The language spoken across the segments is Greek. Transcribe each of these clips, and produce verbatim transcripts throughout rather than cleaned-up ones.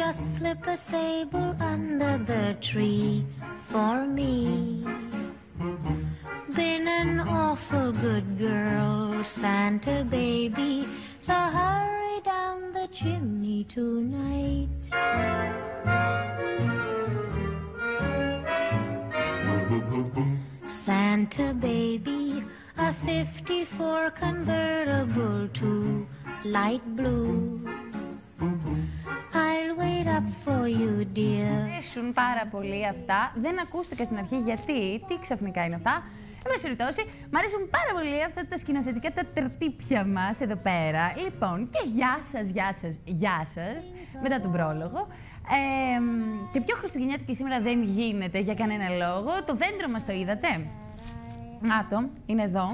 just slip a sable under the tree for me. Been an awful good girl, Santa baby, so hurry down the chimney tonight. Santa baby, a fifty-four convertible to light blue. I'll wait up for you, dear. Ήσουν πάρα πολύ αυτά. Δεν ακούστηκα στην αρχή γιατί. Τι ξαφνικά είναι αυτά. Εν πάση περιπτώσει, μ' αρέσουν πάρα πολύ αυτά τα σκηνοθετικά τα τερτύπια μας εδώ πέρα. Λοιπόν, και γεια σας, γεια σας, γεια σας, μετά τον πρόλογο. Ε, και πιο χριστουγεννιάτικη σήμερα δεν γίνεται για κανένα λόγο. Το δέντρο μας το είδατε. Να το, είναι εδώ.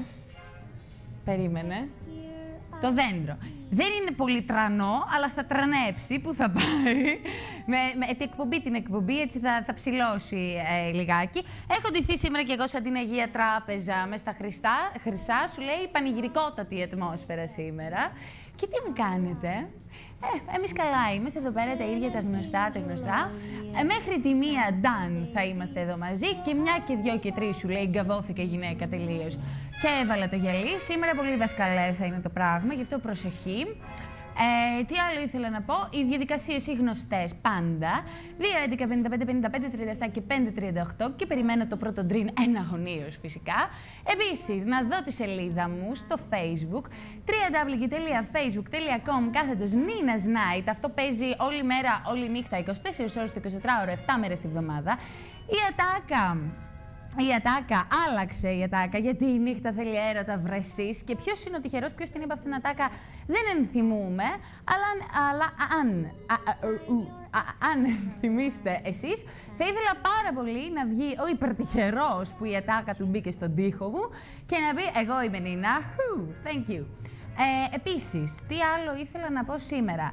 Περίμενε. Το δέντρο. Δεν είναι πολύ τρανό, αλλά θα τρανέψει. Πού θα πάει. Με, με την εκπομπή, την εκπομπή, έτσι θα, θα ψηλώσει ε, λιγάκι. Έχω ντυθεί σήμερα και εγώ σαν την Αγία Τράπεζα μες στα χρυσά. Χρυσά σου λέει πανηγυρικότατη ατμόσφαιρα σήμερα. Και τι μου κάνετε. Ε, εμείς καλά είμαστε εδώ πέρα, τα ίδια τα γνωστά, τα γνωστά. Ε, μέχρι τη μία ντάν θα είμαστε εδώ μαζί και μια και δυο και τρεις σου λέει γκαβώθηκε η γυναίκα τελείως. Και έβαλα το γυαλί. Σήμερα πολύ δασκαλέ θα είναι το πράγμα, γι' αυτό προσοχή. Ε, τι άλλο ήθελα να πω, οι διαδικασίες οι γνωστές πάντα. δύο έντεκα πενήντα πέντε πενήντα πέντε τριάντα επτά και πέντε τριάντα οκτώ και περιμένω το πρώτο ντριν εναγωνίως φυσικά. Επίσης, να δω τη σελίδα μου στο Facebook double-u double-u double-u τελεία facebook τελεία com κάθετος Nina's Night. Αυτό παίζει όλη μέρα, όλη νύχτα, είκοσι τέσσερις ώρες το εικοσιτετράωρο, επτά μέρες τη βδομάδα. Η ατάκα. Η ατάκα, άλλαξε η ατάκα, γιατί η νύχτα θέλει έρωτα βρεσής. Και ποιος είναι ο τυχερός, ποιος την είπε αυτήν την ατάκα, δεν ενθυμούμε, αλλά, αλλά αν, α, α, ου, α, αν θυμίστε εσείς, θα ήθελα πάρα πολύ να βγει ο υπερτυχερός που η ατάκα του μπήκε στον τοίχο μου και να πει εγώ είμαι Νίνα, thank you. Ε, επίσης, τι άλλο ήθελα να πω σήμερα.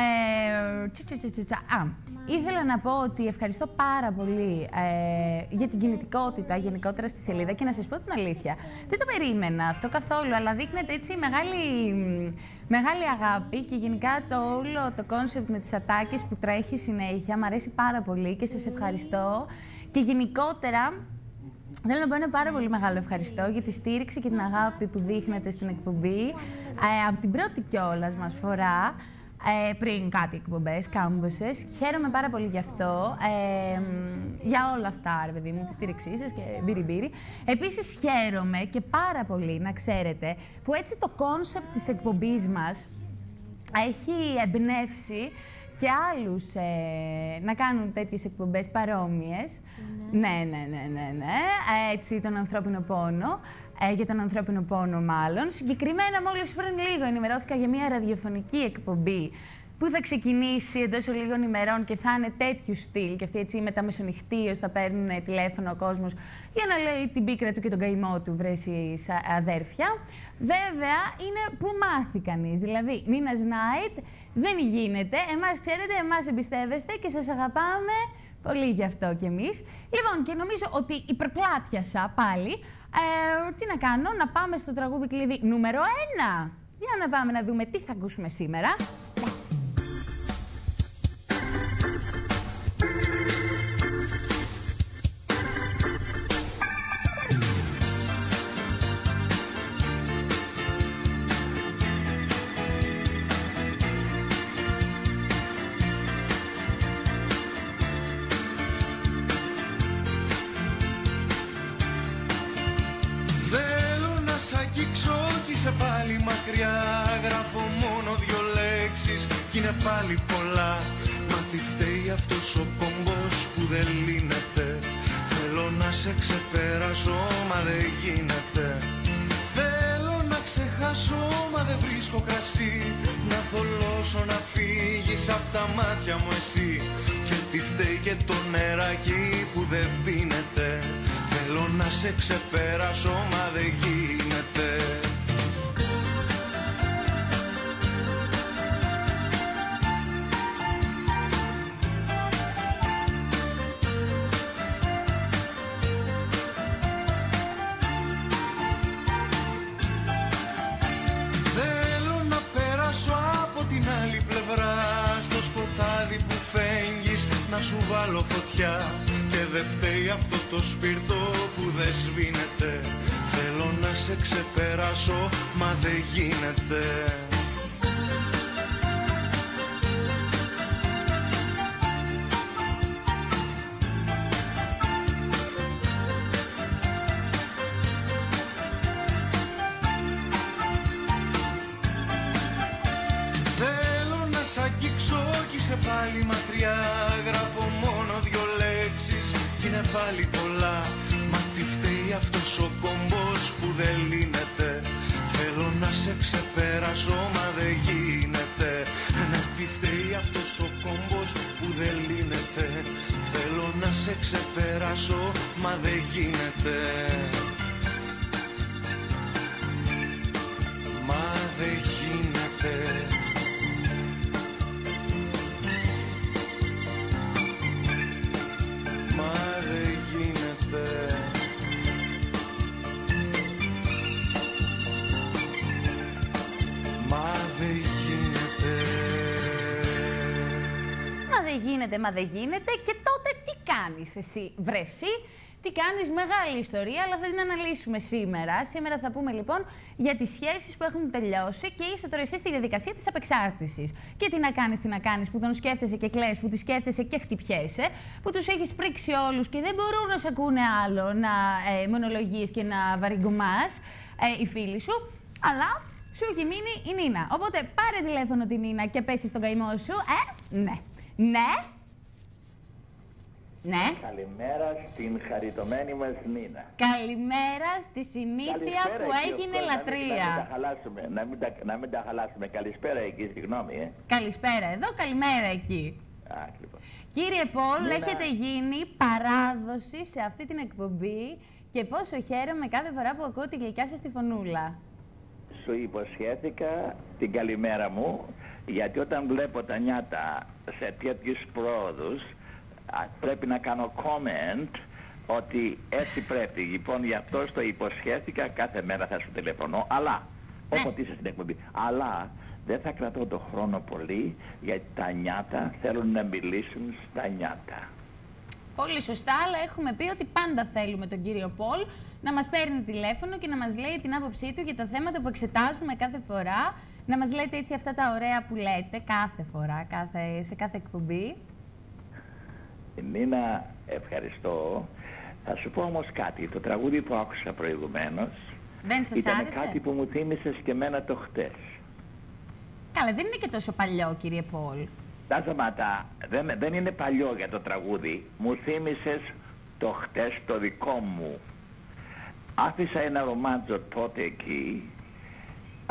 Ε, τσα, τσα, τσα, τσα. Α, ήθελα να πω ότι ευχαριστώ πάρα πολύ ε, για την κινητικότητα γενικότερα στη σελίδα και να σας πω την αλήθεια. Δεν το περίμενα αυτό καθόλου, αλλά δείχνετε έτσι μεγάλη, μεγάλη αγάπη και γενικά το όλο το κόνσεπτ με τις ατάκες που τρέχει συνέχεια. Μ' αρέσει πάρα πολύ και σας ευχαριστώ. Και γενικότερα θέλω να πω ένα πάρα πολύ μεγάλο ευχαριστώ για τη στήριξη και την αγάπη που δείχνετε στην εκπομπή ε, από την πρώτη κιόλας μας φορά. Ε, πριν κάτι εκπομπές, κάμποσες. Χαίρομαι πάρα πολύ γι' αυτό, ε, για όλα αυτά, ρε παιδί μου, τη στήριξή σας και μπύρι μπύρι. Επίσης χαίρομαι και πάρα πολύ, να ξέρετε, που έτσι το κόνσεπτ της εκπομπής μας έχει εμπνεύσει και άλλους ε, να κάνουν τέτοιες εκπομπές παρόμοιες. Ναι, ναι, ναι, ναι, ναι. Έτσι, τον ανθρώπινο πόνο. Ε, για τον ανθρώπινο πόνο, μάλλον. Συγκεκριμένα, μόλις πριν λίγο ενημερώθηκα για μια ραδιοφωνική εκπομπή που θα ξεκινήσει εντός λίγων ημερών και θα είναι τέτοιου στυλ. Και αυτή έτσι μετά μεσονυχτίως θα παίρνουν τηλέφωνο ο κόσμος για να λέει την πίκρα του και τον καημό του, βρε εσείς αδέρφια. Βέβαια, είναι που μάθει κανείς. Δηλαδή, Nina's Night δεν γίνεται. Εμάς, ξέρετε, εμάς εμπιστεύεστε και σας αγαπάμε πολύ γι' αυτό κι εμείς. Λοιπόν, και νομίζω ότι υπερπλάτιασα πάλι. Ε, τι να κάνω, να πάμε στο τραγούδι κλειδί νούμερο ένα. Για να πάμε να δούμε τι θα ακούσουμε σήμερα. Πάλι μακριά, γράφω μόνο δυο λέξεις κι είναι πάλι πολλά. Μα τι φταίει αυτός ο κόμπος που δεν λύνεται. Θέλω να σε ξεπεράσω μα δεν γίνεται. Θέλω να ξεχάσω μα δεν βρίσκω κρασί. Να θολώσω να φύγεις απ' τα μάτια μου εσύ. Και τι φταίει και το νεράκι που δεν πίνεται. Θέλω να σε ξεπεράσω μα δεν γίνεται. βάλω φωτιά και δεν φταίει αυτό το σπίρτο που δεν σβήνεται. Θέλω να σε ξεπεράσω, μα δεν γίνεται. Πάλι μακριά, γράφω μόνο δυο λέξεις κι είναι πάλι πολλά. Μα τι φταίει αυτός ο κόμπος που δεν λύνεται. Θέλω να σε ξεπεράσω, μα δεν γίνεται. Να τι φταίει αυτός ο κόμπος που δεν λύνεται. Θέλω να σε ξεπεράσω, μα δεν γίνεται. Μα δεν γίνεται. Γίνεται, μα δεν γίνεται. Και τότε τι κάνεις εσύ, βρεσί, τι κάνεις, μεγάλη ιστορία, αλλά θα την αναλύσουμε σήμερα. Σήμερα θα πούμε λοιπόν για τις σχέσεις που έχουν τελειώσει και είσαι τώρα εσύ στη διαδικασία της απεξάρτησης. Και τι να κάνεις, τι να κάνεις, που τον σκέφτεσαι και κλαις, που τη σκέφτεσαι και χτυπιέσαι, που τους έχεις πρίξει όλους και δεν μπορούν να σε ακούνε άλλο να ε, μονολογείς και να βαριγκουμάς ε, οι φίλοι σου, αλλά σου έχει μείνει η Νίνα. Οπότε πάρε τηλέφωνο την Νίνα και πέσει στον καημό σου, ε, ναι. Ναι. Ναι. Καλημέρα στην χαριτωμένη μας Νίνα. Καλημέρα στη συνήθεια καλησπέρα που εκεί, έγινε αυτό, λατρεία. Να μην, να μην τα χαλάσουμε, να μην τα, να μην τα χαλάσουμε. Καλησπέρα εκεί, συγγνώμη. Ε. Καλησπέρα εδώ, καλημέρα εκεί. Α, λοιπόν. Κύριε Πολ, Νίνα... έχετε γίνει παράδοση σε αυτή την εκπομπή και πόσο χαίρομαι κάθε φορά που ακούω τη γλυκιά σας τη φωνούλα. Σου υποσχέθηκα την καλημέρα μου, γιατί όταν βλέπω τα νιάτα σε τέτοιους πρόοδους, πρέπει να κάνω comment ότι έτσι πρέπει. Λοιπόν, γι' αυτό το υποσχέθηκα, κάθε μέρα θα σου τηλεφωνώ, αλλά, ναι. όποτε είσαι στην εκπομπή, αλλά δεν θα κρατώ το χρόνο πολύ, γιατί τα νιάτα θέλουν να μιλήσουν στα νιάτα. Πολύ σωστά, αλλά έχουμε πει ότι πάντα θέλουμε τον κύριο Πολ να μας παίρνει τηλέφωνο και να μας λέει την άποψή του για τα θέματα που εξετάζουμε κάθε φορά. Να μας λέτε έτσι αυτά τα ωραία που λέτε κάθε φορά, κάθε, σε κάθε εκπομπή. Νίνα, ευχαριστώ. Θα σου πω όμως κάτι. Το τραγούδι που άκουσα προηγουμένως δεν σας ήταν άρεσε? Κάτι που μου θύμισες και εμένα το χτες. Καλά, δεν είναι και τόσο παλιό, κύριε Πολ. Τα σταματά. Δεν, δεν είναι παλιό για το τραγούδι. Μου θύμισες το χτες το δικό μου. Άφησα ένα ρομάντζο τότε εκεί, α,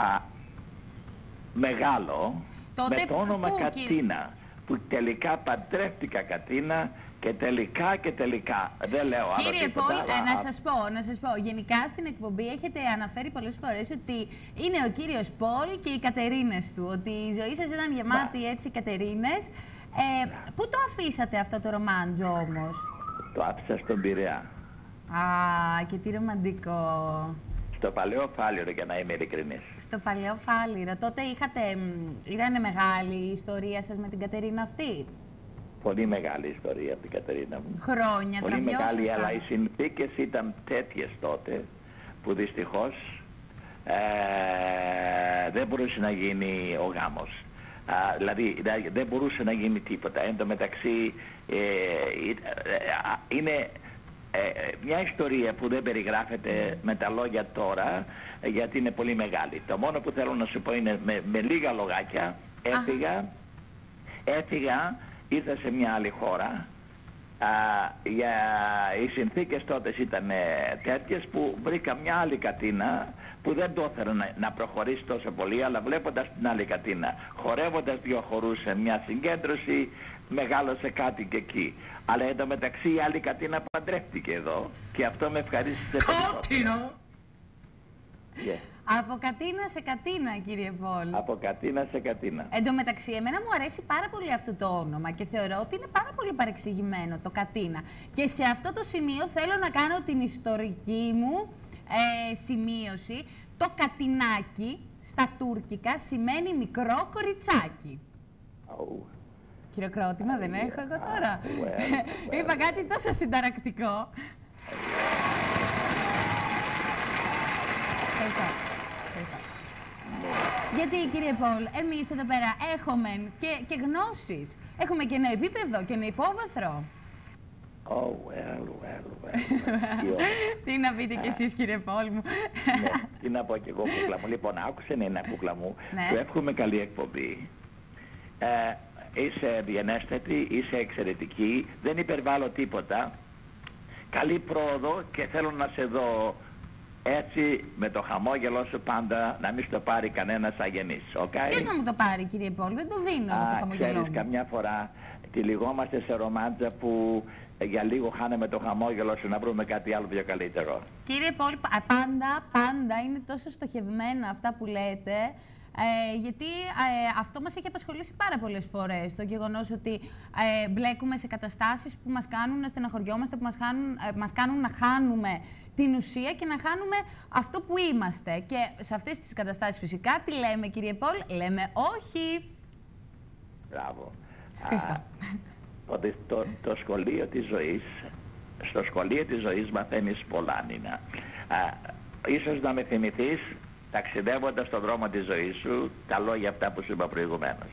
μεγάλο, τότε με το όνομα που, Κατίνα, κύριε... που τελικά παντρεύτηκα Κατίνα και τελικά και τελικά. Δεν λέω άλλο Κύριε τίποτα, Πολ, αλλά... να σας πω, να σας πω, γενικά στην εκπομπή έχετε αναφέρει πολλές φορές ότι είναι ο κύριος Πολ και οι Κατερίνες του, ότι η ζωή σας ήταν γεμάτη να. έτσι Κατερίνες. Ε, πού το αφήσατε αυτό το ρομάντζο όμως? Το άφησα στον Πειραιά. Α, και τι ρομαντικό. Στο παλαιό Φάληρο, για να είμαι ειλικρινής. Στο παλαιό Φάληρο. Τότε είχατε, ήταν μεγάλη η ιστορία σας με την Κατερίνα αυτή? Πολύ μεγάλη ιστορία από την Κατερίνα μου. Χρόνια, πολύ τραβιώσασταν. μεγάλη, αλλά οι συνθήκες ήταν τέτοιες τότε που δυστυχώς ε, δεν μπορούσε να γίνει ο γάμος. Α, δηλαδή δεν μπορούσε να γίνει τίποτα. Εν τω μεταξύ ε, ε, ε, είναι ε, μια ιστορία που δεν περιγράφεται με τα λόγια τώρα, ε, γιατί είναι πολύ μεγάλη. Το μόνο που θέλω να σου πω είναι με, με λίγα λογάκια έφυγα, έφυγα, ήρθα σε μια άλλη χώρα. Α, για, οι συνθήκες τότε ήταν ε, τέτοιες που βρήκα μια άλλη Κατίνα που δεν το ήθελα να, να προχωρήσει τόσο πολύ, αλλά βλέποντας την άλλη Κατίνα, χορεύοντας δύο χορούς σε μια συγκέντρωση, μεγάλωσε κάτι και εκεί. Αλλά εν τω μεταξύ η άλλη Κατίνα παντρεύτηκε εδώ και αυτό με ευχαρίστησε περισσότερο. Yeah. Από Κατίνα σε Κατίνα, κύριε Πολ. Από Κατίνα σε Κατίνα. Εν τω μεταξύ, εμένα μου αρέσει πάρα πολύ αυτό το όνομα και θεωρώ ότι είναι πάρα πολύ παρεξηγημένο το Κατίνα. Και σε αυτό το σημείο θέλω να κάνω την ιστορική μου ε, σημείωση. Το Κατινάκι στα τουρκικά σημαίνει μικρό κοριτσάκι. Oh. Χειροκρότημα δεν έχω εγώ τώρα. Είπα κάτι τόσο συνταρακτικό. Ευχαριστώ. Γιατί, κύριε Πολ, εμείς εδώ πέρα έχουμε και, και γνώσεις. Έχουμε και ένα επίπεδο και ένα υπόβαθρο. Oh, well, well, well. Τι να πείτε κι εσείς, κύριε Πολ μου. Ναι, τι να πω κι εγώ, κούκλα μου. Λοιπόν, άκουσε ένα, κούκλα μου. Ναι. Του εύχομαι καλή εκπομπή. Ε, είσαι διενέστατη, είσαι εξαιρετική, δεν υπερβάλλω τίποτα. Καλή πρόοδο και θέλω να σε δω έτσι με το χαμόγελό σου πάντα, να μην στο πάρει κανένας αγενής. Okay? Ποιος να μου το πάρει, κύριε Πολ, δεν το δίνω με το χαμογελό ξέρεις, μου. καμιά φορά τυλιγόμαστε σε ρομάντζα που για λίγο χάνουμε το χαμόγελο σου να βρούμε κάτι άλλο πιο καλύτερο. Κύριε Πολ, πάντα, πάντα είναι τόσο στοχευμένα αυτά που λέτε. Ε, γιατί ε, αυτό μας έχει απασχολήσει πάρα πολλές φορές. Το γεγονός ότι ε, μπλέκουμε σε καταστάσεις που μας κάνουν να στεναχωριόμαστε, που μας, χάνουν, ε, μας κάνουν να χάνουμε την ουσία και να χάνουμε αυτό που είμαστε. Και σε αυτές τις καταστάσεις φυσικά τι λέμε, κύριε Πολ, λέμε όχι. Μπράβο. Ευχαριστώ. Το, το, το σχολείο της ζωής, στο σχολείο της ζωής μαθαίνεις πολλά, Νίνα. Α, ίσως να με θυμηθείς ταξιδεύοντας στον δρόμο της ζωής σου, τα λόγια αυτά που σου είπα προηγουμένως.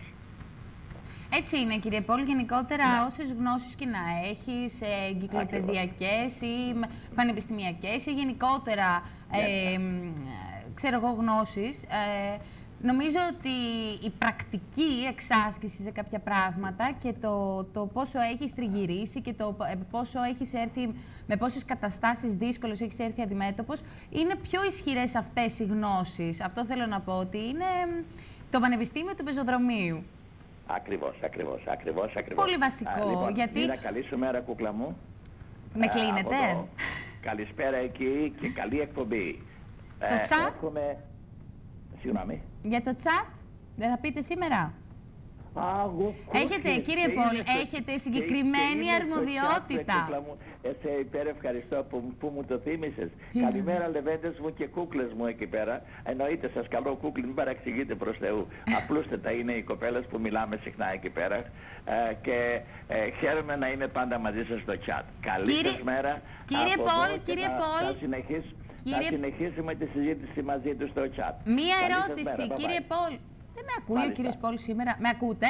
Έτσι είναι, κύριε Πολ. Γενικότερα, ναι. όσες γνώσεις και να έχεις, ε, εγκυκλοπαιδιακές ή πανεπιστημιακές ή γενικότερα, ε, ναι. ξέρω εγώ, γνώσεις, ε, νομίζω ότι η πρακτική εξάσκηση σε κάποια πράγματα και το, το πόσο έχεις τριγυρίσει και το πόσο έχεις έρθει, με πόσες καταστάσεις δύσκολες έχεις έρθει αντιμέτωπος, είναι πιο ισχυρές αυτές οι γνώσεις. Αυτό θέλω να πω, ότι είναι το πανεπιστήμιο του πεζοδρομίου. Ακριβώς, ακριβώς, ακριβώς, ακριβώς. Πολύ βασικό, Α, λοιπόν, γιατί... Νίνα, καλή σου μέρα, κούκλα μου. Με κλείνετε. Καλησπέρα εκεί και καλή εκπομπή. Το ε, chat. Έχουμε... Συγγνώμη. Για το chat, δεν θα πείτε σήμερα. Α, έχετε, κύριε Πολ, έχετε συγκεκριμένη και αρμοδιότητα. Σε υπερευχαριστώ που, που μου το θύμισες. Καλημέρα, λεβέντες μου και κούκλες μου εκεί πέρα. Εννοείται, σας καλώ, κούκλοι, μην παραξηγείτε προς Θεού. Απλούστατα είναι οι κοπέλες που μιλάμε συχνά εκεί πέρα. Ε, και ε, χαίρομαι να είμαι πάντα μαζί σας στο chat. Καλή κύριε, σας μέρα. Κύριε Πολ, κύριε θα, Πολ. Θα συνεχίσουμε. Κύριε... Θα συνεχίσουμε τη συζήτηση μαζί του στο chat. Μία ερώτηση, μέρα, κύριε Πολ. Δεν με ακούει Μάλιστα. ο κύριος Πολ σήμερα. Με ακούτε?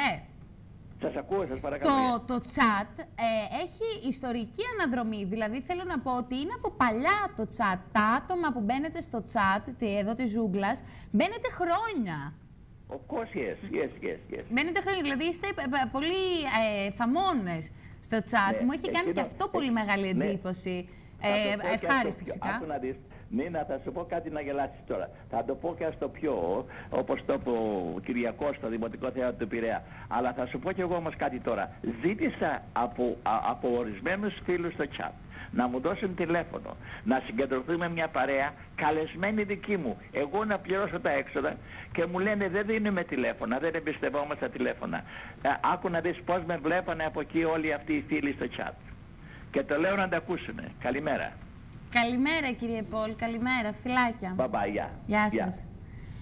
Σας ακούω, σας παρακαλώ. Το, το chat ε, έχει ιστορική αναδρομή. Δηλαδή θέλω να πω ότι είναι από παλιά το chat. Τα άτομα που μπαίνετε στο chat, εδώ της ζούγκλας, μπαίνετε χρόνια. Of course, yes, yes, yes, yes. Μπαίνετε χρόνια, δηλαδή είστε πολύ ε, θαμώνες στο chat. Ναι, μου έχει κάνει και αυτό πολύ μεγάλη εντύπωση. Ναι. Ε, ευχάριστη φυσικά. Νίνα, θα σου πω κάτι να γελάσεις τώρα. Θα το πω και στο πιο, όπως το είπε ο Κυριακός στο Δημοτικό Θέατρο του Πειραιά. Αλλά θα σου πω κι εγώ όμως κάτι τώρα. Ζήτησα από, α, από ορισμένους φίλους στο chat να μου δώσουν τηλέφωνο, να συγκεντρωθούμε μια παρέα, καλεσμένη δική μου. Εγώ να πληρώσω τα έξοδα και μου λένε δεν δίνουμε τηλέφωνα, δεν εμπιστευόμαστε τα τηλέφωνα. Ε, άκου να δεις πώς με βλέπανε από εκεί όλοι αυτοί οι φίλοι στο chat. Και το λέω να τα ακούσουνε. Καλημέρα. Καλημέρα, κύριε Πολ, καλημέρα, φιλάκια. Bye bye, yeah. Γεια σας. Yeah.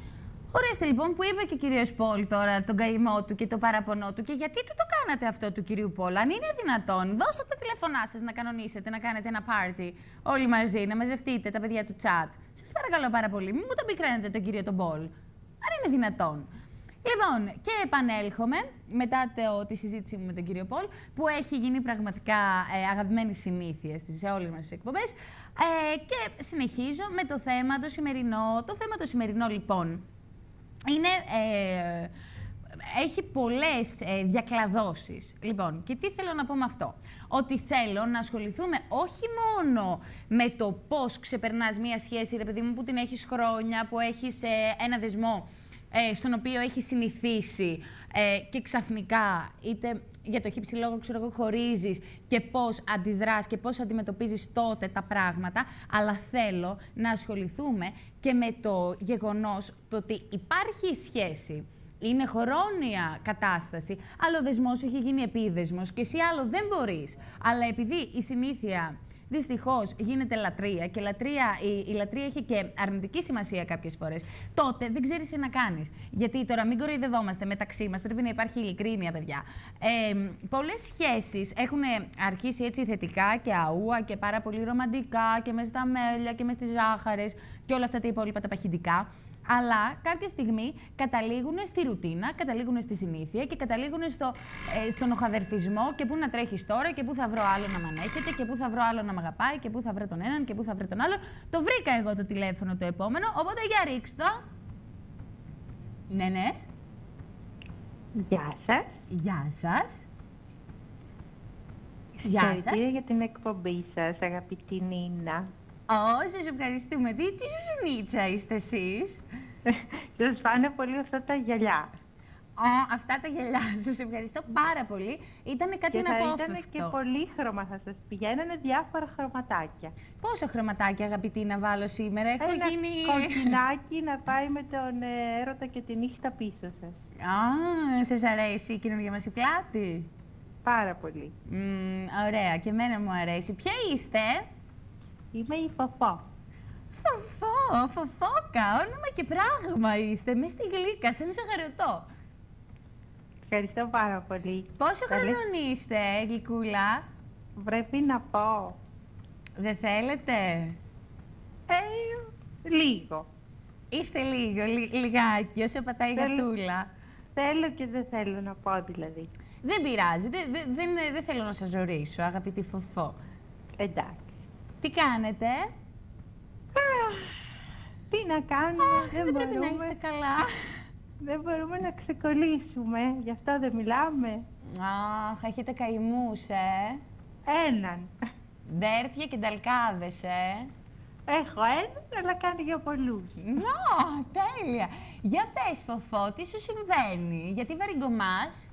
Ορίστε λοιπόν που είπε και ο κύριος Πολ τώρα τον καημό του και το παραπονό του και γιατί του το κάνατε αυτό του κυρίου Πολ, αν είναι δυνατόν, δώστε τα τηλέφωνά σας να κανονίσετε, να κάνετε ένα πάρτι όλοι μαζί, να μαζευτείτε τα παιδιά του chat. Σας παρακαλώ πάρα πολύ, μην μου τον πικραίνετε τον κύριο τον Πολ, αν είναι δυνατόν. Λοιπόν, και επανέλχομαι μετά το, τη συζήτησή μου με τον κύριο Πολ, που έχει γίνει πραγματικά ε, αγαπημένη συνήθεια σε όλες μας τις εκπομπές. Ε, και συνεχίζω με το θέμα το σημερινό. Το θέμα το σημερινό, λοιπόν, είναι, ε, έχει πολλές ε, διακλαδώσεις. Λοιπόν, και τι θέλω να πω με αυτό. Ότι θέλω να ασχοληθούμε όχι μόνο με το πώς ξεπερνάς μία σχέση, ρε παιδί μου, που την έχεις χρόνια, που έχεις ε, ένα δεσμό, Ε, στον οποίο έχει συνηθίσει ε, και ξαφνικά, είτε για το χύψη λόγο, ξέρω εγώ, χωρίζεις και πώς αντιδράς και πώς αντιμετωπίζεις τότε τα πράγματα, αλλά θέλω να ασχοληθούμε και με το γεγονός το ότι υπάρχει σχέση, είναι χρόνια κατάσταση, άλλο δεσμός έχει γίνει επίδεσμος και εσύ άλλο δεν μπορείς, αλλά επειδή η συνήθεια δυστυχώς γίνεται λατρεία και λατρεία, η, η λατρεία έχει και αρνητική σημασία κάποιες φορές, τότε δεν ξέρεις τι να κάνεις. Γιατί τώρα μην κοροϊδευόμαστε μεταξύ μας, πρέπει να υπάρχει ειλικρίνεια, παιδιά. Ε, πολλές σχέσεις έχουν αρχίσει έτσι θετικά και αούα και πάρα πολύ ρομαντικά και με στα μέλια και με στις ζάχαρες και όλα αυτά τα υπόλοιπα τα παχυντικά. Αλλά κάποια στιγμή καταλήγουν στη ρουτίνα, καταλήγουν στη συνήθεια και καταλήγουν στο, ε, στον οχαδερφισμό και πού να τρέχεις τώρα και πού θα βρω άλλο να μ' ανέχεται και πού θα βρω άλλο να μ' αγαπάει και πού θα βρω τον έναν και πού θα βρω τον άλλον. Το βρήκα εγώ το τηλέφωνο το επόμενο, οπότε για ρίξ' το. Ναι, ναι. Γεια σας. Γεια σας. Γεια σας. για την εκπομπή σας, αγαπητή Νίνα. Ω, σας ευχαριστούμε. Τι, τι ζουζουνίτσα είστε εσείς. Σας φάνε πολύ αυτά τα γυαλιά. Ω, αυτά τα γυαλιά. Σας ευχαριστώ πάρα πολύ. Ήτανε κάτι Και θα αναπόφευκτο. ήταν και πολύ χρώμα, θα σας πηγαίνανε διάφορα χρωματάκια. Πόσα χρωματάκια, αγαπητή, να βάλω σήμερα. Έχω Ένα γίνει... κοκκινάκι να πάει με τον ε, έρωτα και τη νύχτα πίσω σας. Α, σας αρέσει η καινούργια μας η πλάτη. Πάρα πολύ. Μμ, ωραία, και εμένα μου αρέσει. Ποια είστε? Είμαι η Φοφό. Φοφό, φοφόκα, όνομα και πράγμα είστε. Μες στη γλύκα, σαν ζαχαρωτό. Ευχαριστώ πάρα πολύ. Πόσο Τα λες- χρονών είστε, γλυκούλα? Πρέπει να πω. Δεν θέλετε? Ε, λίγο. Είστε λίγο, λι, λιγάκι, όσο πατάει η Θέλω- γατούλα. Θέλω και δεν θέλω να πω δηλαδή. Δεν πειράζει, δεν, δεν, δεν, δεν θέλω να σας ζωρίσω, αγαπητή Φοφό. Εντάξει. Τι κάνετε? Αχ, τι να κάνουμε, Αχ, δεν, δεν πρέπει μπορούμε, να είστε καλά. δεν μπορούμε να ξεκολλήσουμε, γι' αυτό δεν μιλάμε. Αχ, έχετε καημούς, ε. Έναν. Μπέρτια και νταλκάδες, ε. Έχω έναν, αλλά κάνει για πολλούς. Να, τέλεια. Για πες, Φοφό, τι σου συμβαίνει, γιατί βαριγκομάς?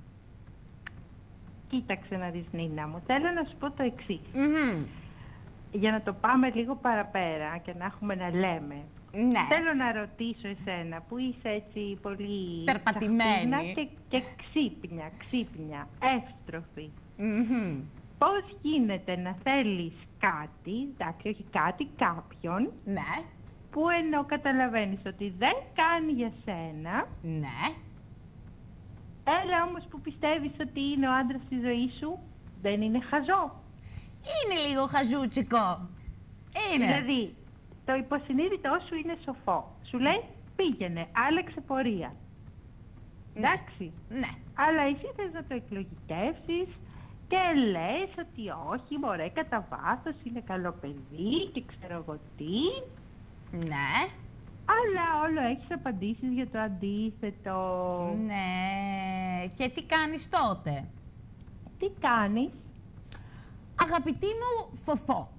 Κοίταξε να δεις, Νίνα μου, θέλω να σου πω το εξής. Μμμ. Για να το πάμε λίγο παραπέρα και να έχουμε να λέμε. Ναι. Θέλω να ρωτήσω εσένα που είσαι έτσι πολύ Περπατημένη. τσαχπίνα και, και ξύπνια, ξύπνια, εύστροφη. Μμμ. Πώς γίνεται να θέλεις κάτι, εντάξει όχι κάτι, κάποιον, Ναι, που ενώ καταλαβαίνεις ότι δεν κάνει για σένα, ναι. έλα όμως που πιστεύεις ότι είναι ο άντρας της ζωής σου, δεν είναι χαζό. Είναι λίγο χαζούτσικο. Είναι. Δηλαδή, το υποσυνείδητό σου είναι σοφό. Σου λέει, πήγαινε, άλλαξε πορεία. Εντάξει. Ναι. Αλλά εσύ θες να το εκλογικεύσεις και λες ότι όχι, μωρέ, κατά βάθος είναι καλό παιδί και ξέρω εγώ τι. Ναι. Αλλά όλο έχεις απαντήσεις για το αντίθετο. Ναι. Και τι κάνεις τότε? Τι κάνεις? Αγαπητή μου Φοφό.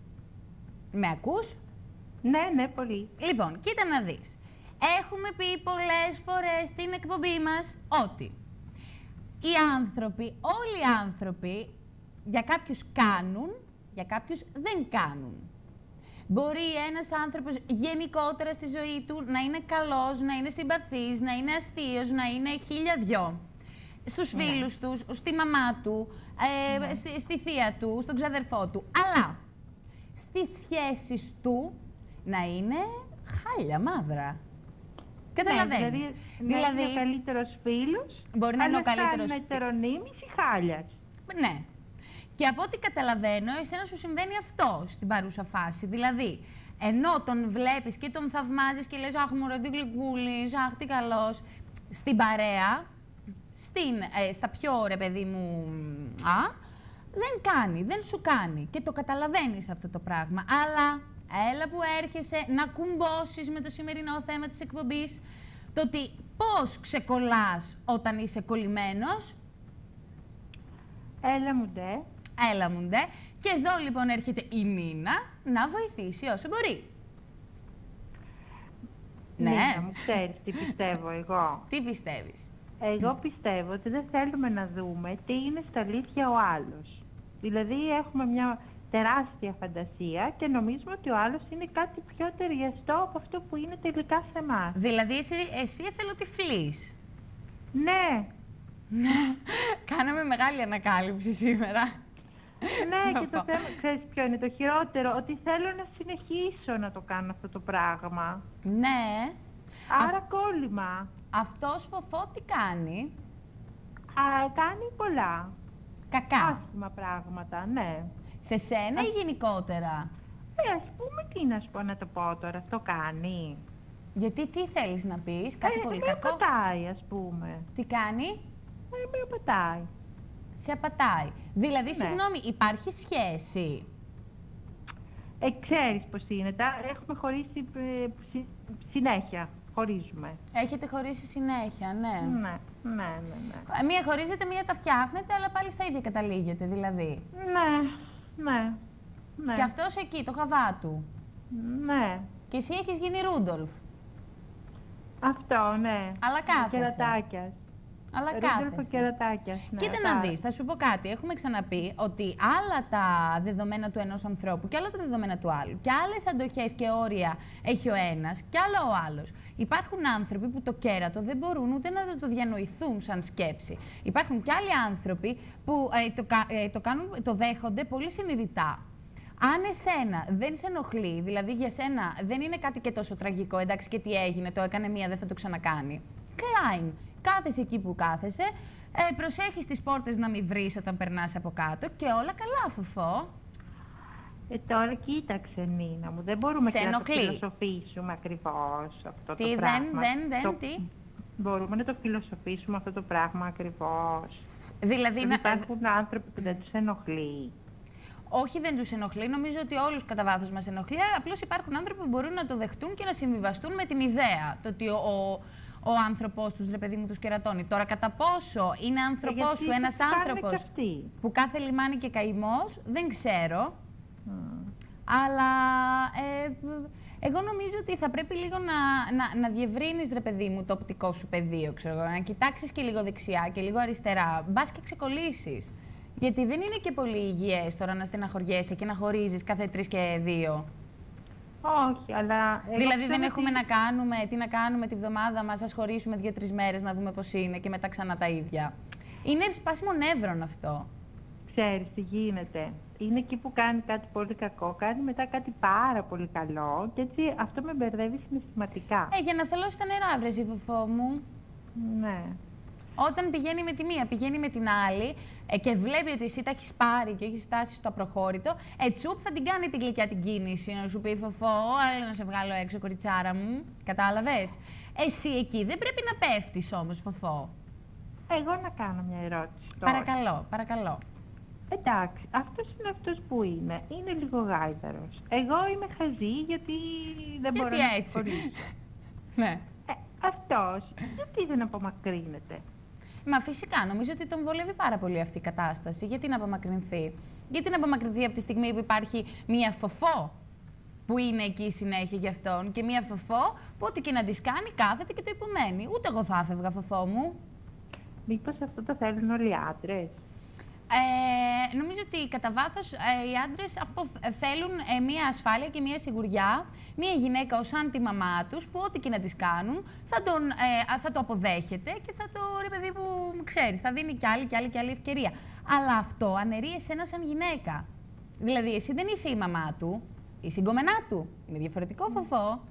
Με ακούς? Ναι, ναι, πολύ. Λοιπόν, κοίτα να δεις. Έχουμε πει πολλές φορές στην εκπομπή μας ότι οι άνθρωποι, όλοι οι άνθρωποι, για κάποιους κάνουν, για κάποιους δεν κάνουν. Μπορεί ένας άνθρωπος γενικότερα στη ζωή του να είναι καλός, να είναι συμπαθής, να είναι αστείος, να είναι χίλια δυο. Στους φίλους τους, στη μαμά του, ε, στη, στη θεία του, στον ξαδερφό του. Αλλά στις σχέσεις του να είναι χάλια μαύρα. Καταλαβαίνεις. Ναι, δηλαδή, να είναι ο καλύτερος φίλος, μπορεί να είναι ο αλλά καλύτερος σαν φι- ετερονίμηση χάλιας. Ναι. Και από ό,τι καταλαβαίνω, εσένα σου συμβαίνει αυτό στην παρούσα φάση. Δηλαδή, ενώ τον βλέπεις και τον θαυμάζεις και λες «Αχ, μωρέ, τι γλυκούλης, αχ, τι καλός», στην παρέα, στην, ε, στα πιο, ρε παιδί μου, α, δεν κάνει, δεν σου κάνει. Και το καταλαβαίνεις αυτό το πράγμα. Αλλά, έλα που έρχεσαι να κουμπώσεις με το σημερινό θέμα της εκπομπής, το ότι πώς ξεκολλάς όταν είσαι κολλημένος. Έλα μου ντε. Έλα μου ντε. Και εδώ λοιπόν έρχεται η Νίνα να βοηθήσει όσο μπορεί. Ναι. Νίνα μου, ξέρεις τι πιστεύω εγώ. Τι πιστεύεις? Εγώ πιστεύω ότι δεν θέλουμε να δούμε τι είναι στα αλήθεια ο άλλος. Δηλαδή έχουμε μια τεράστια φαντασία και νομίζουμε ότι ο άλλος είναι κάτι πιο ταιριαστό από αυτό που είναι τελικά σε εμάς. Δηλαδή εσύ, εσύ εθελοτυφλείς. Ναι, Κάναμε μεγάλη ανακάλυψη σήμερα. Ναι, και το θέμα, ξέρεις ποιο είναι το χειρότερο, ότι θέλω να συνεχίσω να το κάνω αυτό το πράγμα. Ναι. Άρα Αυ- κόλλημα. Αυτός Φοφό τι κάνει? Α, κάνει πολλά. Κακά. Άσχημα πράγματα, ναι. Σε σένα ή γενικότερα? Ε, ας πούμε, τι να σου πω να το πω τώρα, αυτό κάνει. Γιατί τι θέλεις να πεις, κάτι ε, πολύ με κακό? απατάει, ας πούμε. Τι κάνει? Ε, με απατάει. Σε απατάει. Δηλαδή, Ναι. συγγνώμη, υπάρχει σχέση? Ε, ξέρεις πώς είναι, τα έχουμε χωρίσει ε, συ- συνέχεια. Χωρίζουμε. Έχετε χωρίσει συνέχεια, ναι. Ναι, ναι, ναι, ναι. Ε, Μία χωρίζετε, μία τα φτιάχνετε, αλλά πάλι στα ίδια καταλήγετε, δηλαδή. Ναι, ναι, ναι. Και αυτός εκεί, το χαβά του. Ναι. Και εσύ έχεις γίνει Ρούντολφ. Αυτό, ναι. Αλλά κάθεσαι. Κερατάκιας. Αλλά Ρούντολφο κάθεσαι. Κερατάκιας. Ναι, Κοίτα τα- να δεις, θα σου πω κάτι. Έχουμε ξαναπεί ότι άλλα τα δεδομένα του ενός ανθρώπου και άλλα τα δεδομένα του άλλου και άλλες αντοχές και όρια έχει ο ένας και άλλα ο άλλος. Υπάρχουν άνθρωποι που το κέρατο δεν μπορούν ούτε να το διανοηθούν σαν σκέψη. Υπάρχουν και άλλοι άνθρωποι που ε, το, κα- ε, το, κάνουν, το δέχονται πολύ συνειδητά. Αν εσένα δεν σε ενοχλεί, δηλαδή για σένα δεν είναι κάτι και τόσο τραγικό, εντάξει και τι έγινε, το έκανε μία, δεν θα το ξανακάνει. Κλάιν. Κάθεσαι εκεί που κάθεσαι, ε, προσέχεις τις πόρτες να μην βρεις όταν περνάς από κάτω και όλα καλά, Φοφό. Ε, τώρα κοίταξε, Νίνα μου, δεν μπορούμε Σε και να το ενοχλεί. φιλοσοφήσουμε ακριβώς αυτό Τι, το δεν, πράγμα. δεν, δεν, Το- τι. Μπορούμε να το φιλοσοφήσουμε αυτό το πράγμα ακριβώς. Δηλαδή, Δηλαδή να, υπάρχουν άνθρωποι που δεν τους ενοχλεί. όχι δεν τους ενοχλεί, νομίζω ότι όλους κατά βάθος μας ενοχλεί, αλλά απλώς υπάρχουν άνθρωποι που μπορούν να το δεχτούν και να συμβιβαστούν με την ιδέα. Το ότι ο, ο, ο άνθρωπός τους, ρε παιδί μου, τους κερατώνει. Τώρα, κατά πόσο είναι άνθρωπός γιατί σου θα ένας το κάνουν άνθρωπος κι αυτοί. που κάθε λιμάνι και καημός, δεν ξέρω. Αλλά ε, εγώ νομίζω ότι θα πρέπει λίγο να, να, να διευρύνεις, ρε παιδί μου, το οπτικό σου πεδίο, ξέρω εγώ, να κοιτάξεις και λίγο δεξιά και λίγο αριστερά, μπας και ξεκολλήσεις. Γιατί δεν είναι και πολύ υγιές τώρα να στεναχωριέσαι και να χωρίζεις κάθε τρεις και δύο. Όχι, αλλά... εγώ Δηλαδή ξέρω δεν ότι- έχουμε να κάνουμε, τι να κάνουμε τη βδομάδα μας, ας χωρίσουμε δύο-τρεις μέρες να δούμε πώς είναι και μετά ξανά τα ίδια. Είναι σπάσιμο νεύρων αυτό. Ξέρεις τι γίνεται. Είναι εκεί που κάνει κάτι πολύ κακό, κάνει μετά κάτι πάρα πολύ καλό και έτσι αυτό με μπερδεύει συναισθηματικά. Ε, για να θελώσει τα νερά, βρε η Φοφό μου. Ναι. Όταν πηγαίνει με τη μία, πηγαίνει με την άλλη ε, και βλέπει ότι εσύ τα έχει πάρει και έχει φτάσει στο απροχώρητο, ε, τσουπ θα την κάνει την γλυκιά την κίνηση. Να σου πει Φοφό, έλα να σε βγάλω έξω, κοριτσάρα μου. Κατάλαβες. Εσύ εκεί δεν πρέπει να πέφτεις όμως, Φοφό. Εγώ να κάνω μια ερώτηση τώρα. Παρακαλώ, παρακαλώ. Εντάξει, αυτός είναι αυτός που είναι. Είναι λίγο γάιδαρος. Εγώ είμαι χαζή γιατί δεν μπορώ Γιατί να έτσι. χωρίσω. Ναι. Ε, αυτός γιατί δεν απομακρύνεται. Μα φυσικά, νομίζω ότι τον βολεύει πάρα πολύ αυτή η κατάσταση. Γιατί να απομακρυνθεί. Γιατί να απομακρυνθεί από τη στιγμή που υπάρχει μία Φοφό που είναι εκεί συνέχεια για αυτόν και μία Φοφό που ό,τι και να της κάνει κάθεται και το υπομένει. Ούτε εγώ θα έφευγα, Φοφό μου. Μήπως αυτό το θέλουν όλοι οι άντρες. Ε, νομίζω ότι κατά βάθος ε, οι άντρες αυτό ε, θέλουν ε, μία ασφάλεια και μία σιγουριά, μία γυναίκα ως σαν τη μαμά τους που ό,τι και να τις κάνουν θα, τον, ε, θα το αποδέχεται και θα το, ρε παιδί που ξέρεις, θα δίνει κι άλλη κι άλλη κι άλλη ευκαιρία. Αλλά αυτό αναιρεί εσένα σαν γυναίκα. Δηλαδή εσύ δεν είσαι η μαμά του, είσαι η γκομενά του. Είναι διαφορετικό, Φοφό.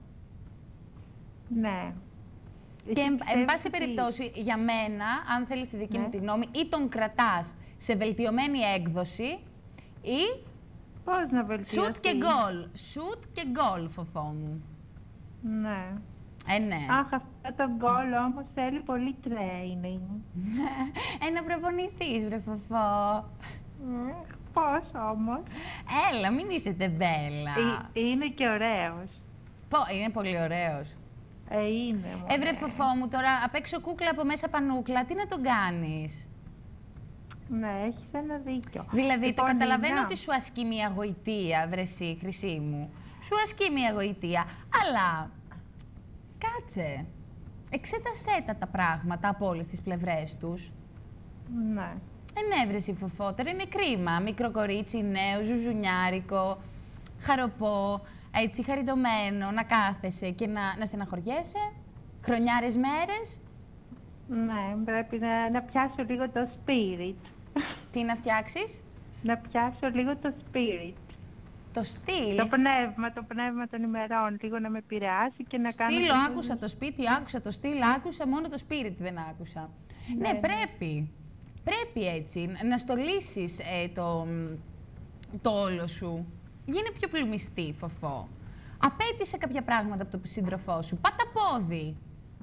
Ναι. Και Εσύ εν, εν πιστεύεις πάση ότι- περιπτώσει, για μένα, αν θέλεις τη δική Ναι. μου τη γνώμη, ή τον κρατάς σε βελτιωμένη έκδοση ή Πώς να βελτιωθεί. shoot και goal. Shoot και goal, Φοφό μου. Ναι. Ε, ναι. Αχ, αυτό το γκολ όμως θέλει πολύ training. Ε, να προπονηθείς, βρε Φοφό. Ε, Πώς όμως. Έλα, μην είσαι τεμπέλα. Ε, είναι και ωραίος. Πω, είναι πολύ ωραίος. Ε, είναι. Ε, βρε μωρέ. Φοφό μου, τώρα απ' έξω κούκλα, από μέσα πανούκλα, τι να τον κάνεις. Ναι, έχεις ένα δίκιο. Δηλαδή, Λοιπόν, το καταλαβαίνω Νίνα, ότι σου ασκεί μια γοητεία, βρε εσύ, Χρυσή μου. Σου ασκεί μια γοητεία, αλλά κάτσε. Εξέτασέ τα τα πράγματα από όλες τις πλευρές τους. Ναι. Ε, ναι, βρε εσύ, Φοφό, τώρα είναι κρίμα. Μικρό κορίτσι, νέο, ζουζουνιάρικο, χαροπό, έτσι χαριτωμένο, να κάθεσαι και να, να στεναχωριέσαι. Χρονιάρες μέρες. Ναι, πρέπει να, να πιάσω λίγο το spirit. Τι να φτιάξεις. να πιάσω λίγο το spirit. Το στυλ. Το πνεύμα, το πνεύμα των ημερών, λίγο να με επηρεάσει και να κάνω... Στυλ, άκουσα το σπίτι, άκουσα το στυλ, άκουσα μόνο το spirit δεν άκουσα. Ναι, ναι, πρέπει. Πρέπει έτσι να στολίσεις ε, το, το όλο σου. Γίνε πιο πλουμιστή, Φοφό. Απέτησε κάποια πράγματα από τον σύντροφό σου. Πάτα πόδι.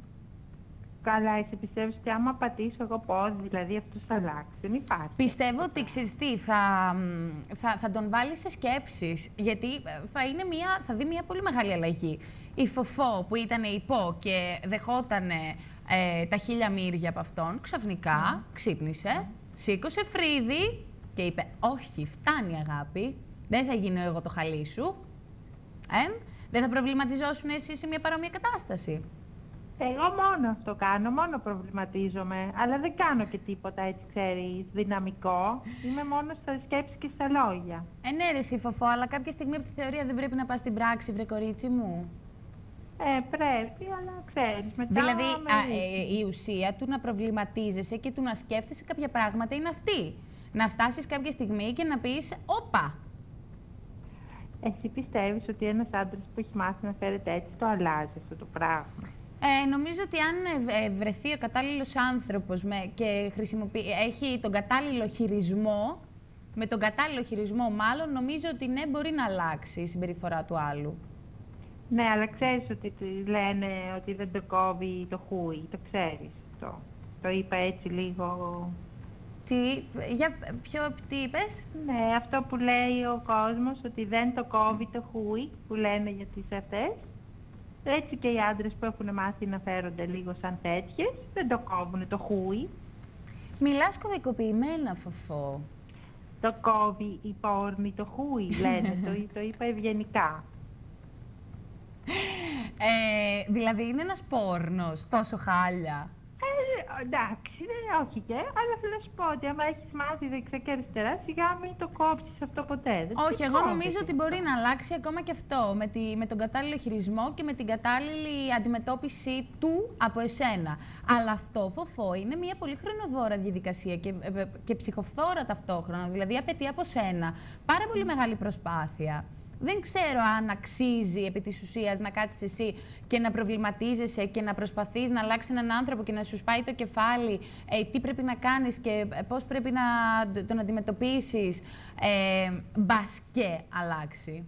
Καλά, εσύ πιστεύεις ότι άμα πατήσω εγώ πόδι, δηλαδή αυτό θα αλλάξει? Δεν υπάρχει. Πιστεύω ότι, ξέρεις τι, θα, θα, θα τον βάλει σε σκέψεις, γιατί θα, είναι μια, θα δει μια πολύ μεγάλη αλλαγή. Η Φοφό που ήταν υπό και δεχότανε ε, τα χίλια μύρια από αυτόν, ξαφνικά mm. ξύπνησε, mm. σήκωσε φρύδι και είπε «Όχι, φτάνει αγάπη, δεν θα γίνω εγώ το χαλί σου». Ε, δεν θα προβληματιζόσουν εσύ σε μια παρόμοια κατάσταση? Εγώ μόνο αυτό κάνω, μόνο προβληματίζομαι, αλλά δεν κάνω και τίποτα έτσι, ξέρεις, δυναμικό. Είμαι μόνο στα σκέψεις και στα λόγια. Ε, ναι ρε εσύ, Φοφό, αλλά κάποια στιγμή από τη θεωρία δεν πρέπει να πας στην πράξη, βρε κορίτσι μου? Ε, πρέπει, αλλά ξέρεις, μετά... Δηλαδή, με... α, ε, η ουσία του να προβληματίζεσαι και του να σκέφτεσαι κάποια πράγματα είναι αυτή. Να φτάσεις κάποια στιγμή και να πεις, όπα. Εσύ πιστεύεις ότι ένας άντρας που έχει μάθει να φέρεται έτσι, το αλλάζει αυτό το πράγμα? Ε, νομίζω ότι αν ε, βρεθεί ο κατάλληλος άνθρωπος με, και έχει τον κατάλληλο χειρισμό, με τον κατάλληλο χειρισμό μάλλον, νομίζω ότι ναι, μπορεί να αλλάξει η συμπεριφορά του άλλου. Ναι, αλλά ξέρεις ότι λένε ότι δεν το κόβει το χούι, το ξέρεις αυτό. Το είπα έτσι λίγο... Τι, για ποιο, τι είπες? Ναι, αυτό που λέει ο κόσμος, ότι δεν το κόβει το χούι, που λένε για τις αυτές. Έτσι και οι άντρες που έχουν μάθει να φέρονται λίγο σαν τέτοιες, δεν το κόβουν το χούι. Μιλάς κωδικοποιημένα, Φοφό. Το κόβει η πόρνη το χούι, λένε, το, το είπα ευγενικά. Ε, δηλαδή είναι ένας πόρνος, τόσο χάλια. Ε, εντάξει, ναι, όχι και, αλλά θέλω να σου πω ότι άμα έχεις μάθει δεξιά και αριστερά, σιγά μην το κόψεις αυτό ποτέ. Δεν όχι, εγώ νομίζω ότι μπορεί να αλλάξει ακόμα και αυτό, με, τη, με τον κατάλληλο χειρισμό και με την κατάλληλη αντιμετώπιση του από εσένα. Αλλά αυτό, Φοφό, είναι μια πολύ χρονοβόρα διαδικασία και, και ψυχοφθόρα ταυτόχρονα, δηλαδή απαιτεί από σένα πάρα πολύ μεγάλη προσπάθεια. Δεν ξέρω αν αξίζει επί της ουσίας να κάτσεις εσύ και να προβληματίζεσαι και να προσπαθείς να αλλάξει έναν άνθρωπο και να σου σπάει το κεφάλι ε, τι πρέπει να κάνεις και πώς πρέπει να τον αντιμετωπίσεις, ε, μπας και αλλάξει.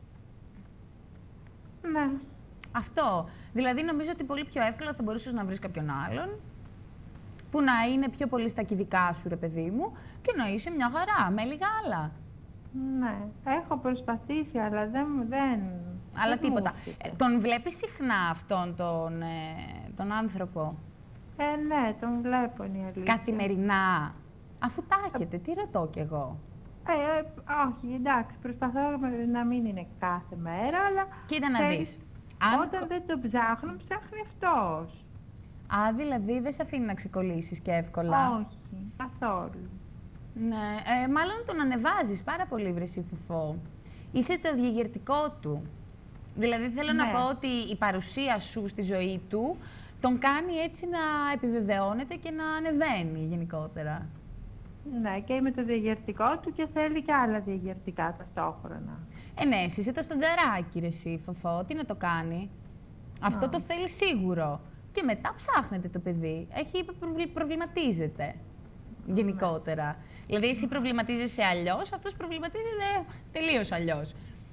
Ναι. Αυτό. Δηλαδή νομίζω ότι πολύ πιο εύκολα θα μπορούσες να βρεις κάποιον άλλον που να είναι πιο πολύ στα κυβικά σου, ρε παιδί μου, και να είσαι μια χαρά, με λίγα άλλα. Ναι, έχω προσπαθήσει, αλλά δεν... δεν αλλά δεν τίποτα. Ε, τον βλέπεις συχνά αυτόν τον, ε, τον άνθρωπο? Ε, ναι, τον βλέπω, είναι η αλήθεια. Καθημερινά? Αφού τα έχετε, τι ρωτώ κι εγώ. Ε, ε, όχι, εντάξει, προσπαθώ να μην είναι κάθε μέρα, αλλά... Κοίτα να δεις. Αν... Όταν δεν τον ψάχνω, ψάχνει αυτός. Α, δηλαδή δεν σε αφήνει να ξεκολλήσεις και εύκολα? Όχι, καθόλου. Ναι, ε, μάλλον τον ανεβάζεις πάρα πολύ, βρε εσύ, Φοφό. Είσαι το διαγερτικό του. Δηλαδή θέλω ναι. να πω ότι η παρουσία σου στη ζωή του τον κάνει έτσι να επιβεβαιώνεται και να ανεβαίνει γενικότερα. Ναι, και είμαι το διαγερτικό του και θέλει και άλλα διαγερτικά ταυτόχρονα. Ε, ναι, εσύ είσαι το στανταράκι, ρε εσύ, Φοφό. Τι να το κάνει? Αυτό oh. το θέλει σίγουρο. Και μετά ψάχνεται το παιδί. Έχει, προβληματίζεται γενικότερα. Mm. Δηλαδή, εσύ προβληματίζεσαι αλλιώς, αυτός προβληματίζεται τελείως αλλιώς.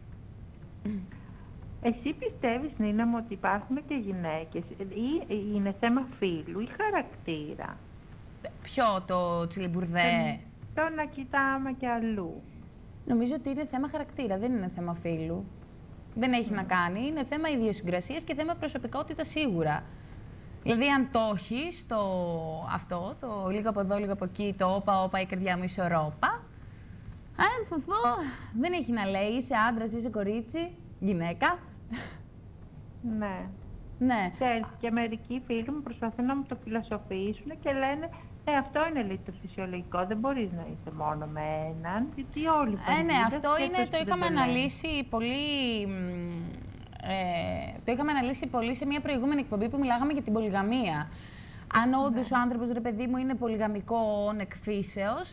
Εσύ πιστεύεις, Νίνα μου, ότι υπάρχουν και γυναίκες ή είναι θέμα φύλου ή χαρακτήρα? Ποιο, το τσιλιμπουρδέ? Το, το να κοιτάμε και αλλού. Νομίζω ότι είναι θέμα χαρακτήρα, δεν είναι θέμα φύλου. Δεν έχει mm. να κάνει, είναι θέμα ιδιοσυγκρασίας και θέμα προσωπικότητα σίγουρα. Δηλαδή, αν το έχεις, το αυτό, το λίγο από εδώ, λίγο από εκεί, το όπα, όπα, η καρδιά μου ισορρόπα. Ε, Φοφό, δεν έχει να λέει, είσαι άντρας, είσαι κορίτσι, γυναίκα. Ναι. Ναι. Ξέρεις, και μερικοί φίλοι μου προσπαθούν να μου το φιλοσοφήσουν και λένε ε, αυτό είναι λίγο το φυσιολογικό, δεν μπορείς να είσαι μόνο με έναν, γιατί όλοι ε, ναι, αυτό είναι, το είχαμε αναλύσει πολύ... Ε, το είχαμε αναλύσει πολύ σε μια προηγούμενη εκπομπή που μιλάγαμε για την πολυγαμία. Αν όντως ναι. ο άνθρωπος, ρε παιδί μου, είναι πολυγαμικό εκ φύσεως,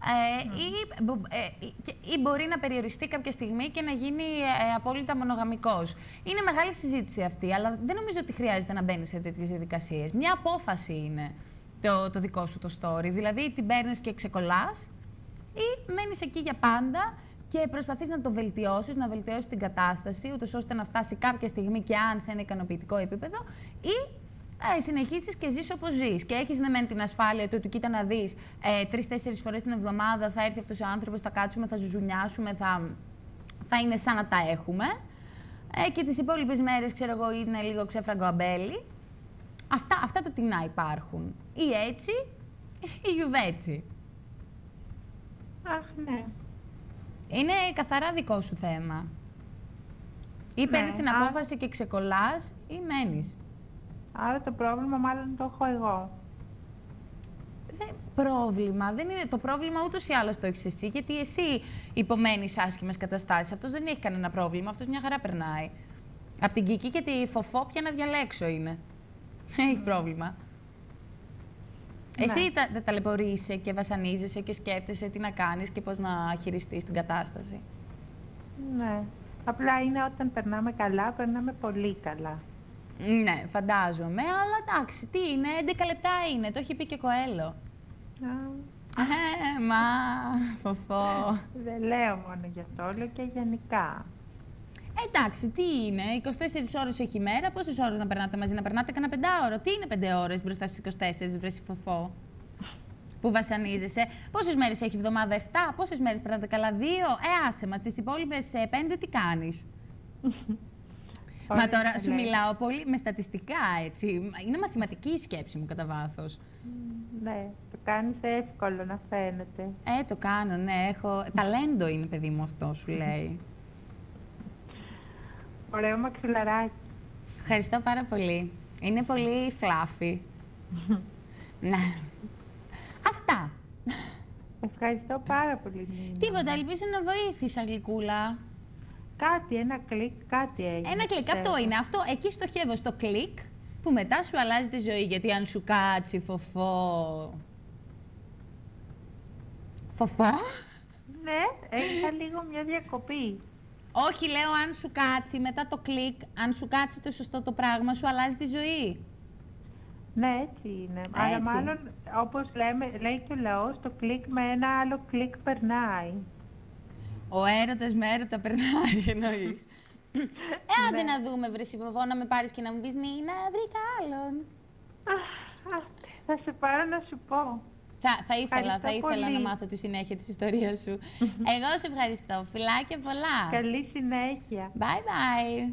Ε, mm. ή, ε, ή μπορεί να περιοριστεί κάποια στιγμή και να γίνει ε, απόλυτα μονογαμικός. Είναι μεγάλη συζήτηση αυτή, αλλά δεν νομίζω ότι χρειάζεται να μπαίνει σε τέτοιες διαδικασίες. Μια απόφαση είναι το, το δικό σου το story. Δηλαδή, την παίρνεις και ξεκολλάς ή μένεις εκεί για πάντα και προσπαθείς να το βελτιώσεις, να βελτιώσεις την κατάσταση, ούτως ώστε να φτάσει κάποια στιγμή και αν σε ένα ικανοποιητικό επίπεδο, ή ε, συνεχίσεις και ζεις όπως ζεις. Και έχεις ναι μεν την ασφάλεια του ότι κοίτα να δεις ε, τρεις-τέσσερις φορές την εβδομάδα θα έρθει αυτός ο άνθρωπος, θα κάτσουμε, θα ζουζουνιάσουμε, θα, θα είναι σαν να τα έχουμε. Ε, και τις υπόλοιπες μέρες, ξέρω εγώ, είναι λίγο ξέφραγκο αμπέλι. Αυτά, αυτά τα τεινά υπάρχουν. Ή έτσι, ή γιουβέτσι. Αχ, ναι. Είναι καθαρά δικό σου θέμα. Ή παίρνεις ναι, την α... απόφαση και ξεκολλάς ή μένεις. Άρα το πρόβλημα μάλλον το έχω εγώ. Δεν, πρόβλημα. Δεν είναι το πρόβλημα ούτως ή άλλως το έχεις εσύ, γιατί εσύ υπομένεις άσχημες καταστάσεις. Αυτός δεν έχει κανένα πρόβλημα, αυτός μια χαρά περνάει. Απ' την Κική και τη Φοφό πια να διαλέξω είναι. Έχει πρόβλημα. Ναι. Εσύ τα, τα ταλαιπωρείσαι και βασανίζεσαι και σκέφτεσαι τι να κάνεις και πώς να χειριστείς την κατάσταση. Ναι. Απλά είναι όταν περνάμε καλά, περνάμε πολύ καλά. Ναι, φαντάζομαι, αλλά εντάξει, τι είναι, έντεκα λεπτά είναι, το έχει πει και Κοέλο. Ε, μα, Φοφό. Δεν λέω μόνο γι' αυτό, λέω και γενικά. Εντάξει, τι είναι, είκοσι τέσσερις ώρες έχει η μέρα, πόσες ώρες να περνάτε μαζί, να περνάτε κανένα πεντάωρο. Τι είναι πέντε ώρες μπροστά στις είκοσι τέσσερις, βρε Φοφό, που βασανίζεσαι. Πόσες μέρες έχει η εβδομάδα, εφτά, πόσες μέρες περνάτε καλά, δύο. Ε, άσε μας, τις υπόλοιπες πέντε τι κάνεις. Μα τώρα σου μιλάω πολύ με στατιστικά, έτσι. Είναι μαθηματική η σκέψη μου κατά βάθος. Ναι, το κάνεις εύκολο να φαίνεται. Ε, το κάνω, ναι. Έχω... Ταλέντο είναι, παιδί μου, αυτό σου λέει. Ωραίο μαξιλαράκι. Ευχαριστώ πάρα πολύ. Είναι πολύ φλάφι. Ναι. Αυτά. Ευχαριστώ πάρα πολύ, Νίνα. Τίποτα, ελπίζω να βοήθησα, γλυκούλα. Κάτι, ένα κλικ, κάτι έγινε. Ένα κλικ, αυτό είναι. Αυτό, εκεί στοχεύω στο κλικ που μετά σου αλλάζει τη ζωή. Γιατί αν σου κάτσει, Φοφό... Φοφό? Ναι, είχα λίγο μια διακοπή. Όχι, λέω αν σου κάτσει μετά το κλικ, αν σου κάτσει το σωστό το πράγμα, σου αλλάζει τη ζωή. Ναι, έτσι είναι. Έτσι. Αλλά μάλλον, όπως λέμε, λέει και ο λαός, το κλικ με ένα άλλο κλικ περνάει. Ο έρωτας με έρωτα περνάει, εννοείς. Ε, άντε ναι. να δούμε, βρε Φοφό, να με πάρεις και να μου πεις Νίνα, βρήκα άλλον. Θα σε πάρω να σου πω. Θα, θα ήθελα, θα ήθελα να μάθω τη συνέχεια της ιστορίας σου. Εγώ σε ευχαριστώ. Φιλάκια πολλά. Καλή συνέχεια. Bye bye.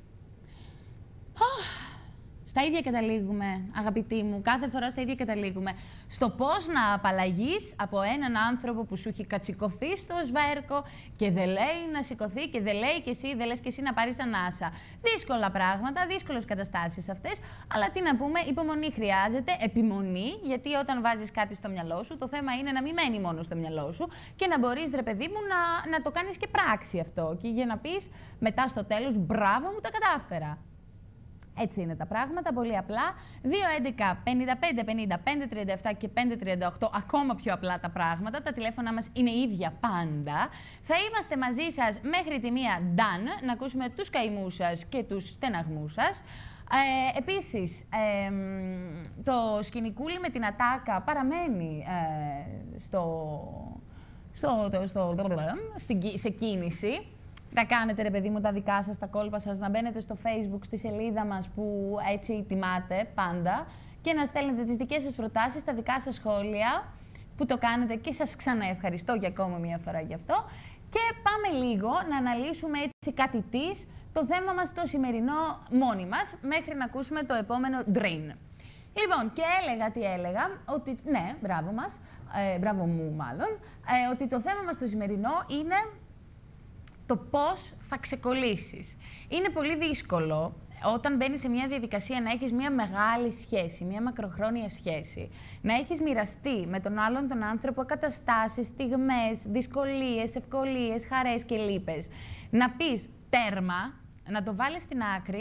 Στα ίδια καταλήγουμε, αγαπητοί μου. Κάθε φορά στα ίδια καταλήγουμε. Στο πώς να απαλλαγείς από έναν άνθρωπο που σου έχει κατσικωθεί στο σβέρκο και δεν λέει να σηκωθεί και δεν λέει και εσύ, δεν λες και εσύ να πάρεις ανάσα. Δύσκολα πράγματα, δύσκολες καταστάσεις αυτές. Αλλά τι να πούμε, υπομονή χρειάζεται, επιμονή, γιατί όταν βάζεις κάτι στο μυαλό σου, το θέμα είναι να μην μένει μόνο στο μυαλό σου και να μπορείς, ρε παιδί μου, να, να το κάνεις και πράξη αυτό. Και για να πεις μετά στο τέλος, μπράβο μου, τα κατάφερα. Έτσι είναι τα πράγματα, πολύ απλά. δύο έντεκα πενήντα πέντε πενήντα πέντε τριάντα επτά και πέντε τριάντα οκτώ, ακόμα πιο απλά τα πράγματα. Τα τηλέφωνα μας είναι ίδια πάντα. Θα είμαστε μαζί σας μέχρι τη μία done, να ακούσουμε τους καημούς σας και τους στεναγμούς σας. Ε, επίσης, ε, το σκηνικούλι με την ατάκα παραμένει ε, στο, στο, στο, στο, σε κίνηση. Να κάνετε, ρε παιδί μου, τα δικά σας, τα κόλπα σας, να μπαίνετε στο Facebook, στη σελίδα μας που έτσι τιμάτε πάντα και να στέλνετε τις δικές σας προτάσεις, τα δικά σας σχόλια που το κάνετε και σας ξαναευχαριστώ για ακόμα μια φορά γι' αυτό. Και πάμε λίγο να αναλύσουμε έτσι κάτι της το θέμα μας το σημερινό μόνοι μας μέχρι να ακούσουμε το επόμενο Drain. Λοιπόν, και έλεγα τι έλεγα, ότι ναι, μπράβο μας, ε, μπράβο μου μάλλον, ε, ότι το θέμα μας το σημερινό είναι το πώς θα ξεκολλήσεις. Είναι πολύ δύσκολο όταν μπαίνεις σε μια διαδικασία να έχεις μια μεγάλη σχέση, μια μακροχρόνια σχέση, να έχεις μοιραστεί με τον άλλον τον άνθρωπο καταστάσεις, στιγμές, δυσκολίες, ευκολίες, χαρές και λύπες. Να πεις τέρμα, να το βάλεις στην άκρη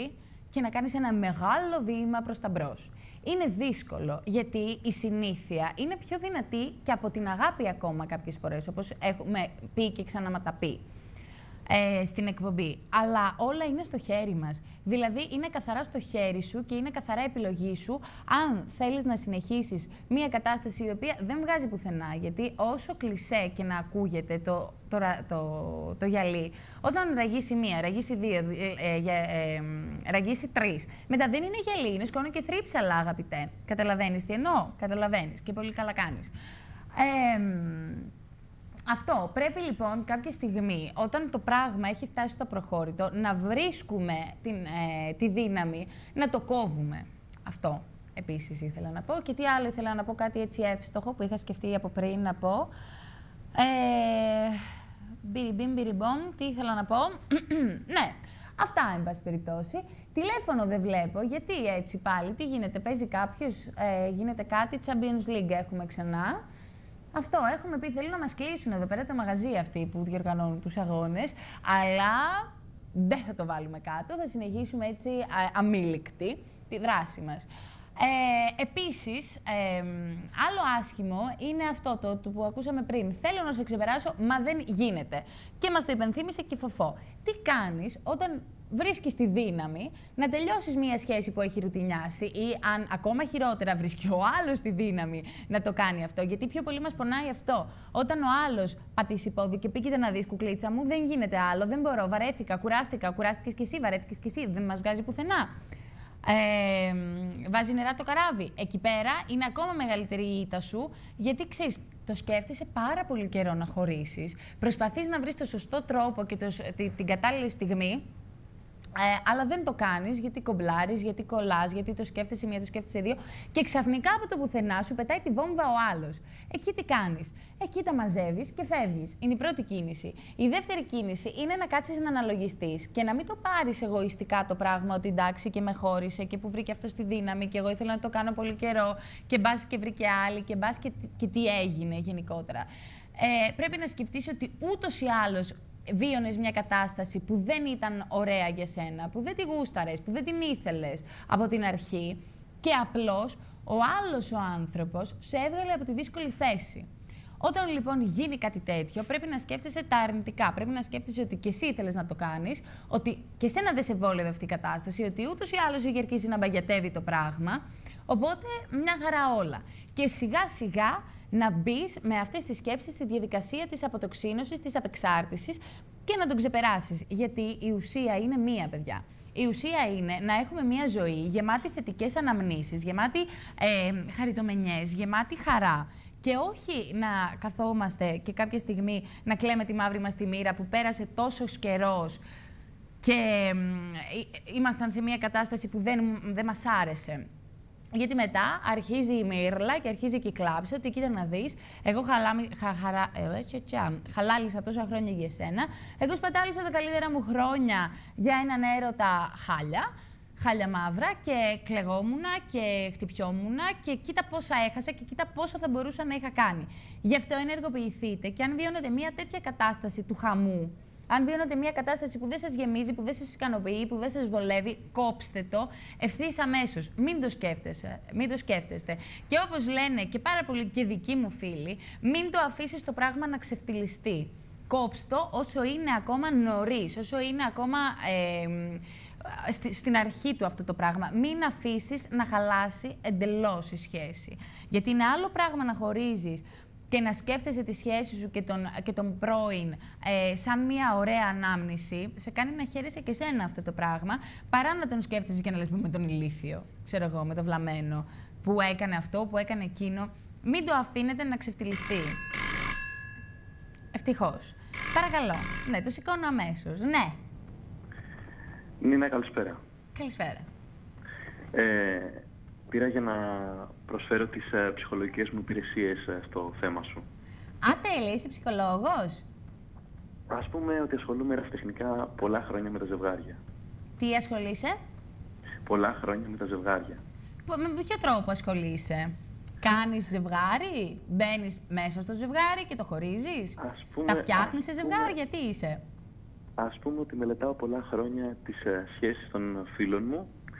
και να κάνεις ένα μεγάλο βήμα προς τα μπρος. Είναι δύσκολο, γιατί η συνήθεια είναι πιο δυνατή και από την αγάπη ακόμα κάποιες φορές, όπως έχουμε πει και ξαναματαπεί ε, στην εκπομπή. Αλλά όλα είναι στο χέρι μας. Δηλαδή, είναι καθαρά στο χέρι σου και είναι καθαρά επιλογή σου αν θέλεις να συνεχίσεις μία κατάσταση η οποία δεν βγάζει πουθενά. Γιατί όσο κλισέ και να ακούγεται το, το, το, το γυαλί, όταν ραγίσει μία, ραγίσει δύο, ε, ε, ε, ραγίσει τρεις, μετά δεν είναι γυαλί, είναι σκόνο και θρύψαλα, αγαπητέ. Καταλαβαίνεις τι εννοώ? Καταλαβαίνεις και πολύ καλά κάνεις. Ε, Αυτό. Πρέπει λοιπόν κάποια στιγμή, όταν το πράγμα έχει φτάσει στο προχώρητο, να βρίσκουμε την, ε, τη δύναμη να το κόβουμε. Αυτό επίσης ήθελα να πω. Και τι άλλο ήθελα να πω, κάτι έτσι εύστοχο που είχα σκεφτεί από πριν να πω. Ε, μπιριμπιμ, μπιριμπομ, τι ήθελα να πω. Ναι, αυτά εν πάση περιπτώσει. Τηλέφωνο δεν βλέπω, γιατί έτσι πάλι, τι γίνεται, παίζει κάποιος, ε, γίνεται κάτι, Champions League έχουμε ξανά. Αυτό, έχουμε πει, θέλουν να μας κλείσουν εδώ πέρα τα μαγαζί αυτοί που διοργανώνουν τους αγώνες, αλλά δεν θα το βάλουμε κάτω, θα συνεχίσουμε έτσι α, αμήλικτοι τη δράση μας. Ε, επίσης, ε, άλλο άσχημο είναι αυτό το, το που ακούσαμε πριν. Θέλω να σε ξεπεράσω, μα δεν γίνεται. Και μας το υπενθύμισε και η Φοφό. Τι κάνεις όταν βρίσκεις τη δύναμη να τελειώσεις μία σχέση που έχει ρουτινιάσει, ή αν ακόμα χειρότερα βρίσκει ο άλλος τη δύναμη να το κάνει αυτό? Γιατί πιο πολύ μας πονάει αυτό. Όταν ο άλλος πατήσει πόδι και πει: κοίτα να δεις, κουκλίτσα μου, δεν γίνεται άλλο, δεν μπορώ, βαρέθηκα, κουράστηκα, κουράστηκες κι εσύ, βαρέθηκες κι εσύ, δεν μας βγάζει πουθενά. Ε, βάζει νερά το καράβι. Εκεί πέρα είναι ακόμα μεγαλύτερη η ήττα σου, γιατί ξέρεις, το σκέφτεσαι πάρα πολύ καιρό να χωρίσεις, προσπαθείς να βρεις το σωστό τρόπο και το, την, την κατάλληλη στιγμή. Ε, αλλά δεν το κάνεις γιατί κομπλάρεις, γιατί κολλάς, γιατί το σκέφτεσαι μία, το σκέφτεσαι δύο, και ξαφνικά από το πουθενά σου πετάει τη βόμβα ο άλλος. Εκεί τι κάνεις? Εκεί τα μαζεύεις και φεύγεις. Είναι η πρώτη κίνηση. Η δεύτερη κίνηση είναι να κάτσεις να αναλογιστείς και να μην το πάρεις εγωιστικά το πράγμα, ότι εντάξει και με χώρισε και που βρήκε αυτό τη δύναμη και εγώ ήθελα να το κάνω πολύ καιρό και μπας και βρήκε άλλη και μπας και, και τι έγινε γενικότερα. Ε, πρέπει να σκεφτείς ότι ούτως ή άλλως βίωνες μια κατάσταση που δεν ήταν ωραία για σένα, που δεν τη γούσταρες, που δεν την ήθελες από την αρχή, και απλώς ο άλλος ο άνθρωπος σε έβγαλε από τη δύσκολη θέση. Όταν λοιπόν γίνει κάτι τέτοιο, πρέπει να σκέφτεσαι τα αρνητικά. Πρέπει να σκέφτεσαι ότι και εσύ ήθελες να το κάνεις, ότι και σένα δεν σε βόλευε αυτή η κατάσταση, ότι ούτως ή άλλως είχε αρχίσει να μπαγιατεύει το πράγμα. Οπότε μια χαρά όλα. Και σιγά σιγά να μπεις με αυτές τις σκέψεις στη διαδικασία της αποτοξίνωσης, της απεξάρτησης, και να τον ξεπεράσεις. Γιατί η ουσία είναι μία, παιδιά. Η ουσία είναι να έχουμε μία ζωή γεμάτη θετικές αναμνήσεις, γεμάτη ε, χαριτομενιές, γεμάτη χαρά. Και όχι να καθόμαστε και κάποια στιγμή να κλαίμε τη μαύρη μας τη μοίρα που πέρασε τόσος καιρός και ε, ήμασταν σε μία κατάσταση που δεν, δεν μας άρεσε. Γιατί μετά αρχίζει η μύρλα και αρχίζει και η κλάψη, ότι κοίτα να δεις, εγώ χαλάμι, χα, χαρά, ε, χαλάλισα τόσα χρόνια για σένα, εγώ σπατάλησα τα καλύτερα μου χρόνια για έναν έρωτα χάλια, χάλια μαύρα, και κλεγόμουνα και χτυπιόμουνα και κοίτα πόσα έχασα και κοίτα πόσα θα μπορούσα να είχα κάνει. Γι' αυτό ενεργοποιηθείτε, και αν βιώνετε μια τέτοια κατάσταση του χαμού, αν βιώνετε μια κατάσταση που δεν σας γεμίζει, που δεν σας ικανοποιεί, που δεν σας βολεύει, κόψτε το ευθύς αμέσως. Μην το σκέφτεστε. Μην το σκέφτεστε. Και όπως λένε και πάρα πολλοί και δικοί μου φίλοι, μην το αφήσεις το πράγμα να ξεφτυλιστεί. Κόψτε το όσο είναι ακόμα νωρίς, όσο είναι ακόμα ε, στη, στην αρχή του αυτό το πράγμα. Μην αφήσεις να χαλάσει εντελώς η σχέση. Γιατί είναι άλλο πράγμα να χωρίζεις και να σκέφτεσαι τη σχέση σου και τον, και τον πρώην ε, σαν μια ωραία ανάμνηση, σε κάνει να χαίρεσαι και σένα αυτό το πράγμα, παρά να τον σκέφτεσαι και να λες με τον ηλίθιο, ξέρω εγώ, με το βλαμμένο, που έκανε αυτό, που έκανε εκείνο. Μην το αφήνετε να ξεφτυλιστεί. Ευτυχώς. Παρακαλώ. Ναι, το σηκώνω αμέσως. Ναι. Νίνα, καλησπέρα. Καλησπέρα. Ε, πήρα για να προσφέρω τις ε, ψυχολογικές μου υπηρεσίες ε, στο θέμα σου. Α, τέλεια, είσαι ψυχολόγος. Ας πούμε ότι ασχολούμαι ερασιτεχνικά πολλά χρόνια με τα ζευγάρια. Τι ασχολείσαι? Πολλά χρόνια με τα ζευγάρια. Με ποιο τρόπο ασχολείσαι? Κάνεις ζευγάρι, μπαίνεις μέσα στο ζευγάρι και το χωρίζεις? Ας πούμε, τα φτιάχνεις σε πούμε, ζευγάρια, τι είσαι? Ας πούμε ότι μελετάω πολλά χρόνια τις ε, σχέσεις των φίλων μου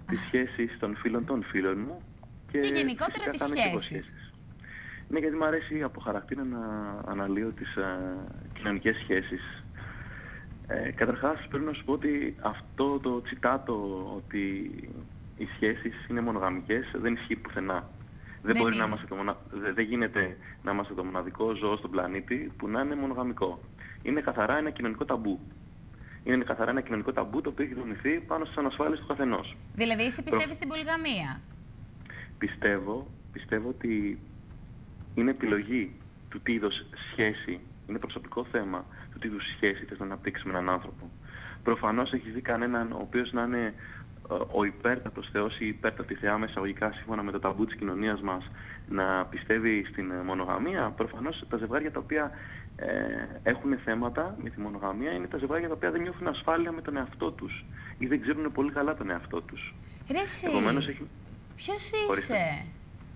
τις σχέσεις των φίλων των φίλων μου και, Και γενικότερα φυσικά τις κάνω και εγώ σχέσεις. σχέσεις. Ναι, γιατί μου αρέσει από χαρακτήρα να αναλύω τις ε, κοινωνικές σχέσεις. Ε, καταρχάς πρέπει να σου πω ότι αυτό το τσιτάτο ότι οι σχέσεις είναι μονογαμικές δεν ισχύει πουθενά. Δεν, Δεν μπορεί είναι. να είμαστε το μονα... δεν, δεν γίνεται να είμαστε το μοναδικό ζώο στον πλανήτη που να είναι μονογαμικό. Είναι καθαρά ένα κοινωνικό ταμπού. Είναι καθαρά ένα κοινωνικό ταμπού το οποίο έχει δομηθεί πάνω στις ανασφάλειες του καθενός. Δηλαδή, εσύ πιστεύεις στην πολυγαμία. Πιστεύω, πιστεύω ότι είναι επιλογή του τι είδος σχέση, είναι προσωπικό θέμα του τι είδους σχέση θες να αναπτύξεις με έναν άνθρωπο. Προφανώς έχεις δει κανέναν ο οποίος να είναι ε, ο υπέρτατος Θεός ή η υπέρτατη Θεά με εισαγωγικά σύμφωνα με το ταμπού της κοινωνίας μας να πιστεύει στην ε, μονογαμία. Προφανώς τα ζευγάρια τα οποία ε, έχουν θέματα με τη μονογαμία είναι τα ζευγάρια τα οποία δεν νιώθουν ασφάλεια με τον εαυτό τους ή δεν ξέρουν πολύ καλά τον εαυτό τους. Ρε εσύ, Επομένως έχει... ποιος Ορίστε. είσαι?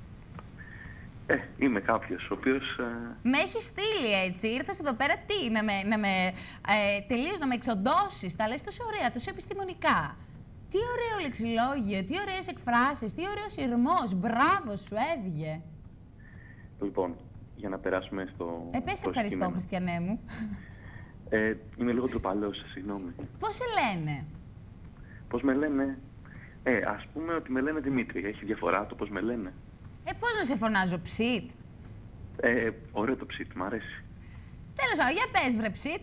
Ε, είμαι κάποιος ο οποίος... Ε, Με έχει στείλει έτσι. Ήρθες εδώ πέρα τι, να με, να με ε, τελείως να με εξοντώσεις. Τα λες τόσο ωραία, τόσο επιστημονικά. Τι ωραίο λεξιλόγιο, τι ωραίες εκφράσεις, τι ωραίος ηρμός. Μπράβο σου, έβγε. λοιπόν, για να περάσουμε στο... Ε, πες στο ευχαριστώ, κείμενο. Χριστιανέ μου. Ε, είμαι λίγο τροπαλός, συγγνώμη. Πώς σε λένε? Πώς με λένε... Ε, ας πούμε ότι με λένε Δημήτρη. Έχει διαφορά το πώς με λένε. Ε, πώς να σε φωνάζω, ψιτ? Ε, ωραίο το ψήτ, μ' αρέσει. Τέλος πάντων, για πες βρε ψιτ.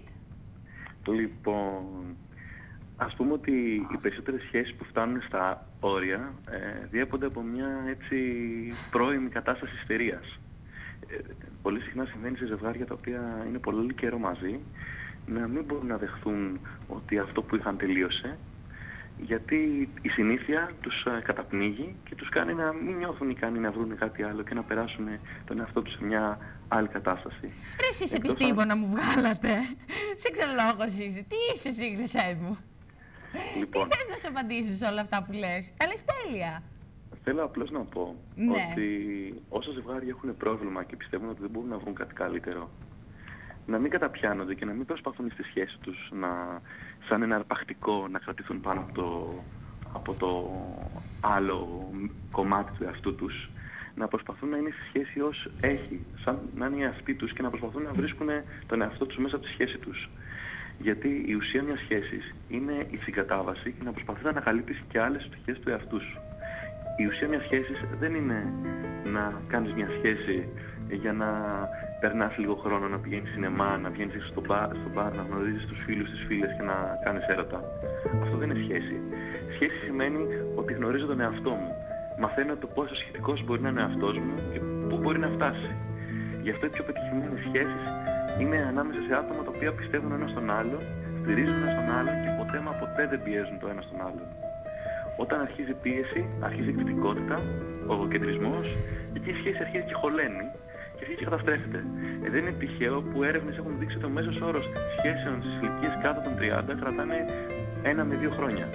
Λοιπόν, ας πούμε ότι οι περισσότερες σχέσεις που φτάνουν στα όρια ε, διέπονται από μια έτσι πρώιμη κατάσταση ιστερίας. Ε, πολύ συχνά συμβαίνει σε ζευγάρια τα οποία είναι πολύ καιρό μαζί να μην μπορούν να δεχθούν ότι αυτό που είχαν τελείωσε, γιατί η συνήθεια τους ε, καταπνίγει και τους κάνει να μην νιώθουν ικανοί να βρουν κάτι άλλο και να περάσουν τον εαυτό τους σε μια άλλη κατάσταση. Ρε εσείς Εκτός επιστήμονα μου βγάλατε. Σεξολόγος είσαι. Τι είσαι εσύ, Χρυσέ μου? Λοιπόν, Τι θες να σου απαντήσεις όλα αυτά που λες? Τα λες τέλεια. θέλω απλώς να πω Ναι. ότι όσα ζευγάρια έχουν πρόβλημα και πιστεύουν ότι δεν μπορούν να βρουν κάτι καλύτερο, να μην καταπιάνονται και να μην προσπαθούν στη σχέση τους να, σαν ένα αρπακτικό να κρατηθούν πάνω από το, από το άλλο κομμάτι του εαυτού τους. Να προσπαθούν να είναι στη σχέση ως έχει, σαν να είναι οι εαυτοί τους και να προσπαθούν να βρίσκουν τον εαυτό τους μέσα από τη σχέση τους. Γιατί η ουσία μιας σχέσης είναι η συγκατάβαση και να προσπαθείς να ανακαλύπτεις και άλλες πτυχές του εαυτού σου. Η ουσία μιας σχέσης δεν είναι να κάνεις μια σχέση για να περνάς λίγο χρόνο, να πηγαίνεις σινεμά, να βγαίνεις στο μπαρ, στο μπαρ, να γνωρίζεις τους φίλους, τις φίλες και να κάνεις έρωτα. Αυτό δεν είναι σχέση. Σχέση σημαίνει ότι γνωρίζω τον εαυτό μου. Μαθαίνω το πόσο σχετικός μπορεί να είναι ο εαυτός μου και πού μπορεί να φτάσει. Γι' αυτό οι πιο πετυχημένες σχέσεις είναι ανάμεσα σε άτομα τα οποία πιστεύουν ένα στον άλλο, στηρίζουν ένα στον άλλο και ποτέ μα ποτέ δεν πιέζουν το ένα στον άλλο. Όταν αρχίζει πίεση, αρχίζει εκδυτικότητα, ο εγωκεντρισμός, εκεί η σχέση αρχίζει και χωλαίνει και αρχίζει και καταστρέφεται. Ε, δεν είναι τυχαίο που έρευνες έχουν δείξει ότι ο μέσος όρος σχέσεων στις ηλικίες κάτω των τριάντα κρατάνε ένα με δύο χρόνια.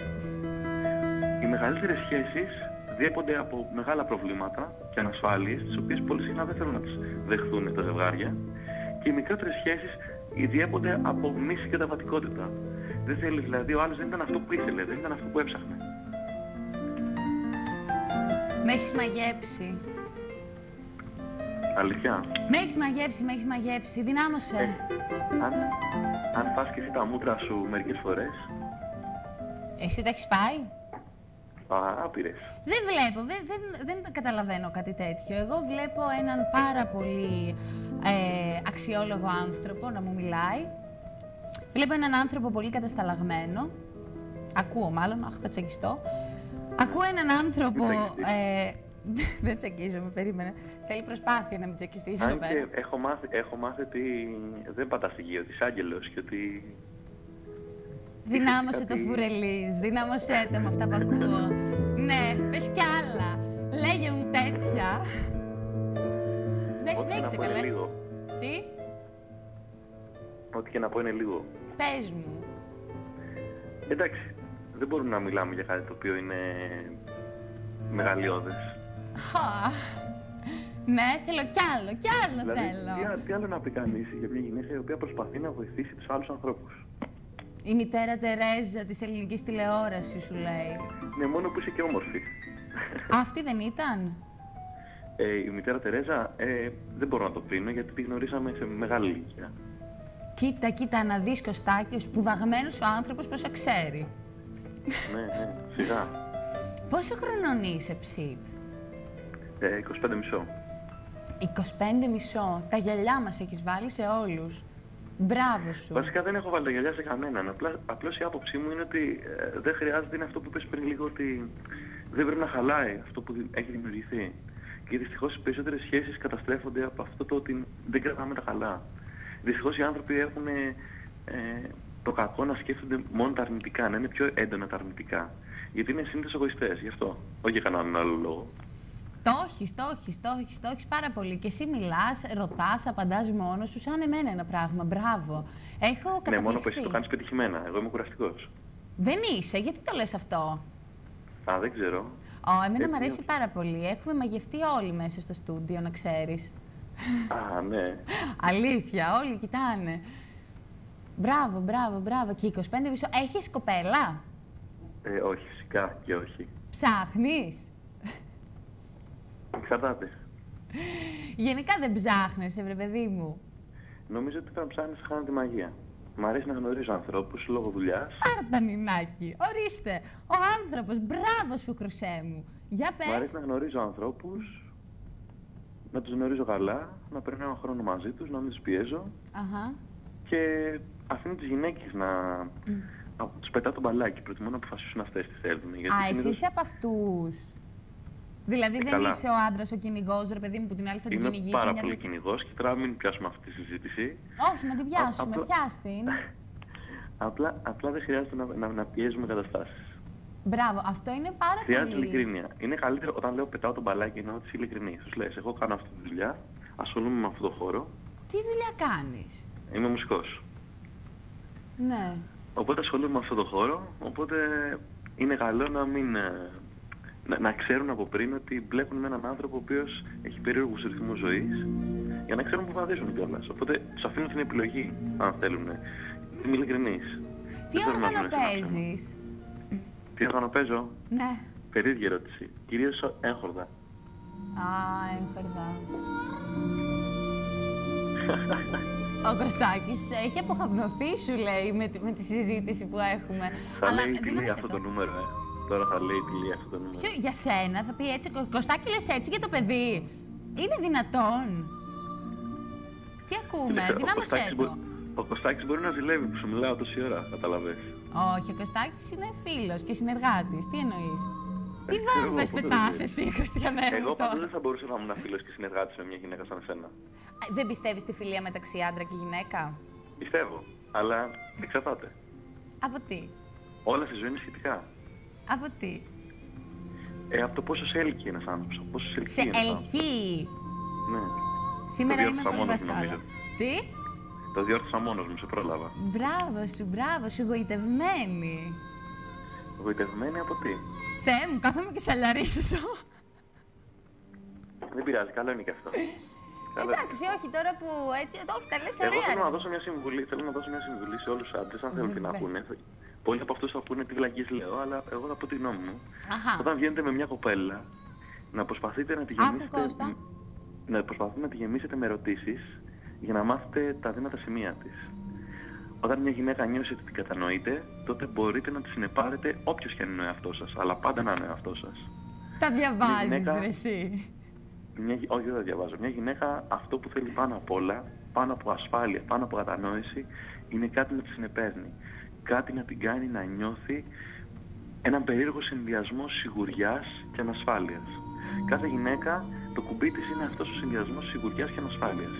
Οι μεγαλύτερες σχέσεις διέπονται από μεγάλα προβλήματα και ανασφάλειες, τις οποίες πολύ συχνά δεν θέλουν να τις δεχθούν τα ζευγάρια, και οι μικρότερες σχέσεις διέπονται από μη συγκαταβατικότητα. Δεν θέλει δηλαδή, ο άλλος δεν ήταν αυτό που ήθελε, δεν ήταν αυτό που έψαχνε. Με έχεις μαγέψει. Αλήθεια. Με έχεις μαγέψει, με έχεις μαγέψει. Δυνάμωσε. Ε, αν, αν πας και εσύ τα μούτρα σου μερικές φορές, Εσύ τα έχεις φάει? α, άπειρες. Δεν βλέπω, δεν, δεν, δεν καταλαβαίνω κάτι τέτοιο. Εγώ βλέπω έναν πάρα πολύ ε, αξιόλογο άνθρωπο να μου μιλάει. Βλέπω έναν άνθρωπο πολύ κατασταλαγμένο. Ακούω μάλλον, αχ θα τσακιστώ. Ακούω έναν άνθρωπο... Ε, δεν τσακίζομαι, περίμενε. Θέλει προσπάθεια να μην τσακιστείς εδώ Αν πέρα. και έχω μάθει, έχω μάθει ότι δεν πατάς στη γη, ότι είσαι άγγελος και ότι... Δυνάμωσε το κάτι- φουρελίζ, δυνάμωσέ το με αυτά που ακούω. Ναι, πες κι άλλα. Λέγε μου τέτοια. Ναι, Ό,τι και να συνέχισε πω είναι καλέ. λίγο. Τι, Ό,τι και να πω είναι λίγο. πες μου. Εντάξει, δεν μπορούμε να μιλάμε για κάτι το οποίο είναι μεγαλειώδες. Χα. Ναι, θέλω κι άλλο, κι άλλο Δηλαδή, θέλω. τι, α- τι άλλο να πει κανείς για μια γυναίκα η οποία προσπαθεί να βοηθήσει τους άλλους ανθρώπους. Η μητέρα Τερέζα της ελληνικής τηλεόρασης σου λέει. Ναι, μόνο που είσαι και όμορφη. Αυτή δεν ήταν? Ε, η μητέρα Τερέζα ε, δεν μπορώ να το κρίνω γιατί τη γνωρίσαμε σε μεγάλη ηλικία. Κοίτα, κοίτα, να δεις Κωστάκη, ο σπουδαγμένος ο άνθρωπος πόσα ξέρει. Ναι, ναι, σιγά. Πόσο χρονών είσαι, Ψίπ? Ε, είκοσι πέντε μισό. είκοσι πέντε μισό. Τα γυαλιά μας έχεις βάλει σε όλους. Μπράβο σου. Βασικά δεν έχω βάλει τα γυαλιά σε κανέναν. Απλά, απλώς η άποψή μου είναι ότι ε, δεν χρειάζεται, είναι αυτό που είπες πριν λίγο, ότι δεν πρέπει να χαλάει αυτό που έχει δημιουργηθεί. Και δυστυχώς οι περισσότερες σχέσεις καταστρέφονται από αυτό το ότι δεν κρατάμε τα καλά. Δυστυχώς οι άνθρωποι έχουν ε, ε, το κακό να σκέφτονται μόνο τα αρνητικά, να είναι πιο έντονα τα αρνητικά. Γιατί είναι συνήθως εγωιστές, γι' αυτό. Όχι για κανέναν άλλο λόγο. Το έχεις, το έχεις, το έχεις, το έχεις πάρα πολύ. Και εσύ μιλάς, ρωτάς, απαντάς μόνος σου, σαν εμένα ένα πράγμα. Μπράβο. Έχω καταπληχθεί. Ναι, μόνο που εσύ το κάνεις πετυχημένα. Εγώ είμαι κουραστικός. Δεν είσαι, γιατί το λες αυτό? Α, δεν ξέρω. Ω, εμένα Ε, μου αρέσει πάρα πολύ. Έχουμε μαγευτεί όλοι μέσα στο στούντιο, να ξέρεις. Α, ναι. Αλήθεια, όλοι κοιτάνε. Μπράβο, μπράβο, μπράβο. Και είκοσι πέντε μισό. Έχεις κοπέλα? Ε, όχι, φυσικά και όχι. Ψάχνεις? Εξαρτάται. Γενικά δεν ψάχνεσαι, βρε παιδί μου. Νομίζω ότι όταν ψάχνεις θα χάνει τη μαγεία. Μ' αρέσει να γνωρίζω ανθρώπους λόγω δουλειάς. Πάρ' τα Νινάκη. Ορίστε. Ο άνθρωπος. Μπράβο σου, Χρυσέ μου. Για Μ' αρέσει πες. να γνωρίζω ανθρώπους, να τους γνωρίζω καλά, να περνάω χρόνο μαζί τους, να μην τους πιέζω Αχα. και αφήνω τις γυναίκες να, να τους πετάω το μπαλάκι. Προτιμώ να αποφασίσουν αυτές τι θέλουν. Γιατί Α, εσύ συνήθως είσαι από αυτούς. Δηλαδή Ε, δεν καλά. είσαι ο άντρας ο κυνηγός, ρε παιδί μου, που την άλλη θα την είμαι κυνηγήσει. πάρα μια πολύ δι- κυνηγός και τώρα μην πιάσουμε αυτή τη συζήτηση. Όχι, να την πιάσουμε. απλά- Πιάσtin. Απλά, απλά δεν χρειάζεται να, να, να πιέζουμε καταστάσεις. Μπράβο, αυτό είναι πάρα Χρειάζεται πολύ. ειλικρίνεια. Είναι καλύτερο όταν λέω πετάω το μπαλάκι εννοώ ότι είσαι ειλικρινή. Τους λες, εγώ κάνω αυτή τη δουλειά, ασχολούμαι με αυτό το χώρο, Τι δουλειά κάνεις? είμαι μουσικός. Ναι. Οπότε ασχολούμαι με αυτό το χώρο, οπότε είναι καλό να μην... ε, Να, να ξέρουν από πριν ότι μπλέκουν με έναν άνθρωπο ο οποίος έχει περίεργους ρυθμούς ζωής για να ξέρουν που βαδίζουν κιόλας. Οπότε τους αφήνω την επιλογή, αν θέλουν. Είμαι ειλικρινής. Τι Δεν θέλω να όργανο ζουν σε ένα ψέμα. παίζεις? Τι όργανο παίζω? Ναι. Περίεργη ερώτηση. Κυρίως έγχορδα. Α, έγχορδα. Ο Κωστάκης έχει αποχαυνοθεί, σου λέει, με τη, με τη συζήτηση που έχουμε. Θα λέει δίναμε τηλή σε αυτό το νούμερο, ε. Τώρα θα λέει τηλή αυτό το νούμερο. Ποιο, για σένα θα πει έτσι, Κω- Κωστάκη λες έτσι για το παιδί. Είναι δυνατόν? Τι ακούμε, Κοίταξε, ο δυνάμωσέ Κωστάκης το. μπο- Ο Κωστάκης μπορεί να ζηλεύει που σου μιλάω τόση ώρα, καταλαβες. Όχι, ο Κωστάκης είναι φίλος και συνεργάτης. Τι εννοείς? Τι ξέρω εγώ, βόμβες πότε πετάς δεν εσύ, Χριστιανέ μου, Εγώ πάντως τώρα? δεν θα μπορούσα να ήμουν φίλος και συνεργάτης με μια γυναίκα σαν εσένα. Α, Δεν πιστεύεις στη φιλία μεταξύ άντρα και γυναίκα? Πιστεύω, αλλά εξαρτάται. Από τι? Όλα στη ζωή είναι σχετικά. Από τι? Ε, από το πόσο σε έλκει ένας άνθρωπος, από πόσο σε ελκύει Σε ένας άνθρωπος. ελκύει. Ναι. Σήμερα Το είμαι διόρθωσα πολύ μόνος μου, δασκάλα. νομίζω. Τι? Το διόρθωσα μόνος μου, σε πρόλαβα. Μπράβο σου, μπράβο σου, γοητευμένη. Γοητευμένη από τι? Θεέ μου, κάθομαι και σαλαρίζω. Δεν πειράζει, καλό είναι και αυτό. Καλό είναι. Εντάξει, όχι, τώρα που έτσι, όχι, τα λες Εγώ ωραία. θέλω ρε. να δώσω μια συμβουλή, θέλω να δώσω μια συμβουλή σε όλους τους άντρες, αν θέλουν τι να Βέβαια. πούνε. Πολλοί από αυτούς θα πούνε τι βλακίες λέω, αλλά εγώ θα πω τη γνώμη μου. Αχα. Όταν βγαίνετε με μια κοπέλα, να προσπαθείτε να τη Άκου, γεμίσετε... Κώστα. Να προσπαθείτε να τη γεμίσετε με ερωτήσεις για να μάθετε τα δύνατα σημεία της. Όταν μια γυναίκα νιώσει ότι την κατανοείτε, τότε μπορείτε να τη συνεπάρετε όποιος και αν είναι ο εαυτός σας, αλλά πάντα να είναι ο εαυτός σας. Τα διαβάζεις, γυναίκα- ρε εσύ. Μια, γυ- όχι, δεν τα διαβάζω. Μια γυναίκα αυτό που θέλει πάνω απ' όλα, πάνω από ασφάλεια, πάνω από κατανόηση, είναι κάτι να τη συνεπέρνει. Κάτι να την κάνει να νιώθει έναν περίεργο συνδυασμό σιγουριάς και ανασφάλειας. Κάθε γυναίκα, το κουμπί της είναι αυτός ο συνδυασμός σιγουριάς και ανασφάλειας.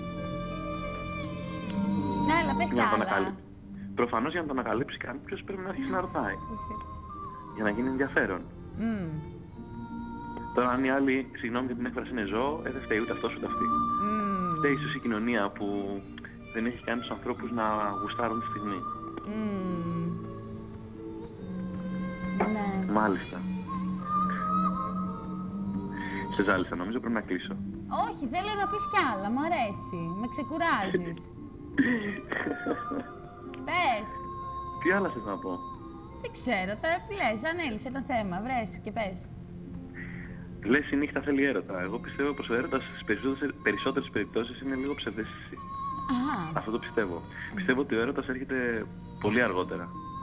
Ναι, αλλά πες κι Για να το άλλα. ανακαλύψει. Προφανώς για να το ανακαλύψει κάποιος πρέπει να αρχίσει να ρωτάει. Για να γίνει ενδιαφέρον. Μμμ. Τώρα αν οι άλλοι, συγγνώμη για την έκφραση, είναι ζώο, ε, δεν φταίει ούτε αυτός ούτε αυτή. Μμμ. Φταίει ίσως η κοινωνία που δεν έχει κάνει τους ανθρώπους να γουστάρουν τη στιγμή. Μμμ. Ναι. Μάλιστα. Σε ζάλισα, νομίζω πρέπει να κλείσω. Όχι, θέλω να πεις κι άλλα, μου αρέσει. Με ξεκουράζεις. Πες. Τι άλλα θες να πω? Δεν ξέρω, τα λες, ανέλησε το θέμα, βρες και πες. Λες η νύχτα θέλει έρωτα. Εγώ πιστεύω πως ο έρωτας στις περισσότερες, περισσότερες περιπτώσεις είναι λίγο ψευδαίσθηση. Αχα. Αυτό το πιστεύω. Πιστεύω ότι ο έρωτας έρχεται πολύ αργότερα.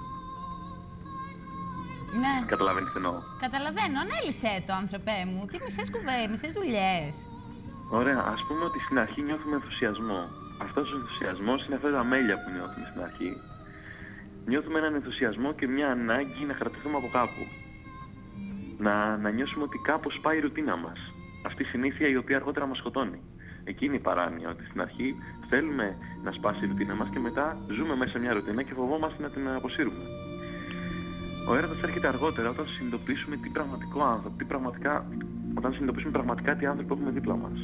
Ναι. Καταλαβαίνεις τι εννοώ? Καταλαβαίνω, ανέλησε το, άνθρωπέ μου. Τι μισές κουβέ, μισές δουλειές. Ωραία, ας πούμε ότι στην αρχή νιώθουμε ενθουσιασμό. Αυτός ο ενθουσιασμός είναι αυτά τα μέλια που νιώθουμε στην αρχή. Νιώθουμε έναν ενθουσιασμό και μια ανάγκη να κρατηθούμε από κάπου. Να, να νιώσουμε ότι κάπως πάει η ρουτίνα μας. Αυτή η συνήθεια η οποία αργότερα μας σκοτώνει. Εκείνη η παράνοια, ότι στην αρχή θέλουμε να σπάσει η ρουτίνα μας και μετά ζούμε μέσα σε μια ρουτίνα και φοβόμαστε να την αποσύρουμε. Ο έρωτας έρχεται αργότερα όταν συνειδητοποιήσουμε τι πραγματικό άνθρωπο, τι πραγματικά, όταν συνειδητοποιήσουμε πραγματικά τι άνθρωπο έχουμε δίπλα μας.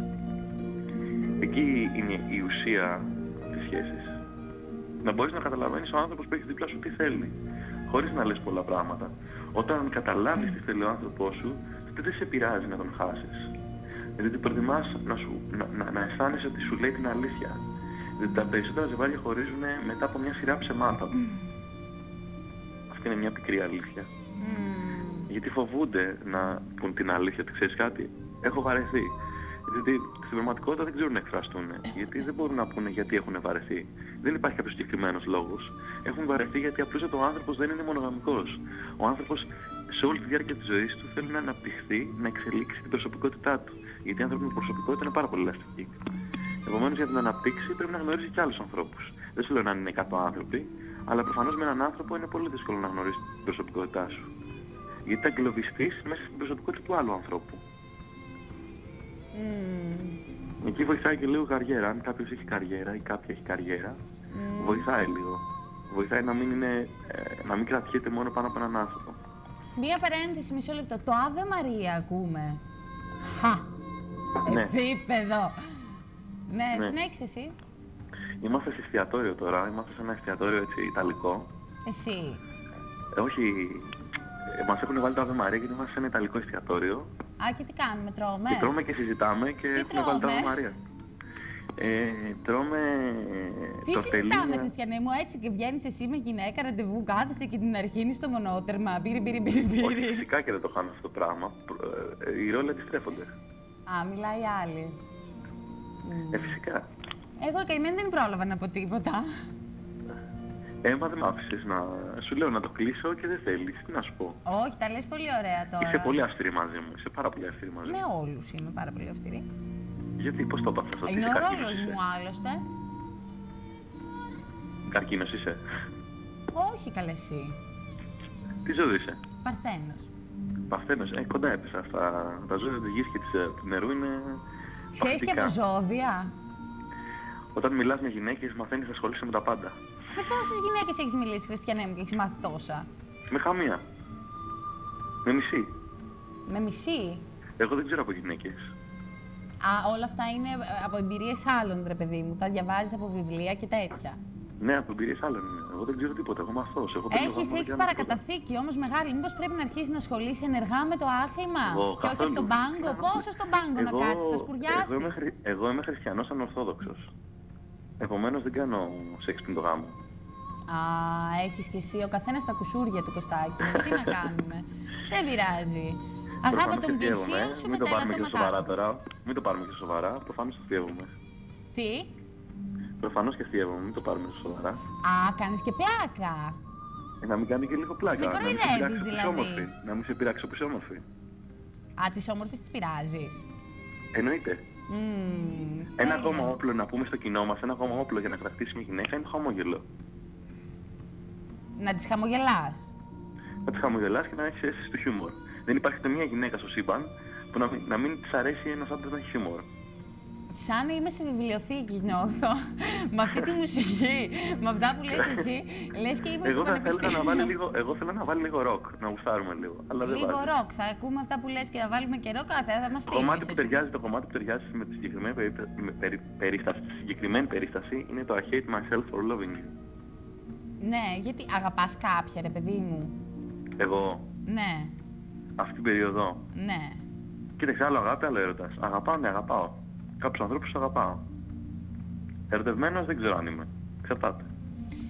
Εκεί είναι η ουσία της σχέσης. Να μπορείς να καταλαβαίνεις ο άνθρωπος που έχει δίπλα σου τι θέλει, χωρίς να λες πολλά πράγματα. Όταν καταλάβεις τι θέλει ο άνθρωπός σου, τότε δεν σε πειράζει να τον χάσεις. Γιατί προτιμάς να, σου, να, να, να αισθάνεσαι ότι σου λέει την αλήθεια. Γιατί τα περισσότερα ζευγάρια χωρίζουν μετά από μια σειρά ψεμάτων. Αυτή είναι μια πικρή αλήθεια. Mm. Γιατί φοβούνται να πουν την αλήθεια, ότι ξέρεις κάτι, έχω βαρεθεί. Γιατί στην πραγματικότητα δεν ξέρουν να εκφραστούν. Γιατί δεν μπορούν να πούνε γιατί έχουν βαρεθεί. Δεν υπάρχει κάποιος συγκεκριμένος λόγος. Έχουν βαρεθεί γιατί απλούστατα ο άνθρωπος δεν είναι μονογαμικός. Ο άνθρωπος σε όλη τη διάρκεια της ζωής του θέλει να αναπτυχθεί, να εξελίξει την προσωπικότητά του. Γιατί οι άνθρωποι με προσωπικότητα είναι πάρα πολύ ελαστικοί. Επομένως για να την αναπτύξει πρέπει να γνωρίζει και άλλους ανθρώπους. Δεν σου λέω να είναι εκατό άνθρωποι, αλλά προφανώς με έναν άνθρωπο είναι πολύ δύσκολο να γνωρίσεις την προσωπικότητά σου. Γιατί θα εγκλωβιστείς μέσα στην προσωπικότητα του άλλου ανθρώπου. Mm. Εκεί βοηθάει και λίγο καριέρα. Αν κάποιος έχει καριέρα ή κάποια έχει καριέρα, mm. βοηθάει λίγο. Βοηθάει να μην, είναι, ε, να μην κρατιέται μόνο πάνω από έναν άνθρωπο. Μία παρένθεση, μισό λεπτό. Το Ave Maria ακούμε. Χα! Ναι. Επίπεδο! Ναι, ναι. συνέχισε εσύ. Είμαστε σε εστιατόριο τώρα. Είμαστε σε ένα εστιατόριο έτσι ιταλικό. Εσύ. Ε, όχι. Ε, μας έχουν βάλει το Ave Maria γιατί είμαστε σε ένα ιταλικό εστιατόριο. Α, και τι κάνουμε, τρώμε. Και τρώμε και συζητάμε και τι έχουμε βάλει το Ave Maria. Ε, τρώμε τι συζητάμε, Χριστιανέ μου, έτσι και βγαίνεις εσύ με γυναίκα, ραντεβού, κάθεσαι και την αρχίνεις στο μονότερμα, πήρε, πήρε, πήρε, πήρε. Όχι, φυσικά και δεν το χάνω αυτό το πράγμα. Οι ρόλοι αντιστρέφονται. Α, μιλάει άλλη. Ε, φυσικά. Εγώ καημένη δεν πρόλαβα να πω τίποτα. Ε, μα δεν μ' άφησες να... Σου λέω να το κλείσω και δεν θέλεις. Τι να σου πω. Όχι, τα λες πολύ ωραία τώρα. Είσαι πολύ αυστηρή μαζί μου. Είσαι πάρα πολύ αυστηρή μαζί μου. Με όλους είμαι πάρα πολύ αυστηρή. Γιατί, πώς το έπαθες αυτό? Είναι ο ρόλος μου άλλωστε. Καρκίνος είσαι? Όχι καλέ εσύ. Τι ζώδιο είσαι? Παρθένος. Παρθένος, ε, κοντά έπεσα αυτά. Τα ζώδια του γης και της, του νερού είναι... Ξέρεις και από ζώδια? Όταν μιλάς με γυναίκες μαθαίνεις να ασχολείσαι με τα πάντα. Με πόσες γυναίκες έχεις μιλήσει, Χριστιανέ μου, και έχεις μάθει τόσα? Με καμία. Με μισή. Με μισή? Εγώ δεν ξέρω από γυναίκες. Α, όλα αυτά είναι από εμπειρίες άλλων, ρε παιδί μου. Τα διαβάζεις από βιβλία και τέτοια. Ναι, από εμπειρίες άλλων είναι. Εγώ δεν ξέρω τίποτα. Εγώ μαθός. Εγώ έχεις έχεις παρακαταθήκη όμως μεγάλη. Μήπως πρέπει να αρχίσεις να ασχολείσαι ενεργά με το άθλημα? Εγώ, και όχι από τον πάγκο. Πόσο στον πάγκο εγώ, να κάτσεις, θα σκουριάσεις? Εγώ είμαι, χρη... εγώ είμαι χριστιανός ανορθόδοξος. Επομένως δεν κάνω σεξ πριν το γάμο. Α, έχεις κι εσύ ο καθένας τα κουσούρια του, Κωστάκη. Τι να κάνουμε. Δεν πειράζει. Αγάπη των πλησίων σου με τα ελαττώματά του. Μην το πάρουμε και σοβαρά. Προφανώς αστειεύομαι. Τι? Προφανώς και αστειεύομαι. Μην το πάρουμε και σοβαρά. Α, κάνεις και πλάκα. Ε, να μην κάνει και λίγο πλάκα. Με κοροϊδεύεις δηλαδή. Να μην σε πειράξω πίσω όμορφη. Α, τις όμορφες τις πειράζεις? Εννοείται. Mm, ένα ακόμα όπλο να πούμε στο κοινό μας, ένα ακόμα όπλο για να κρατήσει μια γυναίκα είναι το χαμόγελο. Να τις χαμογελάς. Να τις χαμογελάς και να έχεις αίσθηση του χιούμορ. Δεν υπάρχει ούτε μια γυναίκα στο σύμπαν που να μην, να μην της αρέσει ένας άντρας να έχει χιούμορ. Σαν είμαι σε βιβλιοθήκη νιώθω. Με αυτή τη μουσική, με αυτά που λες εσύ, λες και είμαι στο πανεπιστήμιο. Να βάλει λίγο, εγώ θέλω να βάλει λίγο ροκ, να γουστάρουμε λίγο. Αλλά δεν λίγο βάζει. ροκ, θα ακούμε αυτά που λες και θα βάλουμε και ροκ, θα μας το κομμάτι που ταιριάζει, το κομμάτι που ταιριάζει με τη συγκεκριμένη περί, περί, περίσταση, τη συγκεκριμένη περίσταση είναι το I hate myself for loving you. Ναι, γιατί αγαπάς κάποια ρε παιδί μου? Εγώ. Ναι. Αυτή την περίοδο. Ναι. Κοίταξε, άλλο αγάπη, άλλο έρωτας. Αγαπάω, ναι, αγαπάω. Κάποιους ανθρώπους τους αγαπάω. Ερωτευμένος δεν ξέρω αν είμαι. Εξαρτάται.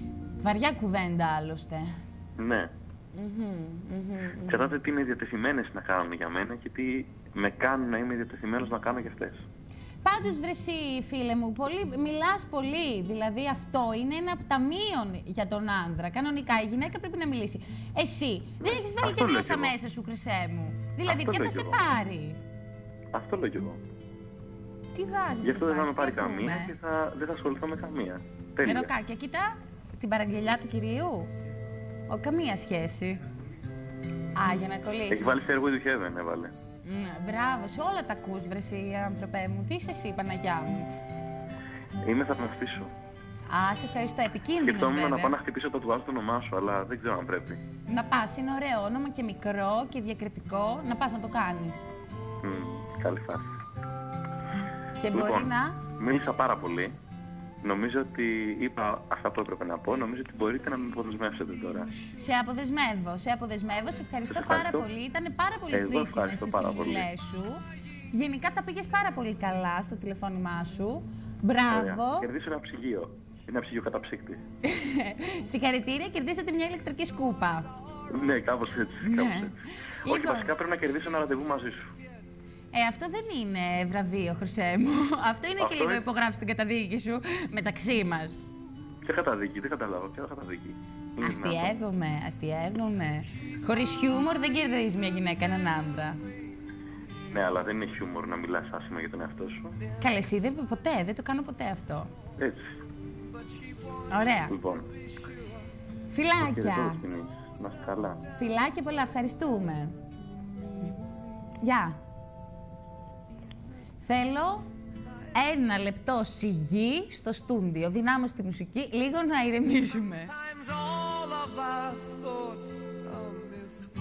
Βαριά κουβέντα άλλωστε. Ναι. Mm-hmm, Ξέρετε τι είναι διατεθειμένες να κάνουν για μένα και τι με κάνουν να είμαι διατεθειμένος να κάνω για αυτές. Πάντως, βρε εσύ, φίλε μου, πολύ, μιλάς πολύ. Δηλαδή, αυτό είναι ένα από τα μείον για τον άντρα. Κανονικά, η γυναίκα πρέπει να μιλήσει. Εσύ δεν έχεις βάλει Αυτό και λέω γλώσσα κι εγώ. μέσα σου, Χρυσέ μου. Δηλαδή, Αυτό ποια θα λέω σε κι εγώ. πάρει. Αυτό λέω κι εγώ. Τι βγάζεις, Γι' αυτό δεν θα με Χριστάκη, πάρει τι καμία ακούμε? και θα, δεν θα ασχοληθώ με καμία. Τέλεια. Μεροκάκια, κοίτα την παραγγελιά του κυρίου. Ο, καμία σχέση. Α, για να κολλήσει. Έχει βάλει Stairway to Heaven, έβαλε. Mm, μπράβο, σε όλα τα ακούς, βρε εσύ, άνθρωπέ μου. Τι είσαι εσύ, Παναγιά μου. Είμαι θαυμαστή σου. Α, σε ευχαριστώ. Επικίνδυνος, Σκεφτόμουν βέβαια. να πάω να χτυπήσω το τουάζ το όνομά σου, αλλά δεν ξέρω αν πρέπει. Να πας, είναι ωραίο όνομα και μικρό και διακριτικό. Να πας να το κάνεις. Μμ, καλή φάση. Και μπορεί Λοιπόν, να... μίλησα πάρα πολύ. Νομίζω ότι είπα αυτά που έπρεπε να πω. Νομίζω ότι μπορείτε να με αποδεσμεύσετε τώρα. Σε αποδεσμεύω, σε αποδεσμεύω. Σε ευχαριστώ, Σας πάρα ευχαριστώ. πολύ. Ήταν πάρα πολύ Εγώ χρήσιμες ευχαριστώ οι πάρα πολύ. συμβουλές σου. Γενικά τα πήγες πάρα πολύ καλά στο τηλεφώνημά σου. Μπράβο. Ωραία. Κερδίσω ένα ψυγείο. Ένα ψυγείο καταψύκτη. Συγχαρητήρια, κερδίσατε μια ηλεκτρική σκούπα. Ναι, κάπως έτσι. Κάπως έτσι. Όχι, Λοιπόν. βασικά πρέπει να κερδίσω ένα ραντεβού μαζί σου. Ε, αυτό δεν είναι βραβείο, Χρυσέ μου. Αυτό είναι Αυτό και λίγο είναι- υπογράψει την καταδίκη σου μεταξύ μας. Ποια καταδίκη, δεν καταλάβω. Ποια καταδίκη. Είναι δυνατόν? Αστειεύομαι, αστειεύομαι. Χωρίς χιούμορ δεν κερδίζει μια γυναίκα έναν άντρα. Ναι, αλλά δεν είναι χιούμορ να μιλάς άσχημα για τον εαυτό σου. Καλέ, εσύ δεν, ποτέ, δεν το κάνω ποτέ αυτό. Έτσι. Ωραία. Λοιπόν. Φιλάκια. Χαιρετώ, Σκηνή. Να είσαι καλά. Φιλάκια πολλά, ευχαριστούμε. Γεια. Θέλω ένα λεπτό σιγή στο στούντιο. Δυνάμω στη μουσική, λίγο να ηρεμήσουμε. Times all of our thoughts of this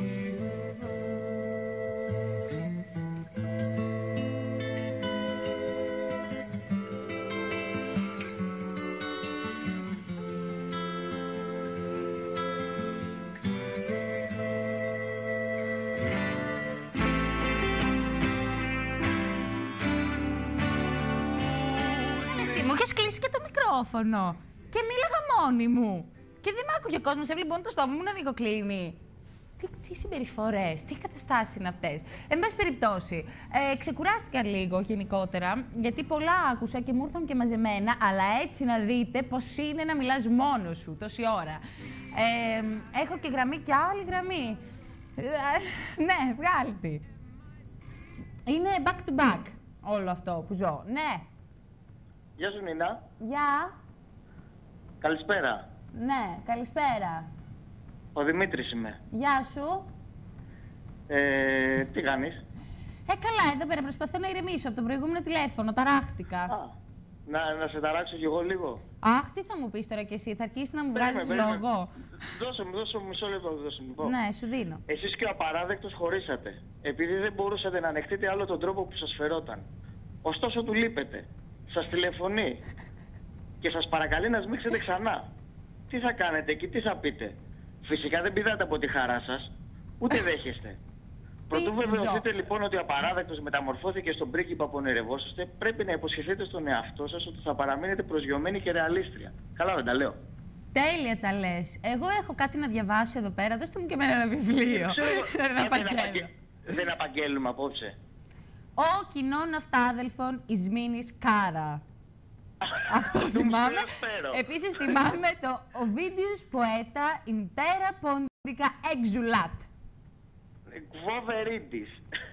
Εσύ μου έχεις κλείσει και το μικρόφωνο. Και μίλαγα μόνη μου. Και δεν μ' άκουγε ο κόσμος, έβλεπε μόνο το στόμα μου να ανοιγοκλίνει. Τι, τι συμπεριφορές, τι καταστάσεις είναι αυτές. Εν πάση περιπτώσει, ε, ξεκουράστηκα λίγο γενικότερα, γιατί πολλά άκουσα και μου ήρθαν και μαζεμένα, αλλά έτσι να δείτε πώς είναι να μιλάς μόνος σου τόση ώρα. Ε, έχω και γραμμή και άλλη γραμμή. Ε, ναι, βγάλει τη. Είναι back to back όλο αυτό που ζω. Ναι. Γεια σου Νίνα. Γεια. Καλησπέρα. Ναι, καλησπέρα. Ο Δημήτρης είμαι. Γεια σου. Ε, τι κάνεις? Ε, καλά, εδώ πέρα προσπαθώ να ηρεμήσω από το προηγούμενο τηλέφωνο. Ταράχτηκα. Α, να, να σε ταράξω κι εγώ λίγο. Αχ, τι θα μου πεις τώρα κι εσύ, θα αρχίσεις να μου βγάζεις Περίμενε, περίμενε. λόγο. Δώσε μου, δώσε μου μισό λεπτό, δώσε μου. Λοιπόν, Ναι, σου δίνω. εσείς και ο απαράδεκτος χωρίσατε. Επειδή δεν μπορούσατε να ανεχτείτε άλλο τον τρόπο που σας φερόταν. Ωστόσο του λείπετε. Σας τηλεφωνεί. Και σας παρακαλεί να σμίξετε ξανά. Τι θα κάνετε εκεί, τι θα πείτε? Φυσικά δεν πηδάτε από τη χαρά σας. Ούτε δέχεστε. Προτού ζω. βεβαιωθείτε λοιπόν ότι ο απαράδεκτος μεταμορφώθηκε στον πρίγκιπα που ονειρευόσαστε, πρέπει να υποσχεθείτε στον εαυτό σας ότι θα παραμείνετε προσγειωμένοι και ρεαλίστρια. Καλά δεν τα λέω? Τέλεια τα λες. Εγώ έχω κάτι να διαβάσω εδώ πέρα. Δώστε μου και εμένα ένα βιβλίο. Ξέρω, Να δεν απαγγέλω. απαγγε- Δεν απαγγέλουμε απόψε. Ο κοινών αυτάδελφων εις μήνης κάρα. Αυτό θυμάμαι. ξέρω. Επίσης θυμάμαι το «Ο βίντεος ποέτα intera pondica exulat». Κβοβερίτης.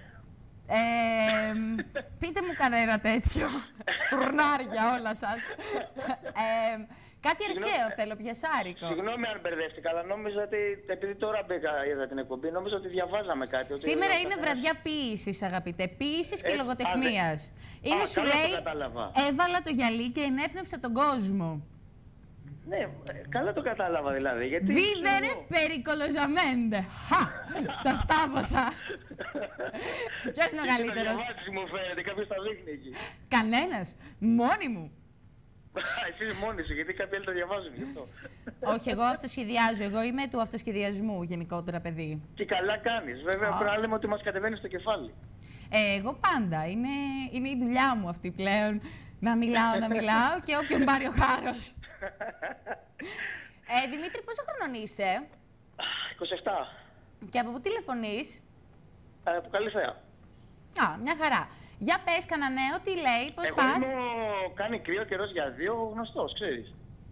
Ε, πείτε μου κανένα τέτοιο. Στουρνάρια όλα σας. Ε, κάτι αρχαίο θέλω, πιασάρικο. Συγγνώμη αν μπερδεύτηκα, αλλά νόμιζα ότι επειδή τώρα μπήκα είδα την εκπομπή, νόμιζα ότι διαβάζαμε κάτι. Ότι Σήμερα ο είναι καθένας- βραδιά ποίησης, αγαπητέ. Ποίησης και Ε, λογοτεχνίας. Είναι, Α, σου καλά το λέει, κατάλαβα. έβαλα το γυαλί και ενέπνευσα τον κόσμο. Ναι, ε, καλά το κατάλαβα δηλαδή. Γιατί Βίδερε ξέρω εγώ. περικολοζαμέντε. Χα! Σας τα έδωσα. Ποιος είναι ο Τα καλύτερος? διαβάζεις μου φαίνεται, κάποιος τα δείχνει εκεί. Κανένας. Μόνη μου. Εσύ μόνη σου, γιατί κάποιοι άλλοι τα διαβάζουν γι' αυτό. Όχι, εγώ αυτοσχεδιάζω. Εγώ είμαι του αυτοσχεδιασμού γενικότερα, παιδί. Και καλά κάνεις. Βέβαια, Α. πρέπει να λέμε ότι μας κατεβαίνει στο κεφάλι. Ε, εγώ πάντα. Είναι, είναι η δουλειά μου αυτή πλέον. Να μιλάω, να μιλάω και όποιον πάρει ο χάρος. Ε, Δημήτρη, πόσο χρονών είσαι? είκοσι επτά. Και από πού τηλεφωνείς? Ε, από Καλυθέα. Α, μια χαρά. Για πες κανένα νέο, τι λέει, πώς Εγώ πας? είμαι ο- κάνει κρύο καιρός για δύο γνωστός, ξέρεις.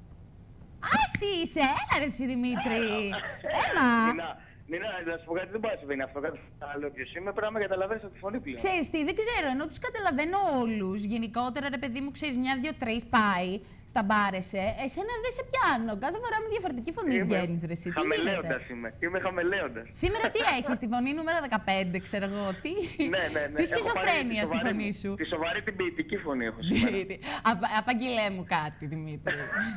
Α, εσύ είσαι, έλα ρε εσύ Δημήτρη. Έλα. Νίνα, Νίνα, να σου πω κάτι, δεν πάει να συμβαίνει αυτό. Κάτι άλλο ποιος είμαι, πρέπει να με καταλαβαίνεις από τη φωνή πλέον. Ξέρεις τι, δεν ξέρω, ενώ τους καταλαβαίνω όλους. Γενικότερα, ρε παιδί μου, ξέρεις, μια, δύο, τρεις πάει, στα μπάρεσε. Εσένα δεν σε πιάνω. Κάθε φορά με διαφορετική φωνή βγαίνεις, ρε εσύ. Τι γίνεται? Χαμελέοντας είμαι. Είμαι χαμελέοντας. Σήμερα τι έχεις, τη φωνή νούμερο δεκαπέντε, ξέρω εγώ. Τι, Ναι, ναι, ναι. τι Έχω σχιζοφρένεια πάρει στη τη σοβαρή φωνή μου- σου. Τη σοβαρή την ποιητική φωνή έχω σήμερα. Απα- Απαγγείλε μου κάτι, Δημήτρη.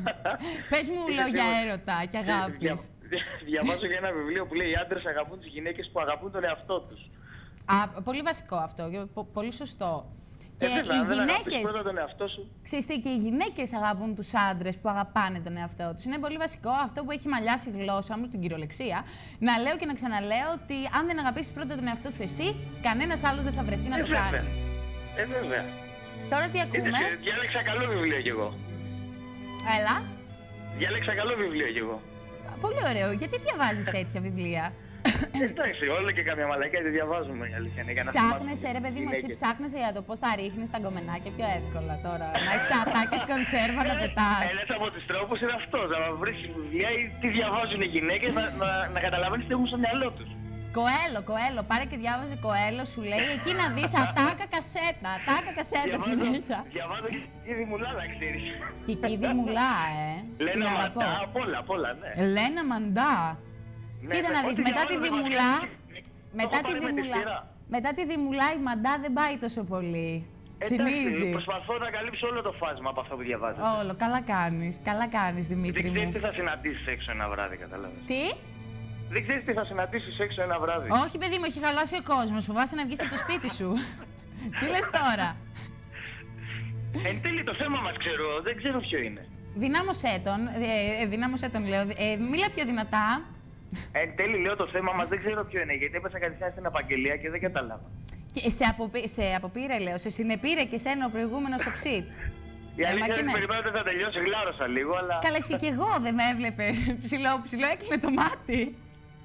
Πες μου Είσαι λόγια σίγουρος? έρωτα και Δια- αγάπης. δια- Διαβάζω για ένα βιβλίο που λέει οι άντρες αγαπούν τις γυναίκες που αγαπούν τον εαυτό τους. Α, πολύ βασικό αυτό, και πο- πολύ σωστό. Και Ε, βέβαια, οι αν δεν αγαπήσεις γυναίκες, πρώτα τον εαυτό σου. ξέρεις τι, και οι γυναίκες αγαπούν τους άντρες που αγαπάνε τον εαυτό τους. Είναι πολύ βασικό αυτό που έχει μαλλιάσει η γλώσσα μου στην κυριολεξία. Να λέω και να ξαναλέω ότι αν δεν αγαπήσεις πρώτα τον εαυτό σου εσύ, κανένας άλλος δεν θα βρεθεί να Ε, το βέβαια. κάνει. Ε, βέβαια. Τώρα τι ακούμε? Είδες, ε, διάλεξα καλό βιβλίο κι εγώ. Έλα. Διάλεξα καλό βιβλίο κι εγώ. Πολύ ωραίο. Γιατί διαβάζεις τέτοια βιβλία? Εντάξει, όλο και καμιά μαλακιά τη διαβάζουμε η αλήθεια είναι, για να Ψάχνεσαι, θυμάσαι ρε παιδί μου, εσύ γυναίκες. ψάχνεσαι για το πώς θα ρίχνεις τα γκομενάκια πιο εύκολα τώρα. Να έχεις ατάκες κονσέρβα να πετάς. Ένας από τους τρόπους είναι αυτός, να βρεις βιβλία ή τι διαβάζουν οι γυναίκες, να, να, να καταλαβαίνεις τι έχουν στο μυαλό τους. Κοέλο, Κοέλο, πάρε και διάβαζε Κοέλο, σου λέει εκεί να δεις ατάκα κασέτα, ατάκα κασέτα συνέχεια. διαβάζω και τη Δημουλάλα, ξέρεις. Κικίδη μουλά, ε. Λένα Την αγαπώ. Μαντά, απ' όλα, απ' όλα, ναι. Λένα Μαντά. Ναι, Κοίτα ναι, να δεις, ό,τι μετά τη διαβάζω, Δημουλά, το μετά έχω τη πάρει με τη Δημουλά, σειρά. μετά τη Δημουλά η Μαντά δεν πάει τόσο πολύ. Εντάξει, Συνήθει. προσπαθώ να καλύψω όλο το φάσμα από αυτό που διαβάζω. Όλο, καλά κάνεις, καλά κάνεις Δημήτρη Δεν ξέρεις μου. τι θα συναντήσεις έξω ένα βράδυ, κατάλαβες. Τι? Δεν ξέρεις τι θα συναντήσεις έξω ένα βράδυ. Όχι παιδί μου, έχει χαλάσει ο κόσμος, φοβάσαι να βγεις από το σπίτι σου. Τι λες τώρα? Εν τέλει το θέμα μας ξέρω, δεν ξέρω ποιο είναι. Δυνάμωσέ τον, ε, ε, δυνάμωσέ τον λέω, ε, μίλα πιο δυνατά. Εν τέλει λέω το θέμα μας δεν ξέρω ποιο είναι, γιατί έπεσα κατευθείαν στην απαγγελία και δεν κατάλαβα. Και σε, αποπή, σε αποπήρε λέω, σε συνεπήρε και σένα ο προηγούμενος ο ψιτ. Η αλήθεια μα είναι και ότι ναι. περιμένω ότι θα τελειώσει, γλάρωσα λίγο, αλλά... Καλά εσύ κι εγώ δεν με έβλεπε, ψηλό, ψηλό έκλεινε το μάτι.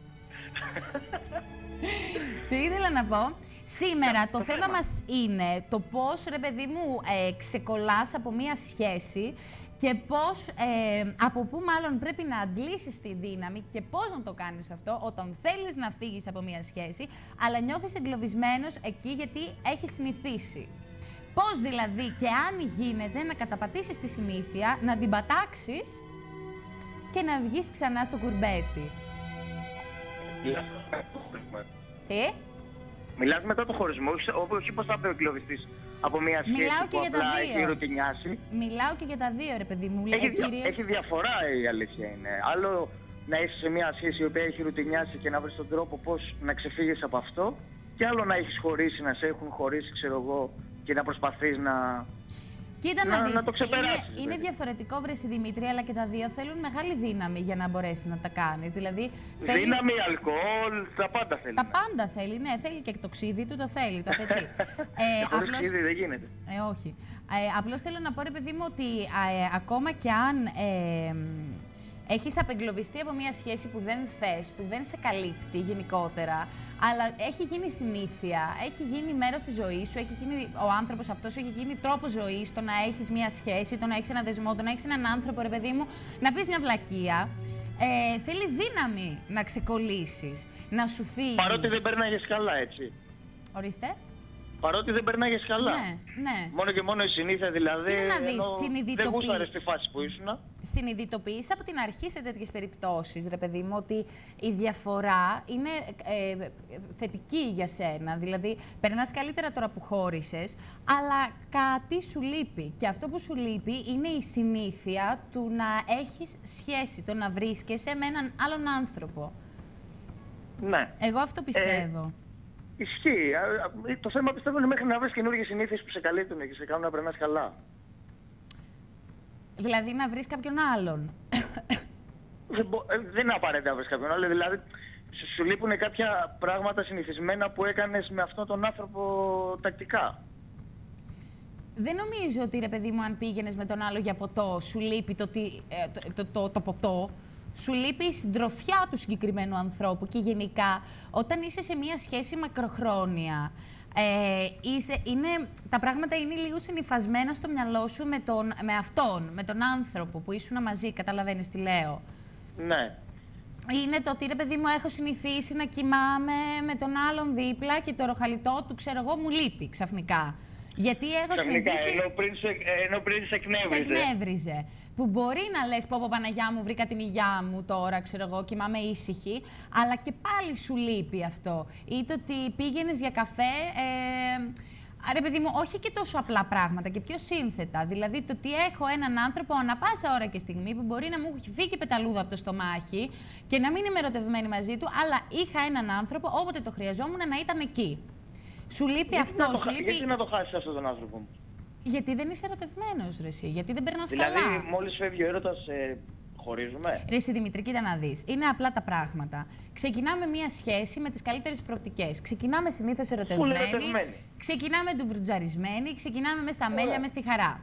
Τι ήθελα να πω. Σήμερα το θέμα μας είναι το πώς, ρε παιδί μου, ε, ξεκολλάς από μία σχέση και πώς, ε, από πού μάλλον πρέπει να αντλήσεις τη δύναμη και πώς να το κάνεις αυτό όταν θέλεις να φύγεις από μία σχέση, αλλά νιώθεις εγκλωβισμένος εκεί γιατί έχεις συνηθίσει. Πώς δηλαδή και αν γίνεται να καταπατήσεις τη συνήθεια, να την πατάξεις και να βγεις ξανά στο κουρμπέτι. Τι? Μιλάς μετά το χωρισμό, όχι πως θα απεγκλωβιστείς από μια σχέση Μιλάω που και για τα απλά δύο. έχει ρουτινιάσει. Μιλάω και για τα δύο, ρε παιδί μου. Έχει, Ε, δια- κυρίως- έχει διαφορά η αλήθεια είναι. Άλλο να είσαι σε μια σχέση η οποία έχει ρουτινιάσει και να βρεις τον τρόπο πώς να ξεφύγεις από αυτό, και άλλο να έχεις χωρίσει, να σε έχουν χωρίσει, ξέρω εγώ, και να προσπαθείς να... Κοίτα να, να- δεις, να το ξεπεράσεις, είναι, είναι δηλαδή. διαφορετικό βρε Δημήτρη, αλλά και τα δύο θέλουν μεγάλη δύναμη για να μπορέσεις να τα κάνεις. Δηλαδή, θέλει... Δύναμη, αλκοόλ, τα πάντα θέλει. Τα πάντα θέλει, ναι, θέλει και το ξύδι του, το θέλει, το απαιτεί. ε, Χωρίς απλώς- ξύδι δεν γίνεται. Ε, όχι. Ε, απλώς θέλω να πω, ρε παιδί μου, ότι ε, ακόμα κι αν ε, έχεις απεγκλωβιστεί από μια σχέση που δεν θες, που δεν σε καλύπτει γενικότερα, αλλά έχει γίνει συνήθεια, έχει γίνει μέρος της ζωής σου, έχει γίνει, ο άνθρωπος αυτός έχει γίνει τρόπος ζωής, το να έχεις μια σχέση, το να έχεις ένα δεσμό, το να έχεις έναν άνθρωπο, ρε παιδί μου, να πεις μια βλακεία. Ε, θέλει δύναμη να ξεκολλήσεις, να σου φύγει. Παρότι δεν περνάγες καλά, έτσι. Ορίστε. Παρότι δεν περνάγες καλά. Ναι, ναι. Μόνο και μόνο η συνήθεια δηλαδή. Κοίτα να δεις, ενώ συνειδητοποιεί- δεν γούσταρες τη φάση που ήσουν. Συνειδητοποιείς από την αρχή σε τέτοιες περιπτώσεις, ρε παιδί μου, ότι η διαφορά είναι ε, θετική για σένα. Δηλαδή, περνάς καλύτερα τώρα που χώρισες, αλλά κάτι σου λείπει. Και αυτό που σου λείπει είναι η συνήθεια του να έχεις σχέση, το να βρίσκεσαι με έναν άλλον άνθρωπο. Ναι. Εγώ αυτό πιστεύω. Ισχύει. Α, α, Το θέμα πιστεύω είναι μέχρι να βρεις καινούργιες συνήθειες που σε καλύπτουν και σε κάνουν να περνάς καλά. Δηλαδή, να βρεις κάποιον άλλον. Δεν, μπο- ε, δεν είναι απαραίτητα να βρεις κάποιον άλλο. Δηλαδή, σου, σου λείπουν κάποια πράγματα συνηθισμένα που έκανες με αυτόν τον άνθρωπο τακτικά. Δεν νομίζω ότι, ρε παιδί μου, αν πήγαινες με τον άλλο για ποτό, σου λείπει το, τι- ε, το, το, το, το ποτό. σου λείπει η συντροφιά του συγκεκριμένου ανθρώπου και γενικά όταν είσαι σε μια σχέση μακροχρόνια, ε, είσαι, είναι, τα πράγματα είναι λίγο συνυφασμένα στο μυαλό σου με, τον, με αυτόν, με τον άνθρωπο που ήσουν μαζί, καταλαβαίνεις τι λέω. Ναι. Είναι το ότι, ρε παιδί μου, έχω συνηθίσει να κοιμάμαι με τον άλλον δίπλα και το ροχαλιτό του, ξέρω εγώ, μου λείπει ξαφνικά. Γιατί έχω Ξαφνικά, συνηθίσει... ενώ πριν σε, ενώ πριν σε εκνεύριζε. Σε εκνεύριζε. Που μπορεί να λες, πω πω Παναγιά μου, βρήκα την υγειά μου τώρα, ξέρω εγώ, και είμαι ήσυχη, αλλά και πάλι σου λείπει αυτό. Ή το ότι πήγαινες για καφέ, ε, ρε παιδί μου, όχι και τόσο απλά πράγματα και πιο σύνθετα. Δηλαδή το ότι έχω έναν άνθρωπο ανά πάσα ώρα και στιγμή που μπορεί να μου έχει φύγει πεταλούδα από το στομάχι και να μην είμαι ερωτευμένη μαζί του, αλλά είχα έναν άνθρωπο όποτε το χρειαζόμουν να ήταν εκεί. Σου λείπει γιατί αυτό, να σου το, λείπει... Γιατί να το χάσεις αυτόν τον άνθρωπο μου. Γιατί δεν είσαι ερωτευμένος, ρε εσύ, γιατί δεν περνάς δηλαδή, καλά. Δηλαδή, μόλις φεύγει ο έρωτας, ε, χωρίζουμε. Ρε εσύ Δημήτρη, κοίτα να δεις. Είναι απλά τα πράγματα. Ξεκινάμε μία σχέση με τις καλύτερες προοπτικές. Ξεκινάμε συνήθως ερωτευμένοι. Ξεκινάμε ντουβρουτζαρισμένοι. Ξεκινάμε μες στα μέλια, μες στη χαρά.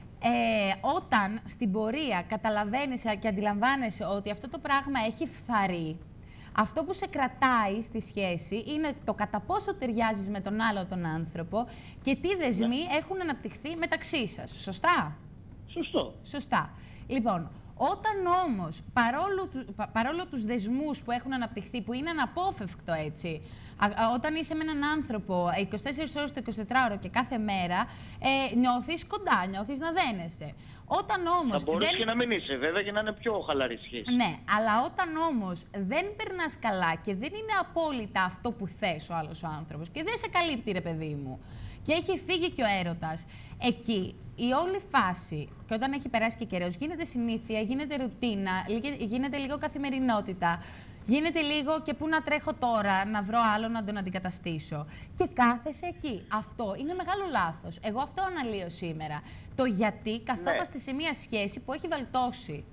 Ε, όταν στην πορεία καταλαβαίνεις και αντιλαμβάνεσαι ότι αυτό το πράγμα έχει φθαρεί, αυτό που σε κρατάει στη σχέση είναι το κατά πόσο ταιριάζεις με τον άλλο τον άνθρωπο και τι δεσμοί ναι. έχουν αναπτυχθεί μεταξύ σας. Σωστά? Σωστό. Σωστά. Λοιπόν, όταν όμως, παρόλο, του, πα, παρόλο τους δεσμούς που έχουν αναπτυχθεί, που είναι αναπόφευκτο έτσι, α, α, όταν είσαι με έναν άνθρωπο είκοσι τέσσερις ώρες το εικοσιτετράωρο και κάθε μέρα, ε, νιώθεις κοντά, νιώθεις να δένεσαι. Όταν όμως. Θα μπορείς δεν... και να μην είσαι, βέβαια, και να είναι πιο χαλαρή σχέση. Ναι, αλλά όταν όμως δεν περνάς καλά και δεν είναι απόλυτα αυτό που θες ο άλλος ο άνθρωπος και δεν σε καλύπτει, ρε παιδί μου, και έχει φύγει και ο έρωτας, εκεί η όλη φάση, και όταν έχει περάσει και καιρός, γίνεται συνήθεια, γίνεται ρουτίνα, γίνεται λίγο καθημερινότητα. Γίνεται λίγο και πού να τρέχω τώρα να βρω άλλο να τον αντικαταστήσω. Και κάθεσαι εκεί. Αυτό είναι μεγάλο λάθος. Εγώ αυτό αναλύω σήμερα. Το γιατί καθόμαστε ναι. σε μια σχέση που έχει βαλτώσει.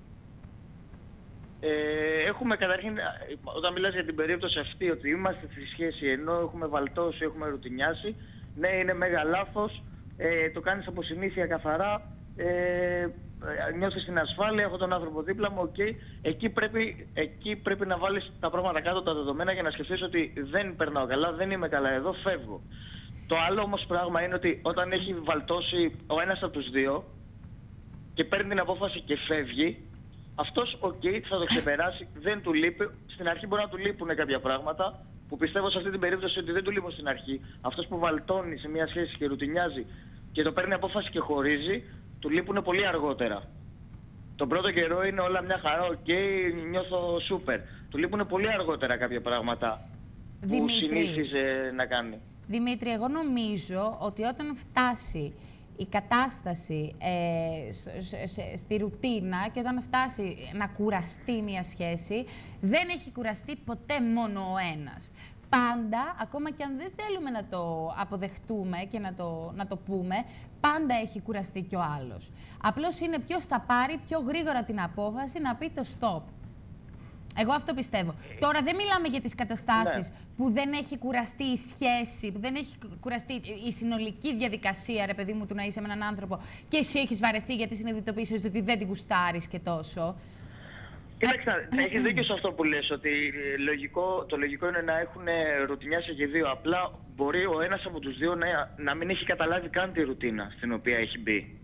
Ε, έχουμε καταρχήν, όταν μιλάς για την περίπτωση αυτή, ότι είμαστε στη σχέση ενώ έχουμε βαλτώσει, έχουμε ρουτινιάσει, ναι, είναι μέγα λάθος. Ε, το κάνεις από συνήθεια καθαρά. Ε, νιώθεις την ασφάλεια, έχω τον άνθρωπο δίπλα μου, okay. εκεί, πρέπει, εκεί πρέπει να βάλεις τα πράγματα κάτω, τα δεδομένα, για να σκεφτείς ότι δεν περνάω καλά, δεν είμαι καλά εδώ, φεύγω. Το άλλο όμως πράγμα είναι ότι όταν έχει βαλτώσει ο ένας από τους δύο και παίρνει την απόφαση και φεύγει, αυτός ok, θα το ξεπεράσει, δεν του λείπει. Στην αρχή μπορεί να του λείπουν κάποια πράγματα, που πιστεύω σε αυτή την περίπτωση ότι δεν του λείπουν στην αρχή. Αυτός που βαλτώνει σε μια σχέση και ρουτινιάζει και το παίρνει απόφαση και χωρίζει, του λείπουν πολύ αργότερα. Τον πρώτο καιρό είναι όλα μια χαρά, οκ, okay, νιώθω σούπερ. Του λείπουν πολύ αργότερα κάποια πράγματα Δημήτρη, που συνήθιζε να κάνει. Δημήτρη, εγώ νομίζω ότι όταν φτάσει η κατάσταση ε, σε, σε, στη ρουτίνα και όταν φτάσει να κουραστεί μια σχέση, δεν έχει κουραστεί ποτέ μόνο ο ένας. Πάντα, ακόμα και αν δεν θέλουμε να το αποδεχτούμε και να το, να το πούμε, πάντα έχει κουραστεί κι ο άλλος. Απλώς είναι ποιος θα πάρει πιο γρήγορα την απόφαση να πει το stop. Εγώ αυτό πιστεύω. Τώρα δεν μιλάμε για τις καταστάσεις ναι. που δεν έχει κουραστεί η σχέση, που δεν έχει κουραστεί η συνολική διαδικασία, ρε παιδί μου, του να είσαι με έναν άνθρωπο και εσύ έχεις βαρεθεί γιατί συνειδητοποίησες ότι δεν την γουστάρεις και τόσο. Κοίταξε, έχεις δίκιο σε αυτό που λες, ότι λογικό, το λογικό είναι να έχουν ρουτινιάσει και δύο. Απλά μπορεί ο ένας από τους δύο να, να μην έχει καταλάβει καν τη ρουτίνα στην οποία έχει μπει.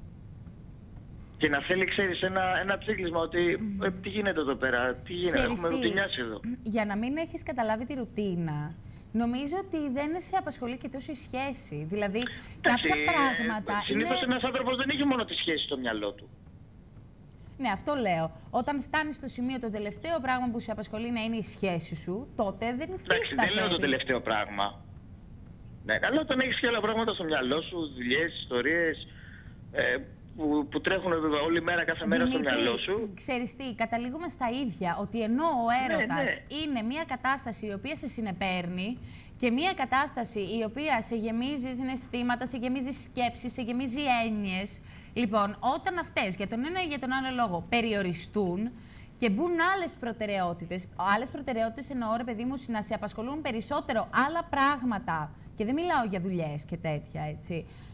Και να θέλει, ξέρεις, ένα, ένα ψύχλισμα ότι ε, τι γίνεται εδώ πέρα, τι γίνεται, ξέρεις έχουμε τι, ρουτινιάσει εδώ. Για να μην έχεις καταλάβει τη ρουτίνα, νομίζω ότι δεν σε απασχολεί και τόσο η σχέση. Δηλαδή, Τάξη, κάποια πράγματα ε, συνήθως είναι... ένας άνθρωπος δεν έχει μόνο τη σχέση στο μυαλό του. Ναι, αυτό λέω. Όταν φτάνεις στο σημείο το τελευταίο πράγμα που σε απασχολεί να είναι η σχέση σου, τότε δεν υφίσταται. Εντάξει, δεν λέω το τελευταίο πράγμα. Ναι, αλλά όταν έχεις και άλλα πράγματα στο μυαλό σου, δουλειές, ιστορίες, ε, που, που τρέχουν όλη μέρα, κάθε μέρα Δημήτρη, στο μυαλό σου. Ξέρεις τι, καταλήγουμε στα ίδια, ότι ενώ ο έρωτας ναι, ναι. είναι μια κατάσταση η οποία σε συνεπέρνει και μια κατάσταση η οποία σε γεμίζει συναισθήματα, σε γεμίζει σκέψεις, σε γεμίζει έννοιες. Λοιπόν, όταν αυτές για τον ένα ή για τον άλλο λόγο περιοριστούν και μπουν άλλες προτεραιότητες, άλλες προτεραιότητες εννοώ, ρε παιδί μου, να σε απασχολούν περισσότερο άλλα πράγματα, και δεν μιλάω για δουλειές και τέτοια, έτσι.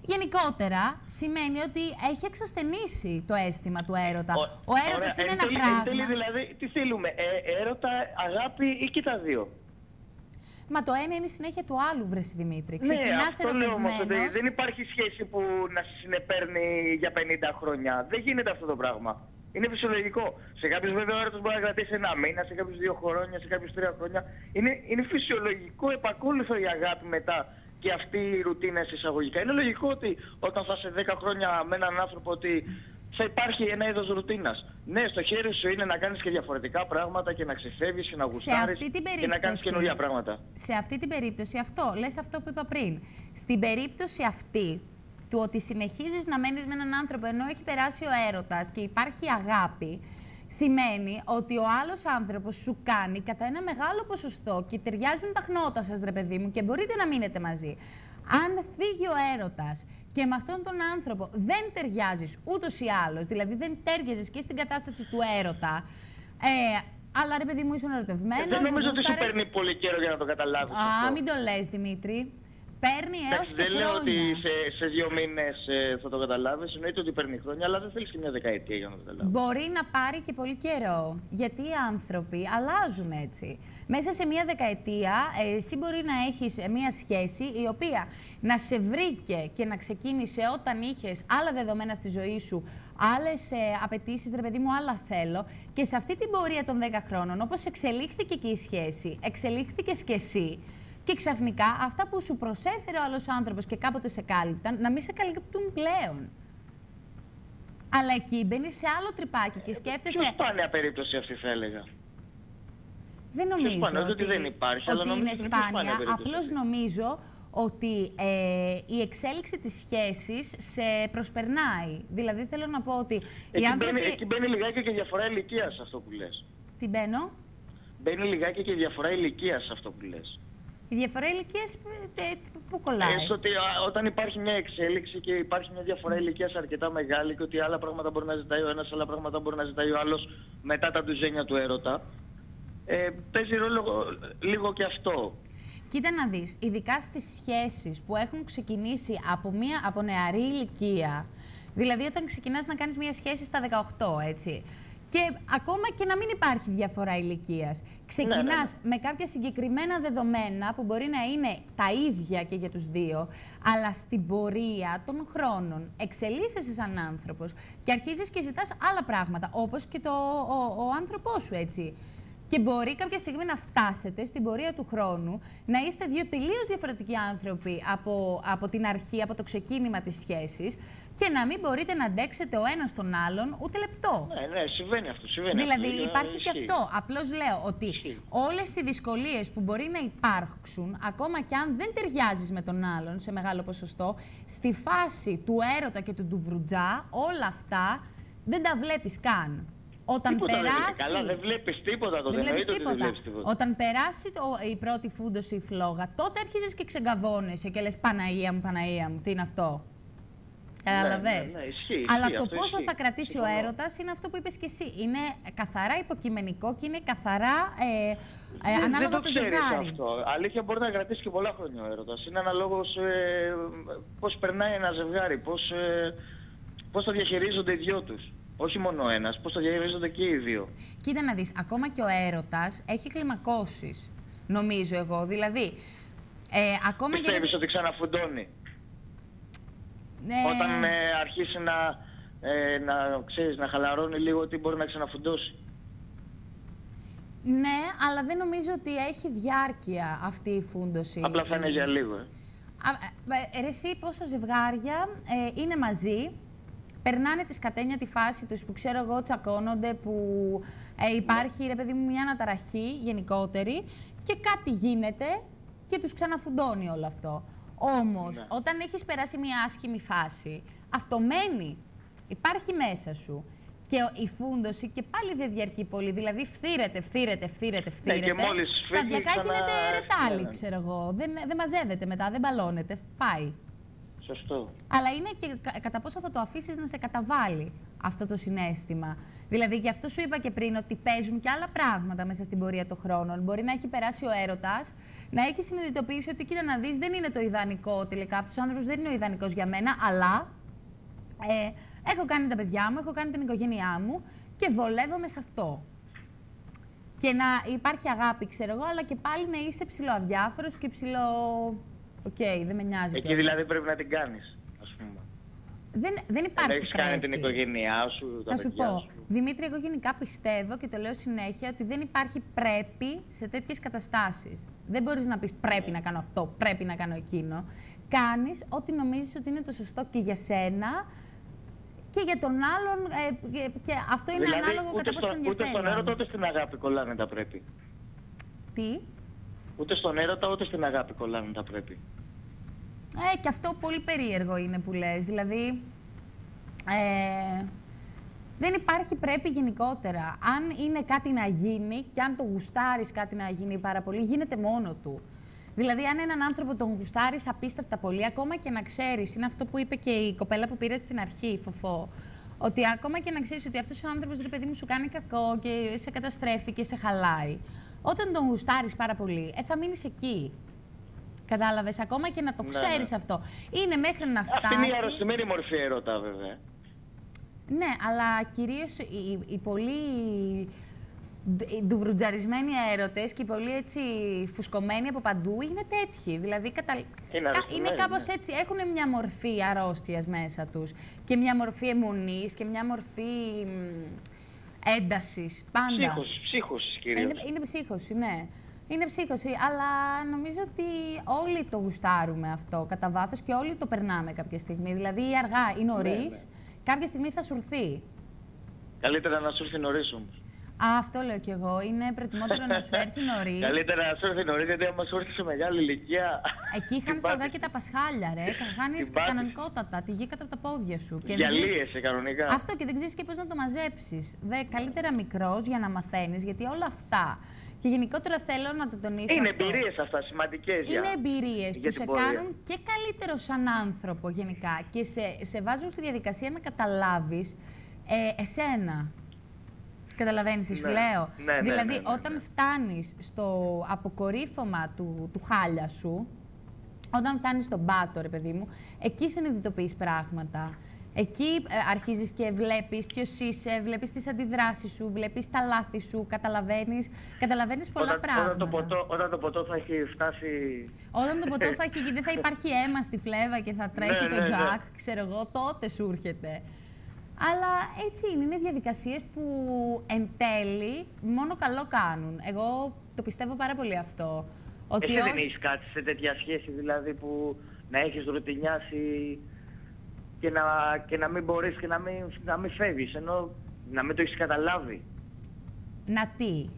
γενικότερα σημαίνει ότι έχει εξασθενήσει το αίσθημα του έρωτα. Ο, ο έρωτας είναι ένα τέλει, πράγμα. Εν τέλει δηλαδή, τι θέλουμε, ε, έρωτα, αγάπη ή και τα δύο. Μα το ένα είναι η συνέχεια του άλλου, βρες Δημήτρη. Ναι, Ξεκινάς ερωτευμένος. Δεν υπάρχει σχέση που να σε συνεπέρνει για πενήντα χρόνια. Δεν γίνεται αυτό το πράγμα. Είναι φυσιολογικό. Σε κάποιους βέβαια ο έρωτας μπορεί να κρατήσει ένα μήνα, σε κάποιους δύο χρόνια, σε κάποιους τρία χρόνια. Είναι, είναι φυσιολογικό επακόλουθο η αγάπη μετά και αυτή η ρουτίνα εισαγωγικά. Είναι λογικό ότι όταν θα είσαι δέκα χρόνια με έναν άνθρωπο ότι θα υπάρχει ένα είδος ρουτίνας. Ναι, στο χέρι σου είναι να κάνεις και διαφορετικά πράγματα και να ξεφεύγεις και να γουστάρεις και να κάνεις καινούργια πράγματα. Σε αυτή την περίπτωση αυτό, λες αυτό που είπα πριν. Στην περίπτωση αυτή του ότι συνεχίζεις να μένεις με έναν άνθρωπο ενώ έχει περάσει ο έρωτας και υπάρχει αγάπη, σημαίνει ότι ο άλλος άνθρωπος σου κάνει κατά ένα μεγάλο ποσοστό και ταιριάζουν τα χνότα σας, ρε παιδί μου, και μπορείτε να μείνετε μαζί. Αν φύγει ο έρωτας και με αυτόν τον άνθρωπο δεν ταιριάζεις ούτως ή άλλως, δηλαδή δεν τέριαζες και στην κατάσταση του έρωτα, ε, αλλά ρε παιδί μου ήσουν ερωτευμένος. Δεν νομίζω ότι σου παίρνει πολύ καιρό για να το καταλάβεις. Α, αυτό. Μην το λες, Δημήτρη. Παίρνει έως και δεν χρόνια. λέω ότι σε, σε δύο μήνες ε, θα το καταλάβεις, εννοείται ότι παίρνει χρόνια, αλλά δεν θέλεις και μια δεκαετία για να το καταλάβεις. Μπορεί να πάρει και πολύ καιρό, γιατί οι άνθρωποι αλλάζουν έτσι. Μέσα σε μια δεκαετία, ε, εσύ μπορεί να έχεις μια σχέση η οποία να σε βρήκε και να ξεκίνησε όταν είχες άλλα δεδομένα στη ζωή σου, άλλες ε, απαιτήσεις, ρε παιδί μου, άλλα θέλω. Και σε αυτή την πορεία των δέκα χρόνων, όπως εξελίχθηκε και η σχέση, εξελίχθηκες και εσύ. Και ξαφνικά αυτά που σου προσέφερε ο άλλος άνθρωπος και κάποτε σε κάλυπταν, να μην σε καλύπτουν πλέον. Αλλά εκεί μπαίνεις σε άλλο τρυπάκι και σκέφτεσαι... Πιο σπάνια περίπτωση αυτή θα έλεγα. Δεν νομίζω σπάνια, ότι, ότι, δεν υπάρχει, ότι αλλά είναι σπάνια. Απλώς αυτή. νομίζω ότι ε, η εξέλιξη της σχέσης σε προσπερνάει. Δηλαδή θέλω να πω ότι εκεί οι άνθρωποι... Μπαίνει, εκεί μπαίνει λιγάκι και διαφορά ηλικίας αυτό που λες. Τι μπαίνω? Μπαίνει λιγάκι και διαφορά ηλικίας αυτό που λες. Η διαφορά ηλικίας πού κολλάει? Έστω ότι α, όταν υπάρχει μια εξέλιξη και υπάρχει μια διαφορά ηλικίας αρκετά μεγάλη και ότι άλλα πράγματα μπορεί να ζητάει ο ένας, άλλα πράγματα μπορεί να ζητάει ο άλλος μετά τα ντουζένια του έρωτα, ε, παίζει ρόλο λίγο και αυτό. Κοίτα να δεις, ειδικά στις σχέσεις που έχουν ξεκινήσει από, μια, από νεαρή ηλικία, δηλαδή όταν ξεκινάς να κάνεις μια σχέση στα δεκαοκτώ, έτσι, και ακόμα και να μην υπάρχει διαφορά ηλικίας. Ξεκινάς ναι, ναι. με κάποια συγκεκριμένα δεδομένα που μπορεί να είναι τα ίδια και για τους δύο, αλλά στην πορεία των χρόνων εξελίσσεσαι σαν άνθρωπος και αρχίζεις και ζητάς άλλα πράγματα, όπως και το, ο, ο άνθρωπός σου, έτσι. Και μπορεί κάποια στιγμή να φτάσετε στην πορεία του χρόνου να είστε δύο τελείως διαφορετικοί άνθρωποι από, από την αρχή, από το ξεκίνημα της σχέσης και να μην μπορείτε να αντέξετε ο ένας τον άλλον ούτε λεπτό. Ναι, ναι, συμβαίνει αυτό. Συμβαίνει δηλαδή αυτό, υπάρχει ισχύει. και αυτό. Απλώς λέω ότι Ισχύει. όλες οι δυσκολίες που μπορεί να υπάρξουν, ακόμα και αν δεν ταιριάζεις με τον άλλον σε μεγάλο ποσοστό, στη φάση του έρωτα και του ντουβρουτζά, όλα αυτά δεν τα βλέπεις καν. Όταν τίποτα περάσει. Δεν καλά, δεν βλέπεις τίποτα τότε. Δεν βλέπεις τίποτα. Δεν βλέπεις τίποτα. Όταν περάσει το, η πρώτη φούντωση η φλόγα, τότε αρχίζεις και ξεγκαβώνεσαι και λες Παναγία μου, Παναγία μου, τι είναι αυτό. Καταλαβες. Ναι, ναι, ναι, ισχύει, Αλλά ισχύει, το αυτό πόσο ισχύει. θα κρατήσει Συμφωνώ. ο έρωτας είναι αυτό που είπες και εσύ. Είναι καθαρά υποκειμενικό και είναι καθαρά ε, ε, δεν, ανάλογα δεν το, το ξέρεις ζευγάρι. αυτό. Αλήθεια μπορεί να κρατήσει και πολλά χρόνια ο έρωτας. Είναι αναλόγως ε, πώς περνάει ένα ζευγάρι, πώς, ε, πώς το διαχειρίζονται οι δυο τους. Όχι μόνο ο ένας, πώς το διαχειρίζονται και οι δύο. Κοίτα να δεις, ακόμα και ο έρωτας έχει κλιμακώσεις, νομίζω εγώ. Δηλαδή, ε, ακόμα Πιστεύεις και... ότι ξαναφουντώνει. Ναι. Όταν ε, αρχίσει να, ε, να, ξέρεις, να χαλαρώνει λίγο, ότι μπορεί να ξαναφουντώσει. Ναι, αλλά δεν νομίζω ότι έχει διάρκεια αυτή η φούντωση. Απλά θα είναι για λίγο. Ε. Α, ε, ε, εσύ πόσα ζευγάρια ε, είναι μαζί, περνάνε τη σκατένια τη φάση τους που ξέρω εγώ τσακώνονται, που ε, υπάρχει ρε παιδί μου μια αναταραχή γενικότερη και κάτι γίνεται και τους ξαναφουντώνει όλο αυτό. Όμως, ναι. όταν έχεις περάσει μια άσχημη φάση, αυτό μένει, υπάρχει μέσα σου. Και η φούντωση και πάλι δεν διαρκεί πολύ, δηλαδή φθήρεται, φθήρεται, φθήρεται, φθήρεται. Ναι, και μόλις σταδιακά ξανά... γίνεται ρετάλι, ναι. ξέρω εγώ. Δεν, δεν μαζεύεται μετά, δεν μπαλώνεται, πάει. Σωστό. Αλλά είναι και κα, κατά πόσο θα το αφήσεις να σε καταβάλει αυτό το συναίσθημα. Δηλαδή, γι' αυτό σου είπα και πριν ότι παίζουν και άλλα πράγματα μέσα στην πορεία των χρόνων. Μπορεί να έχει περάσει ο έρωτας, να έχει συνειδητοποιήσει ότι κοίτα να δεις, δεν είναι το ιδανικό τελικά. Αυτός ο άνθρωπος δεν είναι ο ιδανικός για μένα, αλλά ε, έχω κάνει τα παιδιά μου, έχω κάνει την οικογένειά μου και βολεύομαι σε αυτό. Και να υπάρχει αγάπη, ξέρω εγώ, αλλά και πάλι να είσαι ψιλοαδιάφορος και ψιλο. Οκ, okay, δεν με νοιάζει. Εκεί δηλαδή πρέπει να την κάνεις, ας πούμε. Δεν, δεν υπάρχει. Έχεις κάνει την οικογένειά σου, τα Θα σου παιδιά πω, σου. Δημήτρη, εγώ γενικά πιστεύω και το λέω συνέχεια ότι δεν υπάρχει πρέπει σε τέτοιες καταστάσεις. Δεν μπορείς να πεις πρέπει να κάνω αυτό, πρέπει να κάνω εκείνο. Κάνεις ό,τι νομίζεις ότι είναι το σωστό και για σένα και για τον άλλον. Ε, και, και αυτό είναι δηλαδή, ανάλογο κατά πόσο ενδιαφέρει. Ούτε στον έρωτα ούτε στην αγάπη κολλάνε τα πρέπει. Τι? Ούτε στον έρωτα ούτε στην αγάπη κολλάνε τα πρέπει. Ε, και αυτό πολύ περίεργο είναι που λες. Δηλαδή, ε, δεν υπάρχει πρέπει γενικότερα. Αν είναι κάτι να γίνει και αν το γουστάρεις κάτι να γίνει πάρα πολύ, γίνεται μόνο του. Δηλαδή, αν έναν άνθρωπο τον γουστάρεις απίστευτα πολύ, ακόμα και να ξέρεις, είναι αυτό που είπε και η κοπέλα που πήρε στην αρχή, η Φοφό, ότι ακόμα και να ξέρεις ότι αυτός ο άνθρωπος, ρε παιδί μου, σου κάνει κακό και σε καταστρέφει και σε χαλάει, όταν τον γουστάρεις πάρα πολύ, ε, θα μείνεις εκεί. Κατάλαβες, ακόμα και να το ξέρεις, ναι, ναι, αυτό. Είναι μέχρι να φτάσει. Αυτή είναι η αρρωστημένη μορφή έρωτα, βέβαια. Ναι, αλλά κυρίως οι, οι πολύ ντουβρουτζαρισμένοι έρωτες και οι πολύ έτσι φουσκωμένοι από παντού είναι τέτοιοι. Δηλαδή κατα... είναι, είναι κάπως, ναι, έτσι, έχουν μια μορφή αρρώστιας μέσα τους και μια μορφή αιμονής και μια μορφή έντασης. Πάντα. Ψύχωση, ψύχωση κυρίως. Είναι, είναι ψύχωση, ναι. Είναι ψύχωση, αλλά νομίζω ότι όλοι το γουστάρουμε αυτό κατά βάθος και όλοι το περνάμε κάποια στιγμή. Δηλαδή, ή αργά ή νωρίς, ναι, ναι, κάποια στιγμή θα σου έρθει. Καλύτερα να σου έρθει νωρίς όμως. Α, αυτό λέω κι εγώ. Είναι προτιμότερο να σου έρθει νωρίς. Καλύτερα να σου έρθει νωρίς, γιατί άμα σου έρθει σε μεγάλη ηλικία. Εκεί χάνεις τα αυγά και τα πασχάλια, ρε. Χάνεις κανονικότατα τη γη κάτω από τα πόδια σου. Διαλύεσαι κανονικά. Αυτό και δεν ξέρεις και πώς να το μαζέψεις. Δε, καλύτερα μικρός για να μαθαίνεις, γιατί όλα αυτά. Και γενικότερα θέλω να το τονίσω. Είναι αυτό. εμπειρίες αυτά, σημαντικές. Είναι εμπειρίες που σε πορεία. κάνουν και καλύτερο σαν άνθρωπο γενικά και σε, σε βάζουν στη διαδικασία να καταλάβεις ε, εσένα. Καταλαβαίνεις τι σου ναι. λέω. Ναι, ναι, δηλαδή, ναι, ναι, ναι, όταν ναι. φτάνεις στο αποκορύφωμα του, του χάλια σου, όταν φτάνεις στον πάτο, ρε παιδί μου, εκεί συνειδητοποιείς πράγματα. Εκεί ε, αρχίζεις και βλέπεις ποιος είσαι, βλέπεις τις αντιδράσεις σου, βλέπεις τα λάθη σου, καταλαβαίνεις, καταλαβαίνεις πολλά όταν, πράγματα. Όταν το, ποτό, όταν το ποτό θα έχει φτάσει... Όταν το ποτό θα έχει, δεν θα υπάρχει αίμα στη φλέβα και θα τρέχει ναι, το ναι, τζακ, ναι. ξέρω εγώ, τότε σου έρχεται. Αλλά έτσι είναι, είναι διαδικασίες που εν τέλει μόνο καλό κάνουν. Εγώ το πιστεύω πάρα πολύ αυτό. Ότι Εσύ ό... δεν έχεις κάτι σε τέτοια σχέση, δηλαδή που να έχεις ρουτινιάσει και να, και να μην μπορείς και να μην, να μην φεύγεις, ενώ να μην το έχεις καταλάβει. Να τι?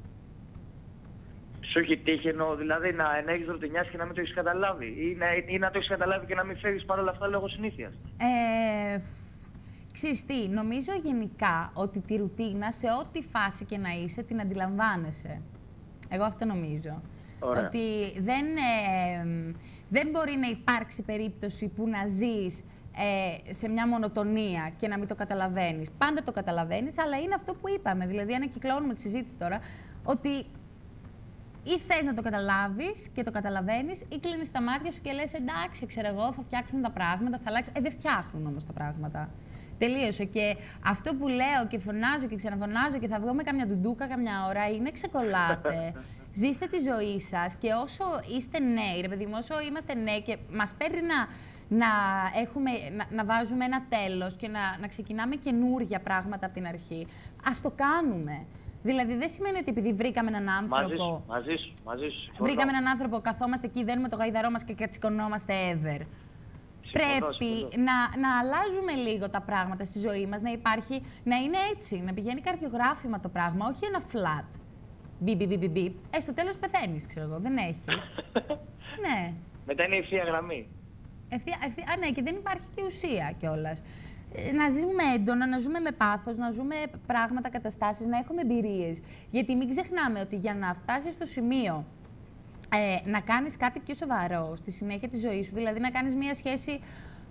Σου έχει τύχει εννοώ, δηλαδή να, να έχεις ρουτινιάσει και να μην το έχεις καταλάβει, ή να, ή να το έχεις καταλάβει και να μην φεύγεις παρόλα αυτά λόγω συνήθειας. Ε, ξέρεις τι, νομίζω γενικά ότι τη ρουτίνα σε ό,τι φάση και να είσαι την αντιλαμβάνεσαι. Εγώ αυτό νομίζω. Ωραία. Ότι δεν, ε, δεν μπορεί να υπάρξει περίπτωση που να ζεις ε, σε μια μονοτονία και να μην το καταλαβαίνεις. Πάντα το καταλαβαίνεις, αλλά είναι αυτό που είπαμε. Δηλαδή, αν κυκλώνουμε τη συζήτηση τώρα, ότι ή θες να το καταλάβεις και το καταλαβαίνεις, ή κλείνεις τα μάτια σου και λες εντάξει, ξέρω εγώ, θα φτιάξουν τα πράγματα, θα αλλάξει. Ε, δεν φτιάχνουν όμως τα πράγματα. Τελείωσε. Και αυτό που λέω και φωνάζω και ξαναφωνάζω και θα βγω με καμιά ντουντούκα καμιά ώρα είναι ξεκολλάτε. Ζήστε τη ζωή σας και όσο είστε νέοι, ρε παιδί μου, όσο είμαστε νέοι και μας παίρνει να, να, έχουμε, να, να βάζουμε ένα τέλος και να, να ξεκινάμε καινούργια πράγματα από την αρχή, ας το κάνουμε. Δηλαδή δεν σημαίνει ότι επειδή βρήκαμε έναν άνθρωπο. Μαζί σου, μαζί σου. Βρήκαμε έναν άνθρωπο, καθόμαστε εκεί, δένουμε το γαϊδαρό μας και κατσικωνόμαστε ever. Πρέπει να, να αλλάζουμε λίγο τα πράγματα στη ζωή μας, να υπάρχει, να είναι έτσι, να πηγαίνει καρδιογράφημα το πράγμα, όχι ένα flat. Μπι, μπι, μπι, μπι, μπι. Ε, στο τέλος πεθαίνεις, ξέρω εγώ, δεν έχει. Ναι. Μετά είναι ευθεία γραμμή. Ευθεία, ευθεία, α, ναι, και δεν υπάρχει και ουσία κιόλας. Ε, να ζούμε έντονα, να ζούμε με πάθος, να ζούμε πράγματα, καταστάσεις, να έχουμε εμπειρίες. Γιατί μην ξεχνάμε ότι για να φτάσεις στο σημείο ε, να κάνεις κάτι πιο σοβαρό στη συνέχεια της ζωής σου, δηλαδή να κάνεις μία σχέση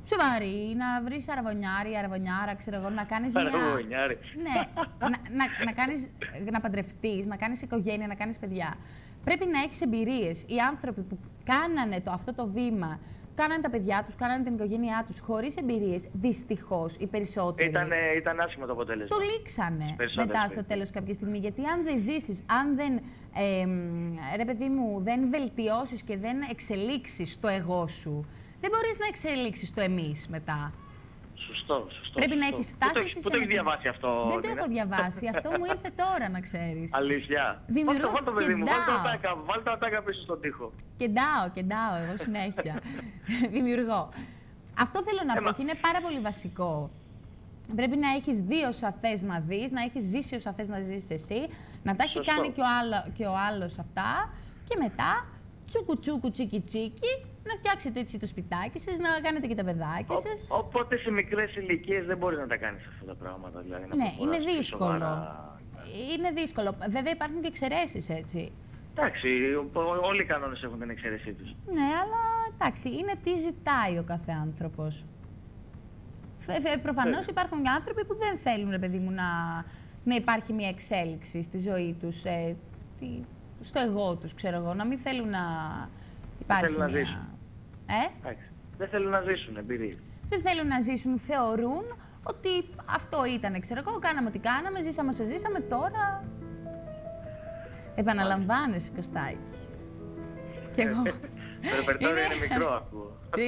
Σοβαρή, να βρεις αραβωνιάρη, αραβωνιάρα, ξέρω εγώ, να κάνεις μια... Αραβωνιάρη. Ναι, να, να, να, κάνεις, να παντρευτείς, να κάνεις οικογένεια, να κάνεις παιδιά. Πρέπει να έχεις εμπειρίες. Οι άνθρωποι που κάνανε το, αυτό το βήμα, κάνανε τα παιδιά τους, κάνανε την οικογένειά τους, χωρίς εμπειρίες, δυστυχώς οι περισσότεροι... Ήτανε, ήταν άσχημο το αποτέλεσμα. Το λήξανε μετά στο τέλος κάποια στιγμή. Γιατί αν δεν ζήσεις, αν δεν, ε, ρε παιδί μου, δεν βελτιώσεις και δεν εξελίξεις το εγώ σου, δεν μπορείς να εξελίξεις το εμείς μετά. Σωστό, σωστό. Πρέπει σωστό. να έχεις στάσεις. Πού το έχεις διαβάσει αυτό? Δεν το έχω διαβάσει. Αυτό μου ήρθε τώρα, να ξέρεις. Αλήθεια. Δημιουργώ Βάλτε το, παιδί μου, βάλτε κεντάω. τα τάκα, βάλτε τα τάκα πίσω στον τοίχο. Κεντάω, κεντάω, εγώ συνέχεια. Δημιουργώ. Αυτό θέλω να πω και είναι πάρα πολύ βασικό. Πρέπει να έχεις δύο σαφές να δεις, να έχεις ζήσει όσα θες να ζήσεις εσύ, να τα έχει Σωστό. κάνει και ο, άλλο, και ο άλλος αυτά και μετά τσούκου τσούκου τσίκι τσίκι, να φτιάξετε έτσι το σπιτάκι σας, να κάνετε και τα παιδάκια σας. Ο, οπότε σε μικρές ηλικίες δεν μπορείς να τα κάνεις αυτά τα πράγματα. Δηλαδή, να Ναι, προχωράς είναι πιο δύσκολο. σοβαρά. Είναι δύσκολο. Βέβαια υπάρχουν και εξαιρέσεις, έτσι. Εντάξει, ο- όλοι οι κανόνες έχουν την εξαίρεσή τους. Ναι, αλλά εντάξει, είναι τι ζητάει ο κάθε άνθρωπος. Φε- Προφανώς υπάρχουν και άνθρωποι που δεν θέλουν, ρε παιδί μου, να, να υπάρχει μια εξέλιξη στη ζωή τους, ε, τι, στο εγώ τους, ξέρω εγώ, να μην θέλουν να υπάρχει θέλουν να μια... ζήσουν. Ε? Εντάξει. Δεν θέλουν να ζήσουν εμπειρίες. Δεν θέλουν να ζήσουν, θεωρούν ότι αυτό ήταν, ξέρω εγώ, κάναμε ό,τι κάναμε, ζήσαμε όσο ζήσαμε, τώρα... Επαναλαμβάνεσαι, Κωστάκη. Κι εγώ. Το ρεπερτόριο είναι μικρό, ακούω. Τι?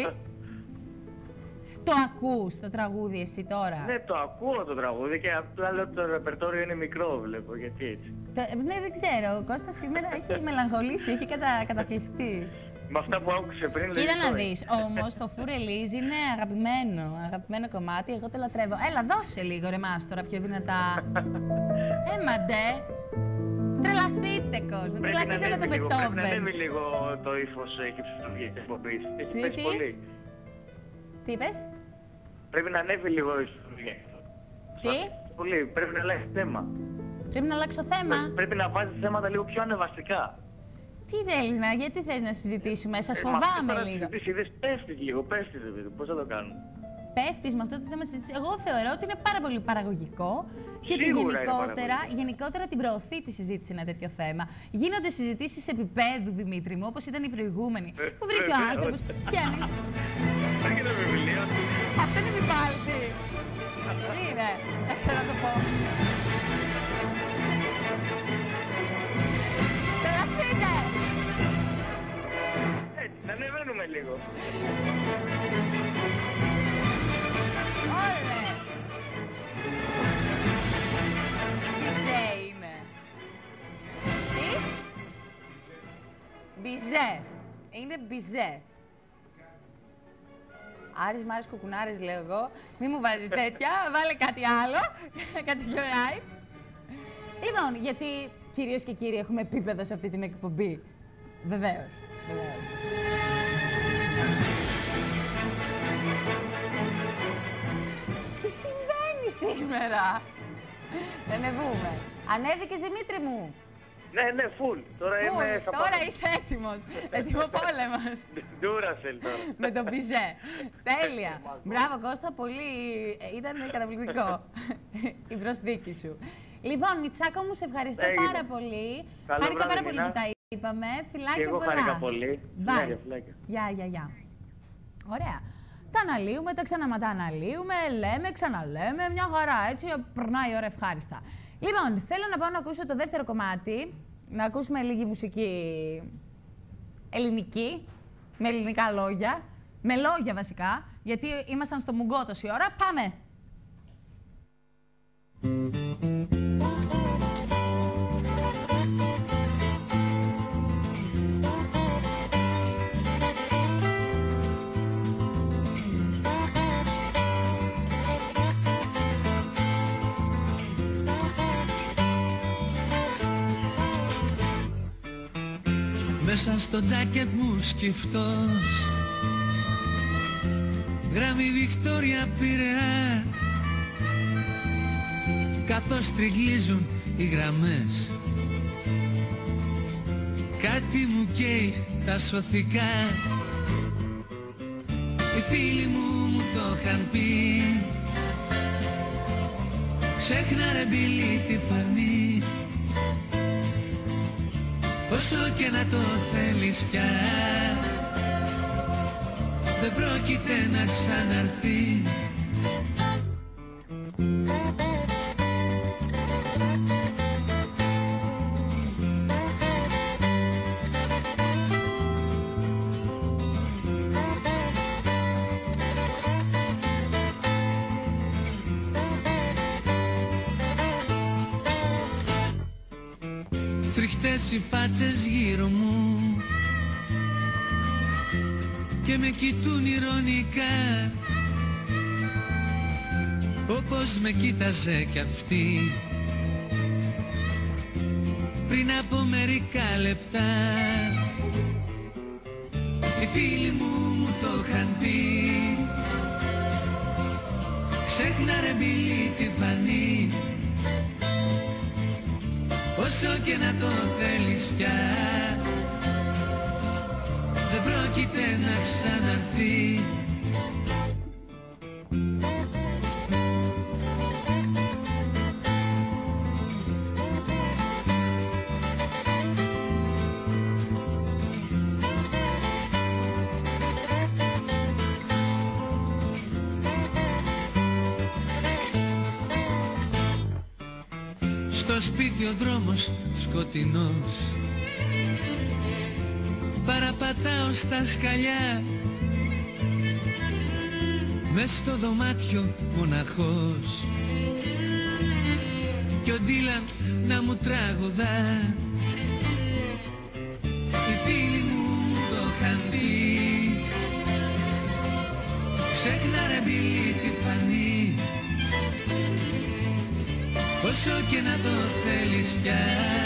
Το ακούς το τραγούδι εσύ τώρα? Ναι, το ακούω το τραγούδι και απλά λέω ότι το ρεπερτόριο είναι μικρό, βλέπω, γιατί έτσι. Το- ναι, δεν ξέρω. Ο Κώστας σήμερα έχει μελαγχολήσει, έχει κατα, καταθλιφτεί. Με αυτά που άκουσε πριν, δεν Κοίτα να είναι. δεις, όμως το Φουρελίζ είναι αγαπημένο, αγαπημένο κομμάτι, εγώ το λατρεύω. Έλα, δώσε λίγο ρε μάστορα πιο δυνατά. Έμαντε. Τρελαθείτε κόσμο, τρελαθείτε με τον Πρέπει να Μπετόβεν. ανέβει λίγο το ύφος εκεί ψυχολογίας της εκπομπής. Έχει Τι, πέσει τι? πολύ. Τι είπες? Πρέπει να ανέβει λίγο η ψυχολογία. Τι? Πολύ, πρέπει να αλλάξει θέμα. Πρέπει να αλλάξω θέμα. Πρέπει να βάζεις θέματα λίγο πιο ανεβαστικά. Τι θέλεις να, γιατί θες να συζητήσουμε, σας Ε, μα αυτή φοβάμαι τώρα λίγο. συζήτηση, είδες, πέφτεις λίγο, πέφτεις ρε παιδί, πώς θα το κάνουμε. Πέφτεις με αυτό το θέμα συζήτηση. Εγώ θεωρώ ότι είναι πάρα πολύ παραγωγικό και ότι Σίγουρα είναι γενικότερα, παραγωγικό. γενικότερα την προωθεί τη συζήτηση ένα τέτοιο θέμα. Γίνονται συζητήσεις επίπεδου, Δημήτρη μου, όπως ήταν η προηγούμενη. Ε, που βρήκε ο βεβαίως. άνθρωπος και ανοίγει. Έχει το βιβλίο του. Αυτό είναι Βιβάλτη. Τι είναι, δεν ξέρω να το πω. Τρελαθείτε! Έτσι, να ανεβαίνουμε λίγο. Όλε! Μπιζέ είναι. Τι? Μπιζέ. Είναι μπιζέ. Άρης Μάρης Κουκουνάρης λέω εγώ. Μη μου βάζεις τέτοια. Βάλε κάτι άλλο. Κάτι πιο light. Λοιπόν, γιατί κυρίες και κύριοι έχουμε επίπεδο σε αυτή την εκπομπή. Βεβαίως. Βεβαίως. Τι συμβαίνει σήμερα? Δεν ανεβούμε. Ανέβηκες, Δημήτρη μου. Ναι, ναι, full. Τώρα Φου, είμαι... θα τώρα πάω- είσαι έτοιμος. Έτοιμο πόλεμος. Duracell τώρα. Με τον πιζέ. Τέλεια. Μπράβο Κώστα, πολύ... ήταν καταπληκτικό η προσθήκη σου. Λοιπόν, Μιτσάκο μου, σε ευχαριστώ Έγινε. πάρα πολύ. Καλό Χάρηκα βράδυ, πάρα πολύ Νίνα. που τα είπαμε. Και Φιλάκια εγώ πολλά. χάρηκα πολύ. Bye. Φιλάκια, φιλάκια. Γεια, γεια, γεια. Ωραία. Τα αναλύουμε, τα ξαναματά αναλύουμε, λέμε, ξαναλέμε, μια χαρά, έτσι, περνάει η ώρα ευχάριστα. Λοιπόν, θέλω να πάω να ακούσω το δεύτερο κομμάτι, να ακούσουμε λίγη μουσική ελληνική, με ελληνικά λόγια, με λόγια βασικά, γιατί ήμασταν στο Μουγκό τόση ώρα. Πάμε! Μέσα στο τζάκετ μου σκυφτός, γράμμη Βικτόρια Πειραιά, καθώς τριγλίζουν οι γραμμές, κάτι μου καίει τα σωθικά. Οι φίλοι μου μου το είχαν πει. Ξέχνα ρε μπίλη τη φανή, όσο και να το θέλεις πια, δεν πρόκειται να ξαναρθεί. Φρικτές οι φάτσες γύρω μου και με κοιτούν ηρωνικά, όπως με κοίταζε κι αυτή πριν από μερικά λεπτά. Οι φίλοι μου μου το είχαν πει, ξέχνα ρε μπίλη τη φανή, όσο και να το θέλεις πια, δεν πρόκειται να ξαναρθεί. Στο σπίτι ο δρόμος σκοτεινός, παραπατάω στα σκαλιά, μες στο δωμάτιο μοναχός, κι ο Ντίλαν να μου τραγουδά. Οι φίλοι μου το είχαν πει, ξέχνα ρε μπίλη τη φανή, όσο και να το θέλεις πια,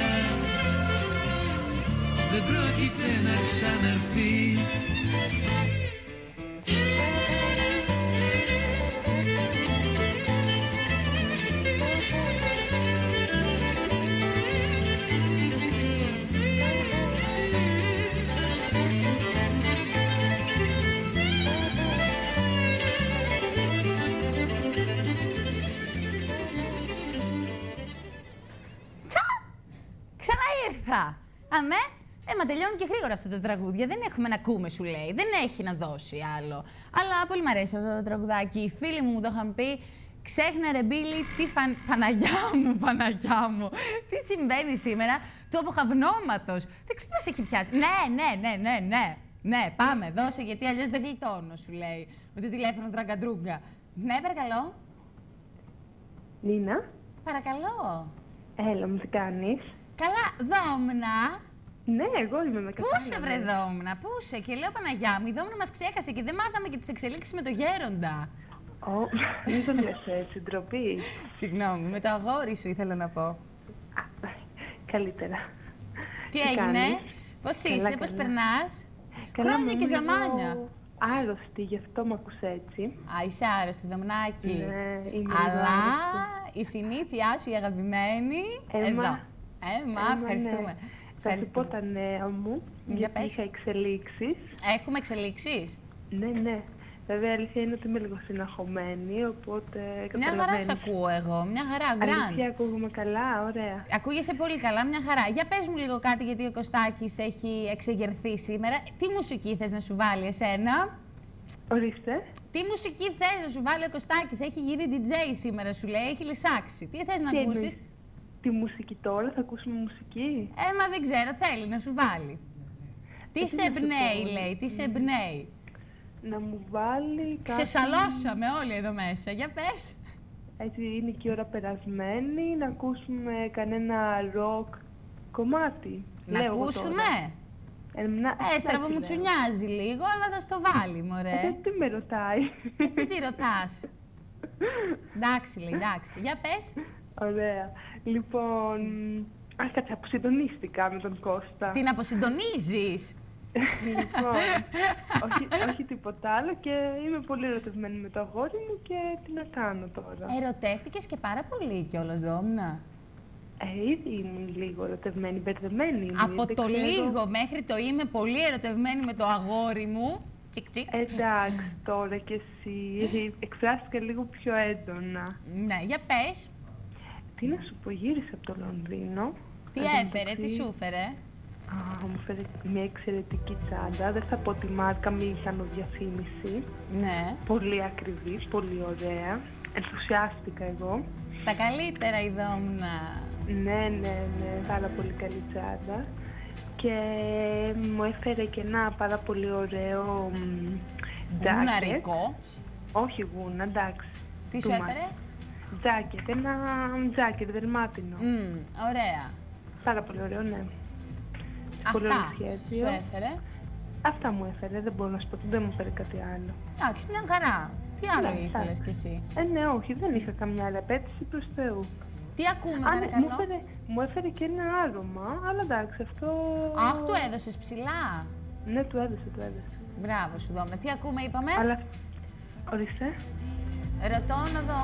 δεν πρόκειται να ξαναρθεί. Αμέ, ε, μα τελειώνουν και γρήγορα αυτά τα τραγούδια. Δεν έχουμε να ακούμε, σου λέει. Δεν έχει να δώσει άλλο. Αλλά πολύ μου αρέσει αυτό το τραγουδάκι. Οι φίλοι μου μου το είχαν πει. Ξέχνα ρε Μπίλη, τι φαν... Παναγιά μου, Παναγιά μου. Τι συμβαίνει σήμερα, του αποχαυνώματος. Δεν ξέρω τι μας έχει πιάσει. Ναι, ναι, ναι, ναι, ναι. Ναι, πάμε, δώσε, γιατί αλλιώς δεν γλιτώνω, σου λέει. Με το τηλέφωνο τραγκαντρούγκα. Ναι, παρακαλώ. Νίνα. Παρακαλώ. Έλα, μου τι κάνεις? Καλά, Δόμνα. Ναι, εγώ είμαι με κατάλαβα. Πού σε βρε Δόμνα, πού σε? Και λέω Παναγιά μου, η Δόμνα μας ξέχασε και δεν μάθαμε και τις εξελίξεις με το γέροντα. Ω, μην το λες έτσι, ντροπή. Συγγνώμη, με το αγόρι σου ήθελα να πω. Α, καλύτερα. Τι, Τι έγινε, πώς είσαι, πώς περνάς? Χρόνια και ζαμάνια. Άρρωστη, γι' αυτό μ' ακούς έτσι. Α, είσαι άρρωστη, Δομνάκη. Ναι, είμαι Αλλά άρρωστη. η συνήθειά σου, η αγαπημένη, Έμα. εδώ. Έμα, ευχαριστούμε. Ναι. Θα σου πω τα νέα μου, γιατί είχα εξελίξεις. Έχουμε εξελίξεις? Ναι, ναι. Βέβαια, η αλήθεια είναι ότι είμαι λίγο συναχωμένη, οπότε μια χαρά σ' ακούω εγώ, μια χαρά, γκραντ. Αλήθεια, ακούγομαι καλά, ωραία. Ακούγεσαι πολύ καλά, μια χαρά. Για πες μου λίγο κάτι, γιατί ο Κωστάκης έχει εξεγερθεί σήμερα. Τι μουσική θες να σου βάλει εσένα? Ορίστε. Τι μουσική θες να σου βάλει ο Κωστάκης? Έχει γίνει ντι τζέι σήμερα, σου λέει, έχει λυσάξει. Τι θες να ακούσεις? Τη μουσική τώρα, θα ακούσουμε μουσική. Ε, μα δεν ξέρω, θέλει να σου βάλει. Τι σε εμπνέει, λέει, τι σε εμπνέει? Να μου βάλει κάτι... Σε σαλώσαμε όλοι εδώ μέσα, για πες. Έτσι είναι και η ώρα περασμένη, να ακούσουμε κανένα ροκ κομμάτι. Να Λέω ακούσουμε. Ε, να... ε στραβομουτσουνιάζει λίγο, αλλά θα στο βάλει, μωρέ. Ε, τι με ρωτάει. Ε, τι τη ρωτάς? Εντάξει, λέει, εντάξει. Για πες. Ωραία. Λοιπόν, ας κάτσε, αποσυντονίστηκα με τον Κώστα. Την αποσυντονίζεις? Λοιπόν, όχι, όχι τίποτα άλλο και είμαι πολύ ερωτευμένη με το αγόρι μου και τι να κάνω τώρα. Ερωτεύτηκες και πάρα πολύ κιόλας, Δόμνα. Ε, ήδη ήμουν λίγο ερωτευμένη, μπερδεμένη. Από το ξέρω... λίγο μέχρι το είμαι πολύ ερωτευμένη με το αγόρι μου. Τσικ, τσικ. Εντάξει, τώρα κι εσύ. Εκφράστηκα λίγο πιο έντονα. Ναι, για πες. Τι να σου πω, γύρισα από το Λονδίνο. Τι έφερε, τι σου έφερε. Α, μου έφερε μια εξαιρετική τσάντα. Δεν θα πω τη μάρκα, μη κάνω διαφήμιση. Ναι. Πολύ ακριβής, πολύ ωραία. Ενθουσιάστηκα εγώ. Στα καλύτερα ειδόμουνα. Ναι, ναι, ναι, πάρα πολύ καλή τσάντα. Και μου έφερε και ένα πάρα πολύ ωραίο τζάκετ. Γουναρικό. Όχι γούνα, εντάξει. Τι σου έφερε? Τζάκετ, ένα τζάκετ δερμάτινο. Mm, ωραία. Πάρα πολύ ωραίο, ναι. Αυτά πολύ ωραίο σχέδιο. σου έφερε. Αυτά μου έφερε, δεν μπορώ να σου πω, δεν μου έφερε κάτι άλλο. Εντάξει, μια χαρά. Τι άλλο Ναι, ήθελες θα. κι εσύ? Ε, ναι, όχι, δεν είχα καμιά άλλη απέτηση προς Θεού. Τι ακούμε, Α, ναι, παρακαλώ? μου, έφερε, μου έφερε και ένα άρωμα, αλλά εντάξει, αυτό... Αχ, του έδωσες ψηλά. Ναι, του έδωσε, του έδωσε. Μπράβο σου, Δώμε. Τι ακούμε, είπαμε? Αλλά... Ορίστε. Ρωτώ να δω.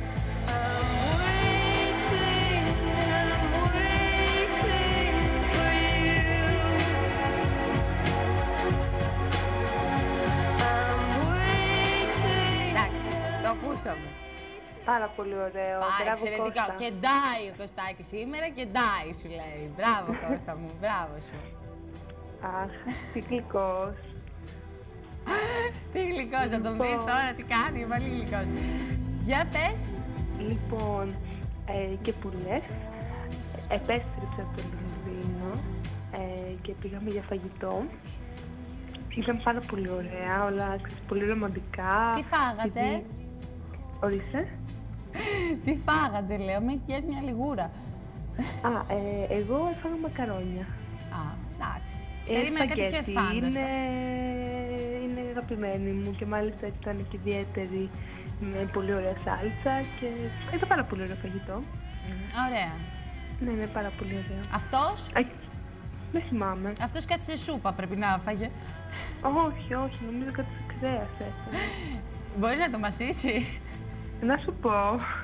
Εντάξει, το ακούσαμε. Πάρα πολύ ωραίο. Πάει, Μπράβο, εξαιρετικά. Κώστα. Και ντάει ο Κωστάκης σήμερα και ντάει σου λέει. Μπράβο Κώστα μου, μπράβο σου. Αχ, τι γλυκός. Τι γλυκός, θα τον Λοιπόν. πεις τώρα τι κάνει, πολύ γλυκός. Για πες. Λοιπόν, ε, και που λες, επέστρεψα από το Λονδίνο ε, και πήγαμε για φαγητό. Ήταν πάρα πολύ ωραία, όλα ξέρεις, πολύ ρομαντικά. Τι φάγατε? Γιατί- Ορίστε. Τι φάγατε, λέω, με έχει μια λιγούρα. Α, ε, εγώ έφαγα μακαρόνια. Α, εντάξει. Ε, Περίμενα κάτι πιο σπαγγέτι. εφάνταστο. Είναι, είναι αγαπημένη μου και μάλιστα ήταν και ιδιαίτερη με πολύ ωραία σάλτσα και ήταν πάρα πολύ ωραίο φαγητό. Ωραία. Ναι, είναι πάρα πολύ ωραίο. Αυτός, Α, δεν θυμάμαι. αυτός κάτι σε σούπα πρέπει να φάγε. Όχι, όχι, νομίζω κάτι σε κρέας έφερε. Μπορεί να το μασίσει. Να σου πω.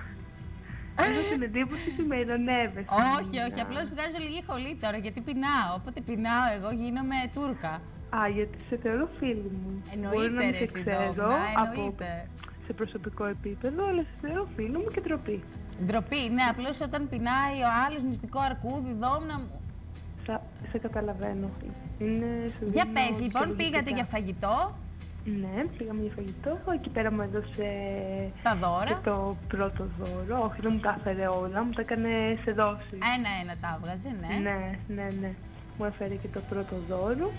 Έχω την εντύπωση ότι με ειρωνεύεσαι. Όχι, όχι, απλώς βγάζω λίγη χολή τώρα γιατί πεινάω. Όποτε πεινάω εγώ γίνομαι Τούρκα. Α, γιατί σε θεωρώ φίλη μου. Μπορεί να Εννοείται μην ρε σε εσύ ξέρω Δόμνα, από εννοείται. σε προσωπικό επίπεδο, αλλά σε θεωρώ φίλο μου και ντροπή. Ντροπή, ναι, απλώς όταν πεινάει ο άλλος μυστικό αρκούδι, Δόμνα μου. Θα, σε καταλαβαίνω. Είναι, σου Για δίνω πες, λοιπόν, ψυχολογικά. πήγατε για φαγητό. Ναι, πήγαμε για φαγητό. Εκεί πέρα μου έδωσε Τα δώρα. και το πρώτο δώρο. Όχι, δεν μου τα έφερε όλα, μου τα έκανε σε δόσεις. Ένα-ένα τα έβγαζε, ναι. Ναι, ναι, ναι. Μου έφερε και το πρώτο δώρο.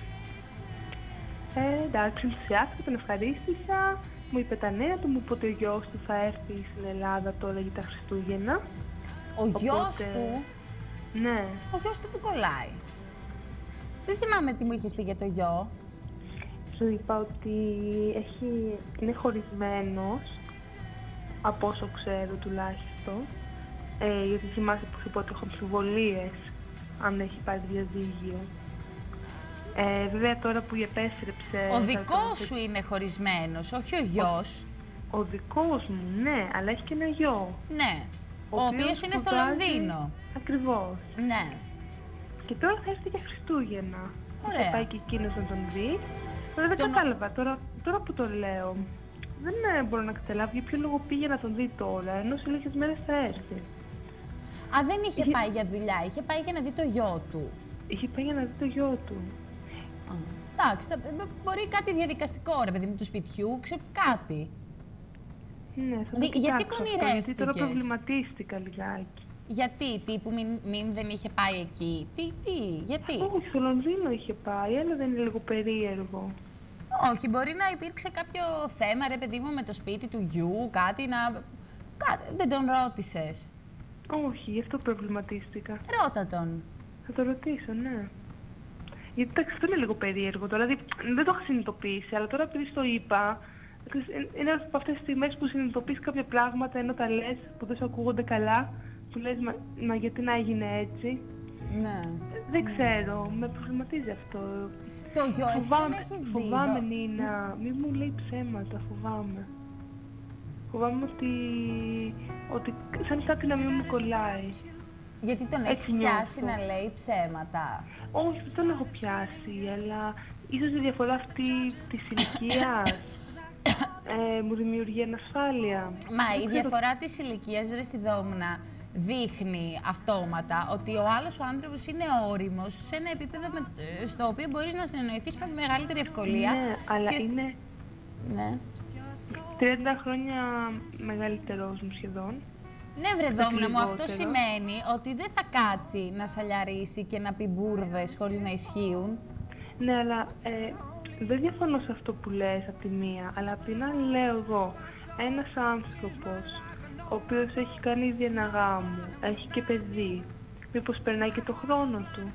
Ε, εντάξει, ενθουσιάστηκα, τον ευχαρίστησα. Μου είπε τα νέα του, μου είπε ότι ο γιος του θα έρθει στην Ελλάδα τώρα για τα Χριστούγεννα. Ο γιος Οπότε- του, Ναι. ο γιος του που κολλάει. Δεν θυμάμαι τι μου είχες πει για το γιο. Σου είπα ότι έχει, είναι χωρισμένος, από όσο ξέρω τουλάχιστον. Ε, γιατί θυμάσαι που σου είπα ότι έχω αμφιβολίες αν έχει πάρει διαζύγιο. Ε, βέβαια τώρα που επέστρεψε... Ο θα δικός το- σου είναι χωρισμένος, όχι ο γιος. Ο δικός μου, ναι, αλλά έχει και ένα γιο. Ναι. Ο, οποίος είναι στο σπουδάζει- Λονδίνο. Ακριβώς. Ναι. Και τώρα θα έρθει για Χριστούγεννα. Ωραία. Θα πάει και εκείνος να τον δει. Τώρα δεν Τον- κατάλαβα, τώρα, τώρα που το λέω. Δεν ε, μπορώ να καταλάβω για ποιο λόγο πήγε να τον δει τώρα, ενώ σε λίγες μέρες θα έρθει. Α, δεν είχε Είχε- πάει για δουλειά, είχε πάει για να δει το γιο του. Είχε πάει για να δει το γιο του. Α, εντάξει, θα- ε, μπορεί κάτι διαδικαστικό ρε παιδί μου του σπιτιού, ξέρω κάτι. Ναι, θα το Δι- γιατί κοιτάξω αυτό, Γιατί πονηρεύτηκες? τώρα προβληματίστηκα λιγάκι. Γιατί, τύπου μην, μην δεν είχε πάει εκεί. Τι, τι, γιατί. Όχι, στο Λονδίνο είχε πάει, αλλά δεν είναι λίγο περίεργο. Όχι, μπορεί να υπήρξε κάποιο θέμα, ρε παιδί μου, με το σπίτι του γιου, κάτι να... Κάτι, δεν τον ρώτησες. Όχι, γι' αυτό προβληματίστηκα. Ρώτα τον. Θα το ρωτήσω, ναι. Γιατί εντάξει, αυτό είναι λίγο περίεργο τώρα. Δηλαδή, δεν το είχα συνειδητοποιήσει, αλλά τώρα επειδή το είπα, ξέρεις, ε, είναι από αυτές τις στιγμές που συνειδητοποιείς κάποια πράγματα ενώ τα λες που δεν σου ακούγονται καλά. Του λες, μα, μα γιατί να έγινε έτσι. Ναι. Ε, Δεν ξέρω, με προβληματίζει αυτό. Το γιο, εσύ τον έχεις δει. φοβάμαι, δω- Νίνα, μη μου λέει ψέματα, φοβάμαι. Φοβάμαι ότι, ότι σαν κάτι να μην μου κολλάει. Γιατί τον Έτσι έχεις πιάσει νιώθω. να λέει ψέματα. Όχι, δεν τον έχω πιάσει, αλλά ίσως η διαφορά αυτή της ηλικίας ε, μου δημιουργεί ανασφάλεια. Μα Δεν η ξέρω. διαφορά της ηλικίας, βρε Σιδόμνα, δείχνει αυτόματα ότι ο άλλος ο άνθρωπος είναι όριμος σε ένα επίπεδο με, στο οποίο μπορείς να συνεννοηθείς με μεγαλύτερη ευκολία. Ναι, αλλά και... είναι Ναι. τριάντα χρόνια μεγαλύτερος μου σχεδόν. Ναι, βρε Δόμνα μου, αυτό λιγότερο. σημαίνει ότι δεν θα κάτσει να σαλιαρίσει και να πει μπουρδες χωρίς να ισχύουν. Ναι, αλλά ε, δεν διαφωνώ σε αυτό που λες από τη μία, αλλά απ' την άλλη λέω εγώ, ένας άνθρωπος ο οποίος έχει κάνει ήδη ένα γάμο, έχει και παιδί, μήπως περνάει και το χρόνο του.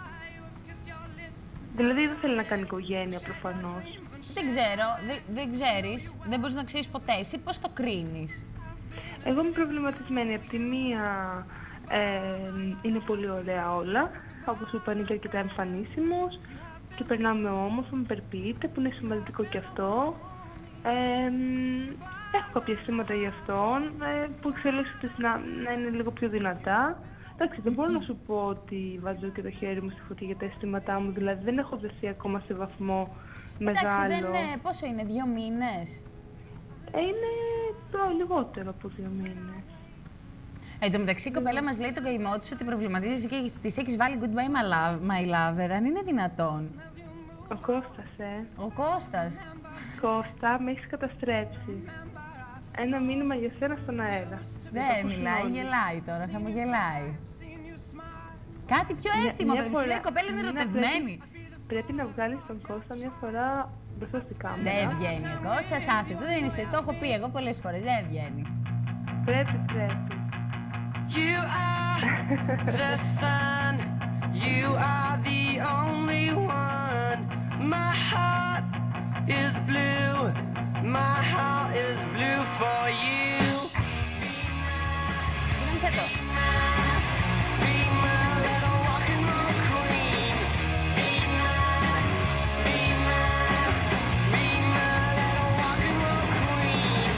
Δηλαδή δεν θέλει να κάνει οικογένεια προφανώς. Δεν ξέρω, δεν, δεν ξέρεις, δεν μπορείς να ξέρεις ποτέ. Εσύ πώς το κρίνεις? Εγώ είμαι προβληματισμένη. Απ' τη μία ε, είναι πολύ ωραία όλα, όπως είπα είναι και αρκετά εμφανίσιμος και περνάμε όμορφα, με περποιείται, που είναι σημαντικό και αυτό. Ε, έχω κάποια αισθήματα για αυτόν, ε, που εξελίσσονται να, να είναι λίγο πιο δυνατά. Εντάξει, δεν μπορώ να σου πω ότι βάζω και το χέρι μου στη φωτιά για τα αισθήματά μου, δηλαδή δεν έχω δεθεί ακόμα σε βαθμό μεγάλο. Εντάξει, δεν είναι, πόσο είναι, δύο μήνες? Ε, είναι το λιγότερο από δύο μήνες. Εν τω μεταξύ, η κοπέλα μας λέει τον καημό της ότι προβληματίζεσαι και της έχεις βάλει goodbye my love- my lover, αν είναι δυνατόν. Ο Κώστας, ε. Ο Κώστας. Κώστα, με έχεις καταστρέψει. Ένα μήνυμα για σένα στον αέρα. Δεν μιλάει, γελάει τώρα, θα μου γελάει. Κάτι πιο Μια- εύθυμο, μια παιδί, σου φορά- λέει η κοπέλα είναι να ερωτευμένη. Πρέπει, πρέπει να βγάλεις τον Κώστα μια φορά μπροστά στην κάμερα. Δεν βγαίνει ο Κώστας, άσε, δεν είσαι, το έχω πει εγώ πολλές φορές, δεν βγαίνει. Πρέπει, πρέπει. You are the sun, you are the only one. My heart is blue, my heart is blue for you. Γίναμψε το. Be my little rock and roll queen. Be my, be my, be my little rock and roll queen.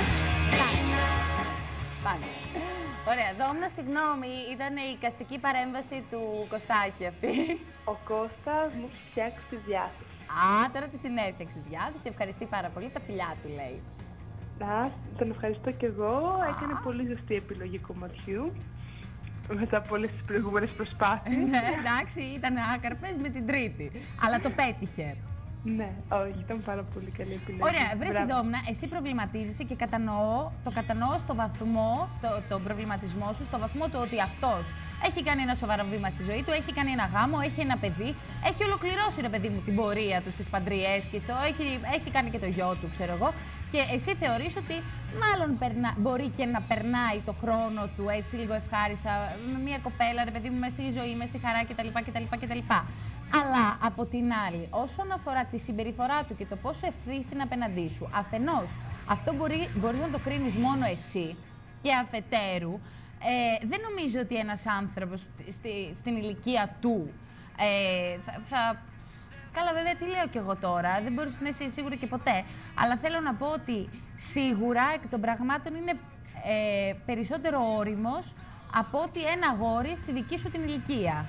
Πάμε. Ωραία, Δόμνα, συγγνώμη, ήταν η εικαστική παρέμβαση του Κωστάκη αυτή. Ο Κώστας μου έχει φτιάξει τη διάθεση. Α, τώρα της την έφτιαξε τη διάθεση, ευχαριστεί πάρα πολύ, τα φιλιά του λέει. Να, τον ευχαριστώ κι εγώ. Έκανε πολύ ζεστή επιλογή κομματιού. Μετά από όλες τις προηγούμενες προσπάθειες. Ναι, εντάξει, ήταν άκαρπες με την τρίτη, αλλά το πέτυχε. Ναι, όχι, ήταν πάρα πολύ καλή επιλογή. Ωραία, βρες Μπράβο. Δόμνα, εσύ προβληματίζεσαι και κατανοώ, το κατανοώ στο βαθμό, το, τον προβληματισμό σου, στο βαθμό του ότι αυτός έχει κάνει ένα σοβαρό βήμα στη ζωή του, έχει κάνει ένα γάμο, έχει ένα παιδί, έχει ολοκληρώσει, ρε παιδί μου, την πορεία του στις παντριές και στο, έχει, έχει κάνει και το γιο του, ξέρω εγώ. Και εσύ θεωρείς ότι μάλλον περνά, μπορεί και να περνάει το χρόνο του έτσι λίγο ευχάριστα με μια κοπέλα, ρε παιδί μου, μες στη ζωή, μες στη χαρά κτλ. κτλ, κτλ. Αλλά από την άλλη, όσον αφορά τη συμπεριφορά του και το πόσο ευθύς είναι απέναντί σου, αφενός αυτό μπορεί, μπορείς να το κρίνεις μόνο εσύ και αφετέρου, ε, δεν νομίζω ότι ένας άνθρωπος στη, στην ηλικία του ε, θα, θα... Καλά, βέβαια, τι λέω κι εγώ τώρα, δεν μπορείς να είσαι σίγουρη και ποτέ, αλλά θέλω να πω ότι σίγουρα εκ των πραγμάτων είναι ε, περισσότερο όριμος από ότι ένα αγόρι στη δική σου την ηλικία.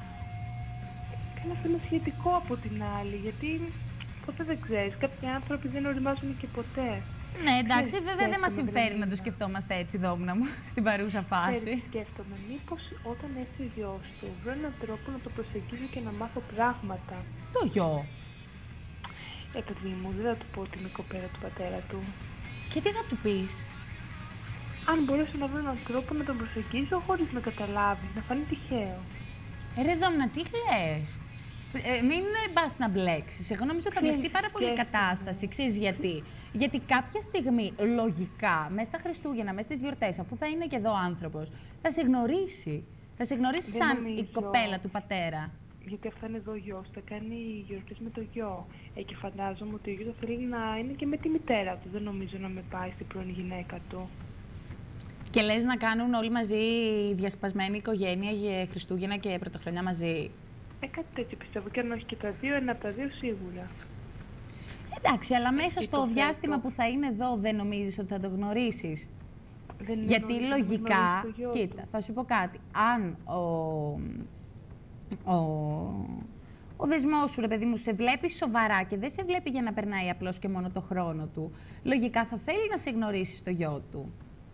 Καλά, αυτό είναι σχετικό από την άλλη, γιατί ποτέ δεν ξέρεις. Κάποιοι άνθρωποι δεν οριμάζουν και ποτέ. Ναι, εντάξει, Ξέρεις, βέβαια δεν μας σκέφτομαι, συμφέρει να δηλαδή. το σκεφτόμαστε έτσι, Δόμνα μου, στην παρούσα φάση. Ξέρεις, σκέφτομαι, μήπως όταν έρθει ο γιος του, βρω έναν τρόπο να το προσεγγίζω και να μάθω πράγματα. Το γιο. Ε, παιδί μου, δεν θα του πω ότι είμαι κοπέλα του πατέρα του. Και τι θα του πεις? Αν μπορέσω να βρω έναν τρόπο να τον προσεγγίσω χωρίς να καταλάβει, να φανεί τυχαίο. Ε, ρε Δόμνα, τι λες? Ε, μην πας να μπλέξεις. Εγώ νομίζω θα μπλεχτεί πάρα πολύ η κατάσταση. Ξέρεις γιατί? Γιατί κάποια στιγμή, λογικά, μέσα στα Χριστούγεννα, μέσα στις γιορτές, αφού θα είναι και εδώ άνθρωπος, θα σε γνωρίσει. Θα σε γνωρίσει Δεν σαν νομίζω. η κοπέλα του πατέρα. Γιατί αυτά είναι εδώ ο γιος, θα κάνει γιορτές με το γιο. Ε, και φαντάζομαι ότι ο γιος θα θέλει να είναι και με τη μητέρα του. Δεν νομίζω να με πάει στην πρώην γυναίκα του. Και λες να κάνουν όλοι μαζί διασπασμένη οικογένεια για Χριστούγεννα και Πρωτοχρονιά μαζί. Ε, κάτι τέτοιο πιστεύω. Και αν όχι και τα δύο, ένα από τα δύο σίγουρα. Εντάξει, αλλά μέσα Ή στο το διάστημα θέτω. που θα είναι εδώ δεν νομίζεις ότι θα το γνωρίσεις? Δεν είναι Γιατί νωρίς να λογικά, γνωρίσει το γιο του. κοίτα, θα σου πω κάτι. Αν ο, ο, ο δεσμός σου, ρε παιδί μου, σε βλέπει σοβαρά και δεν σε βλέπει για να περνάει απλώς και μόνο το χρόνο του, λογικά θα θέλει να σε γνωρίσει στο γιο του.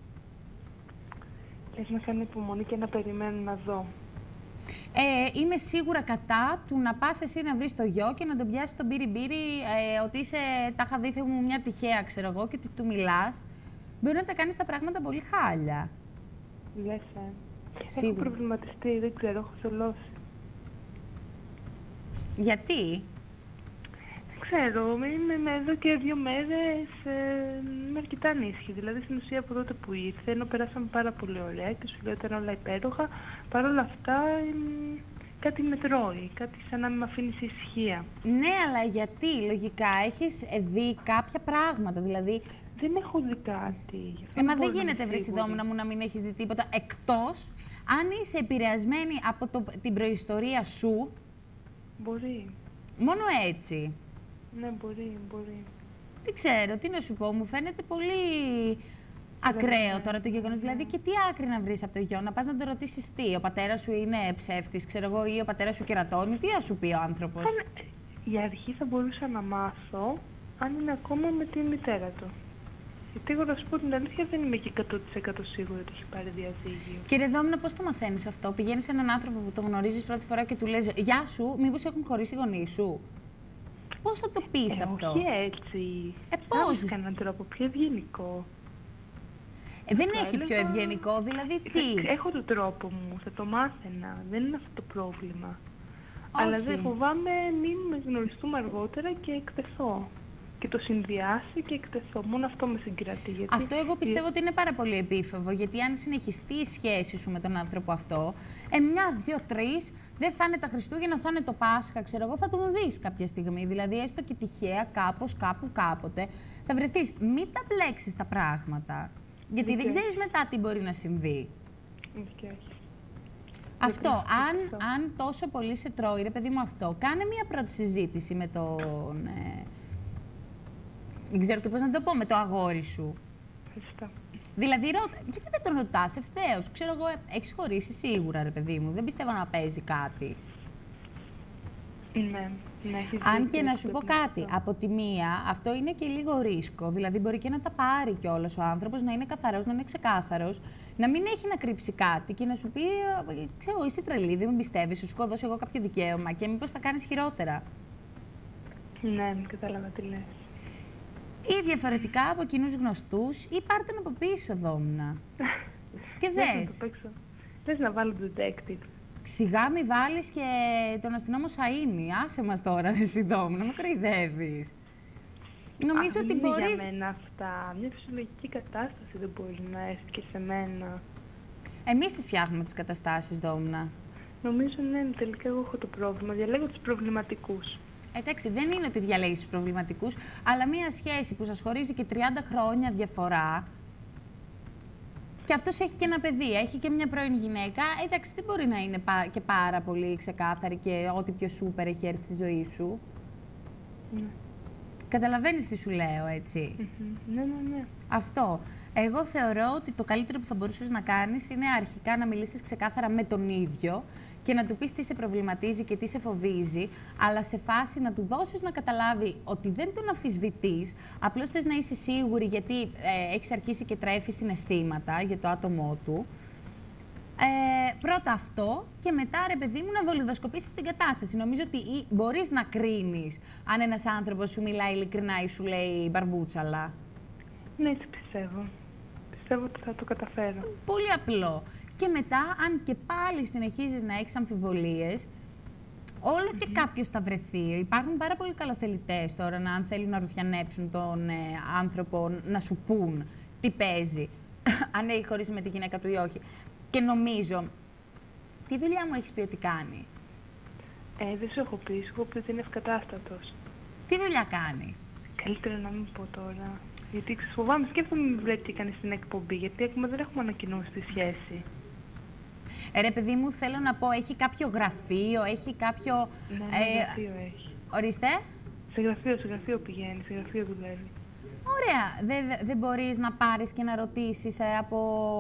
Λες να κάνω υπομονή και να περιμένω να δω. Ε, είμαι σίγουρα κατά του να πας εσύ να βρεις το γιο και να τον πιάσεις τον μπύρι-μπύρι ε, ότι είσαι τάχα δίθε μου μια τυχαία, ξέρω εγώ, και ότι του μιλάς. Μπορεί να τα κάνεις τα πράγματα πολύ χάλια. Λες, ε. Σίγουρα. Έχω προβληματιστεί, δεν ξέρω, έχω θολώσει. Γιατί? Δεν ξέρω, είμαι με εδώ και δύο μέρες, ε, είμαι αρκετά ανήσυχη. Δηλαδή στην ουσία από τότε που ήρθε, ενώ περάσαμε πάρα πολύ ωραία και σου λέω ήταν όλα υπέροχα, παρ' όλα αυτά ε, κάτι με τρώει, κάτι σαν να μην με αφήνει σε ησυχία. Ναι, αλλά γιατί, λογικά, έχεις δει κάποια πράγματα, δηλαδή... Δεν έχω δει κάτι. Ε, μα δεν γίνεται, βρε Δόμνα μου, να μην έχεις δει τίποτα, εκτός αν είσαι επηρεασμένη από το, την προϊστορία σου. Μπορεί. Μόνο έτσι. Ναι, μπορεί, μπορεί. Δεν ξέρω, τι να σου πω, μου φαίνεται πολύ ακραίο τώρα το γεγονός. Δηλαδή, και τι άκρη να βρεις από το γιο, να πας να το ρωτήσεις τι, ο πατέρας σου είναι ψεύτης, ξέρω εγώ, ή ο πατέρας σου κερατώνει, τι θα σου πει ο άνθρωπος. Αν, για αρχή θα μπορούσα να μάθω αν είναι ακόμα με τη μητέρα του. Γιατί εγώ να σου πω την αλήθεια δεν είμαι και εκατό τοις εκατό σίγουρη ότι έχει πάρει διαζύγιο. Κύριε Δόμνα, πώς το μαθαίνεις αυτό? Πηγαίνεις σε έναν άνθρωπο που τον γνωρίζεις πρώτη φορά και του λες «Γεια σου, μήπως έχουν χωρίσει οι γονείς σου?» Πώς θα το πεις ε, αυτό? Όχι έτσι. Ε, πώς? Με κανέναν τρόπο πιο ευγενικό. Ε, δεν Θα έχει έλεγα... πιο ευγενικό, δηλαδή τι? Έχω τον τρόπο μου, θα το μάθαινα. Δεν είναι αυτό το πρόβλημα. Όχι. Αλλά δεν φοβάμαι μην με γνωριστούμε αργότερα και εκτεθώ. Και το συνδυάσει και εκτεθώ. Μόνο αυτό με συγκρατεί. Γιατί... Αυτό εγώ πιστεύω ότι είναι πάρα πολύ επίφοβο, γιατί αν συνεχιστεί η σχέση σου με τον άνθρωπο αυτό, ε, μια, δύο, τρεις, δεν θα είναι τα Χριστούγεννα, θα είναι το Πάσχα, ξέρω εγώ, θα τον δεις κάποια στιγμή. Δηλαδή, έστω και τυχαία, κάπως, κάπου, κάποτε, θα βρεθείς. Μην τα μπλέξεις τα πράγματα. Γιατί δεν ξέρεις μετά τι μπορεί να συμβεί. Okay. Αυτό, αν, αν τόσο πολύ σε τρώει, ρε παιδί μου αυτό, κάνε μια πρώτη συζήτηση με τον... Ε, δεν ξέρω και πώς να το πω, με το αγόρι σου. Ευχαριστώ. Δηλαδή, ρώτα, γιατί δεν τον ρωτάς ευθέως? Ξέρω εγώ, έχεις χωρίσει σίγουρα, ρε παιδί μου. Δεν πιστεύω να παίζει κάτι. Ναι, ναι, έχεις Αν δίκιο, και να σου πω κάτι, αυτό. από τη μία, αυτό είναι και λίγο ρίσκο. Δηλαδή, μπορεί και να τα πάρει κιόλας ο άνθρωπος, να είναι καθαρός, να είναι ξεκάθαρος, να μην έχει να κρύψει κάτι και να σου πει, ξέρω, είσαι τρελή, δεν με πιστεύεις, σου έχω δώσει εγώ κάποιο δικαίωμα και μήπως τα κάνεις χειρότερα. Ναι, κατάλαβα τι λες. Ή διαφορετικά από κοινούς γνωστούς, ή πάρ' τον από πίσω, Δόμνα. Και δες. Θες να βάλω detective. Σιγά μη βάλεις και τον αστυνόμο Σαΐνη. Άσε μας τώρα, εσύ Δόμνα, μου κροϊδεύεις. Νομίζω Α, ότι είναι μπορείς... για μένα αυτά. Μια φυσιολογική κατάσταση δεν μπορεί να έρθει και σε μένα. Εμείς τις φτιάχνουμε τις καταστάσεις, Δόμνα. Νομίζω ναι, τελικά εγώ έχω το πρόβλημα. Διαλέγω τους προβληματικούς. Εντάξει, δεν είναι ότι διαλέγεις τους προβληματικούς, αλλά μία σχέση που σας χωρίζει και τριάντα χρόνια διαφορά, και αυτός έχει και ένα παιδί, έχει και μια πρώην γυναίκα, εντάξει, δεν μπορεί να είναι και πάρα πολύ ξεκάθαρη και ό,τι πιο σούπερ έχει έρθει στη ζωή σου. Ναι. Καταλαβαίνεις τι σου λέω, έτσι. Mm-hmm. Ναι, ναι, ναι. Αυτό. Εγώ θεωρώ ότι το καλύτερο που θα μπορούσες να κάνεις είναι αρχικά να μιλήσεις ξεκάθαρα με τον ίδιο και να του πεις τι σε προβληματίζει και τι σε φοβίζει, αλλά σε φάση να του δώσεις να καταλάβει ότι δεν τον αμφισβητείς, απλώς θες να είσαι σίγουρη γιατί ε, έχεις αρχίσει και τρέφεις συναισθήματα για το άτομό του. Ε, πρώτα αυτό και μετά, ρε παιδί μου, να βολιδοσκοπήσεις την κατάσταση. Νομίζω ότι μπορείς να κρίνεις αν ένας άνθρωπος σου μιλάει ειλικρινά ή σου λέει μπαρμπούτσαλα. Ναι, έτσι πιστεύω. Πιστεύω ότι θα το καταφέρω. Πολύ απλό. Και μετά, αν και πάλι συνεχίζεις να έχεις αμφιβολίες, όλο mm-hmm. και κάποιος θα βρεθεί. Υπάρχουν πάρα πολλοί καλοθελητές τώρα, να, αν θέλουν να ρουφιανέψουν τον ε, άνθρωπο, να σου πούν τι παίζει, αν έχει χωρίσει με τη γυναίκα του ή όχι. Και νομίζω, τι δουλειά μου έχεις πει ότι κάνει? Ε, δεν σου έχω πει, σου έχω πει ότι είναι ευκατάστατος. Τι δουλειά κάνει? Καλύτερα να μην πω τώρα. Γιατί φοβάμαι, σκέφτομαι μην βλέπει τι κάνει στην εκπομπή, γιατί ακόμα δεν έχουμε ανακοινώσει τη σχέση. Ε, ρε παιδί μου, θέλω να πω, έχει κάποιο γραφείο, έχει κάποιο... Ναι, ε, γραφείο έχει. Ορίστε. Σε γραφείο, σε γραφείο πηγαίνει, σε γραφείο δουλεύει. Ωραία. Δεν δε μπορείς να πάρεις και να ρωτήσεις ε, από...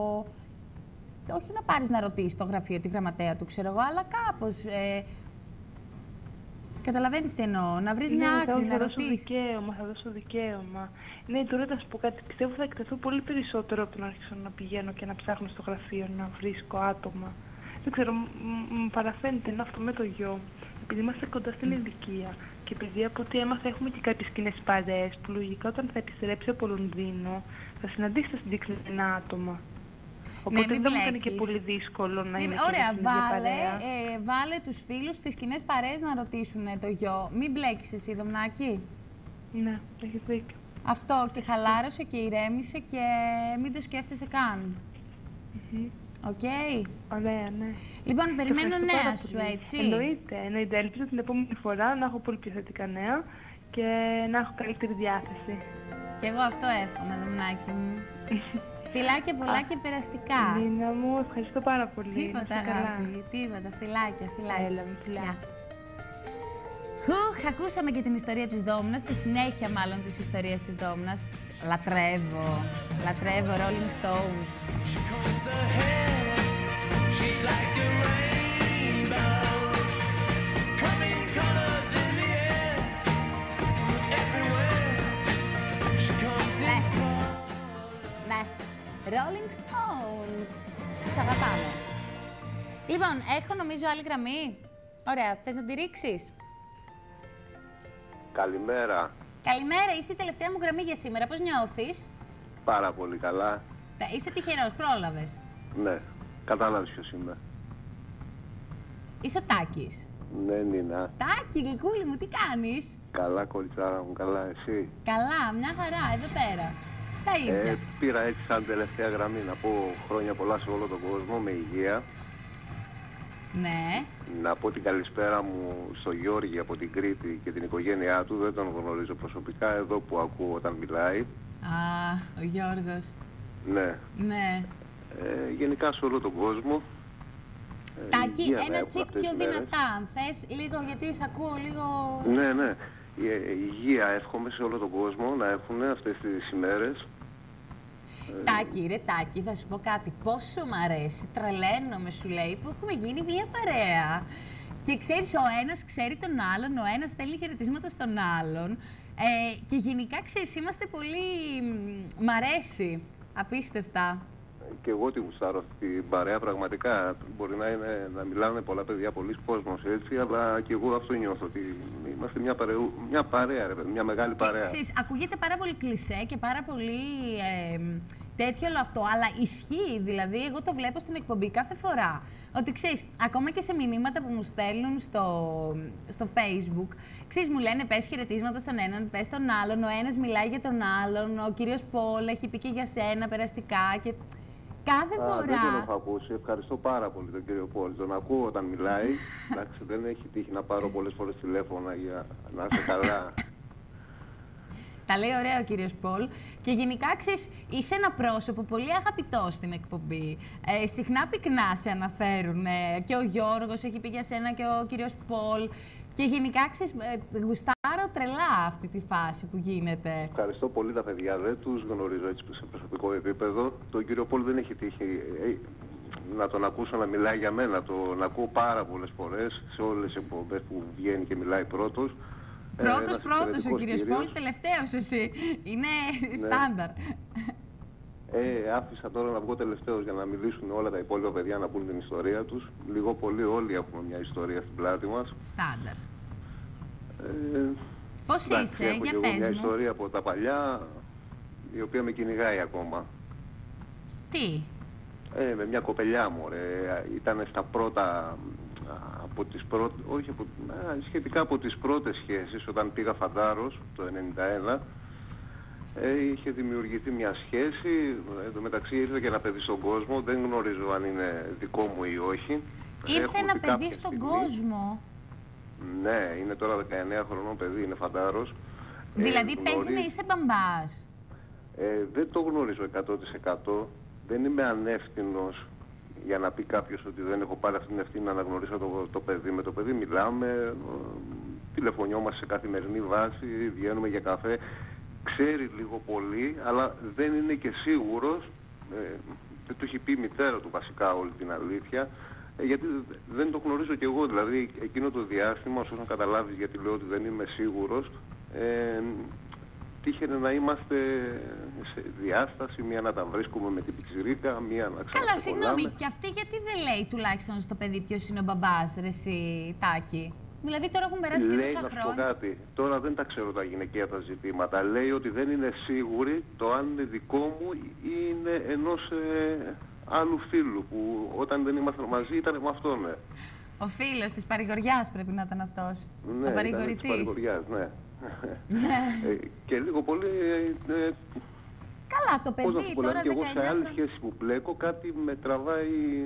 Όχι να πάρεις να ρωτήσεις το γραφείο, τη γραμματέα του, ξέρω εγώ, αλλά κάπως... Ε, Καταλαβαίνεις τι εννοώ, να βρεις μια Ναι, άκρη, να θα δώσω ρωτήσεις. δικαίωμα, θα δώσω δικαίωμα. Ναι, τώρα θα σου πω κάτι. Πιστεύω θα εκτεθώ πολύ περισσότερο από το να αρχίσω να πηγαίνω και να ψάχνω στο γραφείο, να βρίσκω άτομα. Δεν ξέρω, μου παραφαίνεται να αυτό με το γιο. Επειδή είμαστε κοντά στην ηλικία και επειδή από ό,τι έμαθα έχουμε και κάποιες κοινές παρέες που λογικά όταν θα επιστρέψει από Λονδίνο θα συναντήσει τα συγκεκριμένα άτομα. Οπότε μην δεν μου κάνει και μπλέκεις. πολύ δύσκολο να Μην- είναι Ωραία, και στην ίδια βάλε, παρέα. ε, βάλε τους φίλους στις κοινές παρέες να ρωτήσουν το γιο. Μην μπλέκεις εσύ, Δομνάκη. Ναι, έχεις δίκιο. Αυτό, και χαλάρωσε και ηρέμησε και μην το σκέφτεσαι καν. Οκ. Ωραία, ναι. Λοιπόν, Σε περιμένω ευχαριστώ νέα πάρα σου, πολύ. έτσι. Εννοείται, εννοείται. Ελπίζω την επόμενη φορά να έχω πολύ πιο θετικά νέα και να έχω καλύτερη διάθεση. Και εγώ αυτό εύχομαι, Δομνάκη μου. Φιλάκια πολλά και περαστικά. Νίνα μου, ευχαριστώ πάρα πολύ. Να Τίποτα, είστε καλά. αγάπη, τίποτα. Φιλάκια, φιλάκια. Έλα, με φιλιά. Γεια. Χουχ, ακούσαμε και την ιστορία της Δόμνας, τη συνέχεια μάλλον της ιστορίας της Δόμνας. Λατρεύω, λατρεύω Rolling Stones. She's like a rainbow, coming colors in the air, everywhere. She comes in Ναι, Rolling Stones. Τους αγαπάμε. Λοιπόν, έχω νομίζω άλλη γραμμή. Ωραία, θες να τη ρίξεις? Καλημέρα. Καλημέρα, είσαι η τελευταία μου γραμμή για σήμερα. Πώς νιώθεις? Πάρα πολύ καλά. Ε, Είσαι τυχερός, πρόλαβες. Ναι. Κατάλαβες ποιος είμαι. Είσαι ο Τάκης. Ναι, Νίνα. Τάκη, γλυκούλη μου, τι κάνεις? Καλά, κοριτσάρα μου. Καλά, εσύ. Καλά, μια χαρά, εδώ πέρα. Τα ίδια. Ε, πήρα έτσι σαν τελευταία γραμμή να πω χρόνια πολλά σε όλο τον κόσμο με υγεία. Ναι. Να πω την καλησπέρα μου στο Γιώργη από την Κρήτη και την οικογένειά του. Δεν τον γνωρίζω προσωπικά, εδώ που ακούω όταν μιλάει. Α, ο Γιώργος. Ναι. Ναι. Ε, γενικά σε όλο τον κόσμο. Ε, Τάκη, υγεία να ένα έχουμε τσικ αυτές πιο τις μέρες. δυνατά, αν θες, λίγο, γιατί σε ακούω λίγο... Ναι, ναι. Ε, υγεία εύχομαι σε όλο τον κόσμο να έχουν αυτές τις ημέρες. Τάκη, ρε Τάκη, θα σου πω κάτι. Πόσο μ' αρέσει, τρελαίνομαι σου λέει, που έχουμε γίνει μια παρέα. Και ξέρεις, ο ένας ξέρει τον άλλον, ο ένας στέλνει χαιρετίσματα στον άλλον. Ε, και γενικά, ξέρεις, είμαστε πολύ... μ' μ' αρέσει, απίστευτα. Και εγώ τη γουστάρω αυτή την παρέα, πραγματικά. Μπορεί να, είναι, να μιλάνε πολλά παιδιά, πολλοί κόσμος έτσι, αλλά και εγώ αυτό νιώθω, ότι είμαστε μια, παρεού, μια παρέα, ρε, μια μεγάλη παρέα. Ξέρεις, ακούγεται πάρα πολύ κλισέ και πάρα πολύ ε, τέτοιο όλο αυτό, αλλά ισχύει, δηλαδή εγώ το βλέπω στην εκπομπή κάθε φορά. Ότι ξέρεις, ακόμα και σε μηνύματα που μου στέλνουν στο, στο Facebook, ξέρεις, μου λένε πες χαιρετίσματα στον έναν, πες τον άλλον, ο ένας μιλάει για τον άλλον, ο κύριος Πολ έχει πει και για σένα περαστικά και κάθε Α, φορά... δεν τον έχω ακούσει. Ευχαριστώ πάρα πολύ τον κύριο Πολ. Τον ακούω όταν μιλάει. Εντάξει, δεν έχει τύχει να πάρω πολλές φορές τηλέφωνα για να είσαι καλά. Τα λέει ωραία ο κύριος Πολ. Και γενικά, ξέρεις, είσαι ένα πρόσωπο πολύ αγαπητό στην εκπομπή. Ε, συχνά πυκνά σε αναφέρουν. Ε, και ο Γιώργος έχει πει για σένα και ο κύριος Πολ. Και γενικά, ξέρεις, ε, γουστάρω τρελά αυτή τη φάση που γίνεται. Ευχαριστώ πολύ τα παιδιά. Δεν τους γνωρίζω έτσι σε προσωπικό επίπεδο. Τον κύριο Πολ δεν έχει τύχει ε, να τον ακούσω να μιλάει για μένα. Τον ακούω πάρα πολλές φορές σε όλες τις εκπομπές που βγαίνει και μιλάει πρώτος. Πρώτος, Ε, πρώτος ο κύριος κύριος. Πολ, τελευταίος εσύ. Είναι Ναι. στάνταρ. Ε, άφησα τώρα να βγω τελευταίος για να μιλήσουν όλα τα υπόλοιπα παιδιά να πούν την ιστορία τους. Λίγο πολύ όλοι έχουμε μια ιστορία στην πλάτη μας. Στάνταρ. Ε, Πώς εντάξει, είσαι, έχω για και εγώ πες μια μου. ιστορία από τα παλιά, η οποία με κυνηγάει ακόμα. Τι. Ε, με μια κοπελιά μου, ρε. Ήταν στα πρώτα, από τις πρώτες, όχι από, α, σχετικά από τις πρώτες σχέσεις, όταν πήγα Φαντάρος το ενενήντα ένα. Ε, είχε δημιουργηθεί μια σχέση, εν τω μεταξύ ήρθε και ένα παιδί στον κόσμο, δεν γνωρίζω αν είναι δικό μου ή όχι. Ήρθε Έχω ένα δει παιδί κάποια στον στιγμή. κόσμο. Ναι, είναι τώρα δεκαεννέα χρονών παιδί, είναι Φαντάρος. Ε, Δηλαδή παίζει γνωρίζει- να είσαι μπαμπάς. Ε, δεν το γνωρίζω εκατό τοις εκατό. Δεν είμαι ανεύθυνος για να πει κάποιος ότι δεν έχω πάρει αυτή την ευθύνη να αναγνωρίσω το, το παιδί. Με το παιδί μιλάμε, ε, τηλεφωνιόμαστε σε καθημερινή βάση, βγαίνουμε για καφέ. Ξέρει λίγο πολύ, αλλά δεν είναι και σίγουρος. Ε, δεν του έχει πει η μητέρα του βασικά όλη την αλήθεια. Ε, γιατί δεν το γνωρίζω κι εγώ, δηλαδή εκείνο το διάστημα, όσο να καταλάβεις, γιατί λέω ότι δεν είμαι σίγουρος, ε, τύχαινε να είμαστε σε διάσταση, μία να τα βρίσκουμε με την πιτσιρίκα, μία να ξαναξεκολλάμε. Καλά, συγγνώμη, και αυτή γιατί δεν λέει τουλάχιστον στο παιδί ποιος είναι ο μπαμπάς, ρε εσύ, Τάκη? Δηλαδή τώρα έχουν περάσει και τόσα χρόνια. Λέει, να σου πω κάτι, τώρα δεν τα ξέρω τα γυναικεία τα ζητήματα. Λέει ότι δεν είναι σίγουρη το αν είναι δικό μου ή είναι ενός ε, άλλου φίλου που όταν δεν ήμασταν μαζί ήταν με αυτόν. Ναι. Ο φίλος της παρηγοριάς πρέπει να ήταν αυτός. Ναι, ο παρηγορητής. Της παρηγοριάς, ναι. Ναι. ε, και λίγο πολύ... Ε, καλά, το παιδί πω, τώρα δηλαδή, δεκαεννιά εγώ σε άλλη σχέση που μπλέκω κάτι με τραβάει...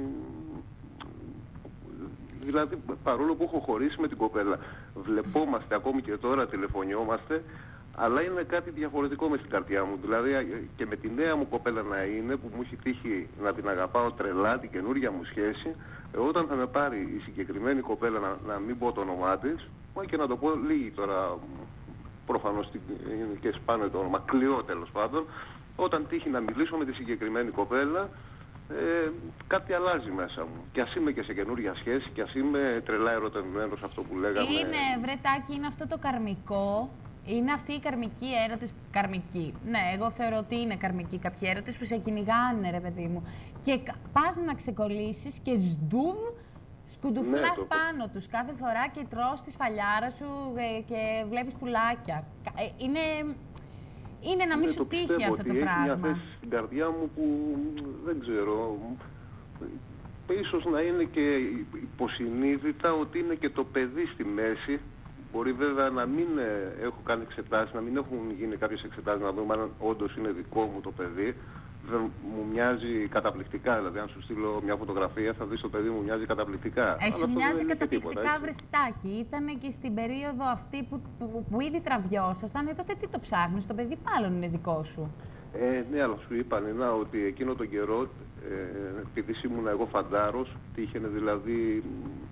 Δηλαδή, παρόλο που έχω χωρίσει με την κοπέλα, βλεπόμαστε ακόμη και τώρα, τηλεφωνιόμαστε, αλλά είναι κάτι διαφορετικό με στην καρδιά μου. Δηλαδή, και με τη νέα μου κοπέλα να είναι, που μου έχει τύχει να την αγαπάω τρελά, την καινούργια μου σχέση, ε, όταν θα με πάρει η συγκεκριμένη κοπέλα, να, να μην πω το όνομά της, και να το πω λίγη τώρα, προφανώς είναι και σπάνιο το όνομα, Κλειό τέλος πάντων, όταν τύχει να μιλήσω με τη συγκεκριμένη κοπέλα, Ε, κάτι αλλάζει μέσα μου. Και ας είμαι και σε καινούρια σχέση, και ας είμαι τρελά ερωτευμένος, αυτό που λέγαμε. Είναι, βρετάκι, είναι αυτό το καρμικό. Είναι αυτή η καρμική έρωτες. Καρμική. Ναι, εγώ θεωρώ ότι είναι καρμική κάποιοι έρωτες που σε κυνηγάνε, ρε παιδί μου. Και πας να ξεκολλήσεις και σντούβ, σκουντουφλάς ναι, πάνω τους κάθε φορά και τρως τη σφαλιάρα σου ε, και βλέπεις πουλάκια. Ε, είναι. Είναι να μην σου τύχει αυτό το πράγμα. Έχει μια θέση στην καρδιά μου που δεν ξέρω, ίσως να είναι και υποσυνείδητα ότι είναι και το παιδί στη μέση. Μπορεί βέβαια να μην έχω κάνει εξετάσεις, να μην έχουν γίνει κάποιες εξετάσεις, να δούμε αν όντως είναι δικό μου το παιδί. Μου μοιάζει καταπληκτικά, δηλαδή αν σου στείλω μια φωτογραφία θα δεις το παιδί μου μοιάζει καταπληκτικά. Ε, σου μοιάζει καταπληκτικά, βρεσιτάκι. Ήταν και στην περίοδο αυτή που, που, που ήδη τραβιώσασταν, ε, τότε τι το ψάχνεις, το παιδί μάλλον είναι δικό σου. Ε, ναι, αλλά σου είπα, Νίνα, ότι εκείνο τον καιρό, ε, επειδή ήμουν εγώ φαντάρος, τύχαινε δηλαδή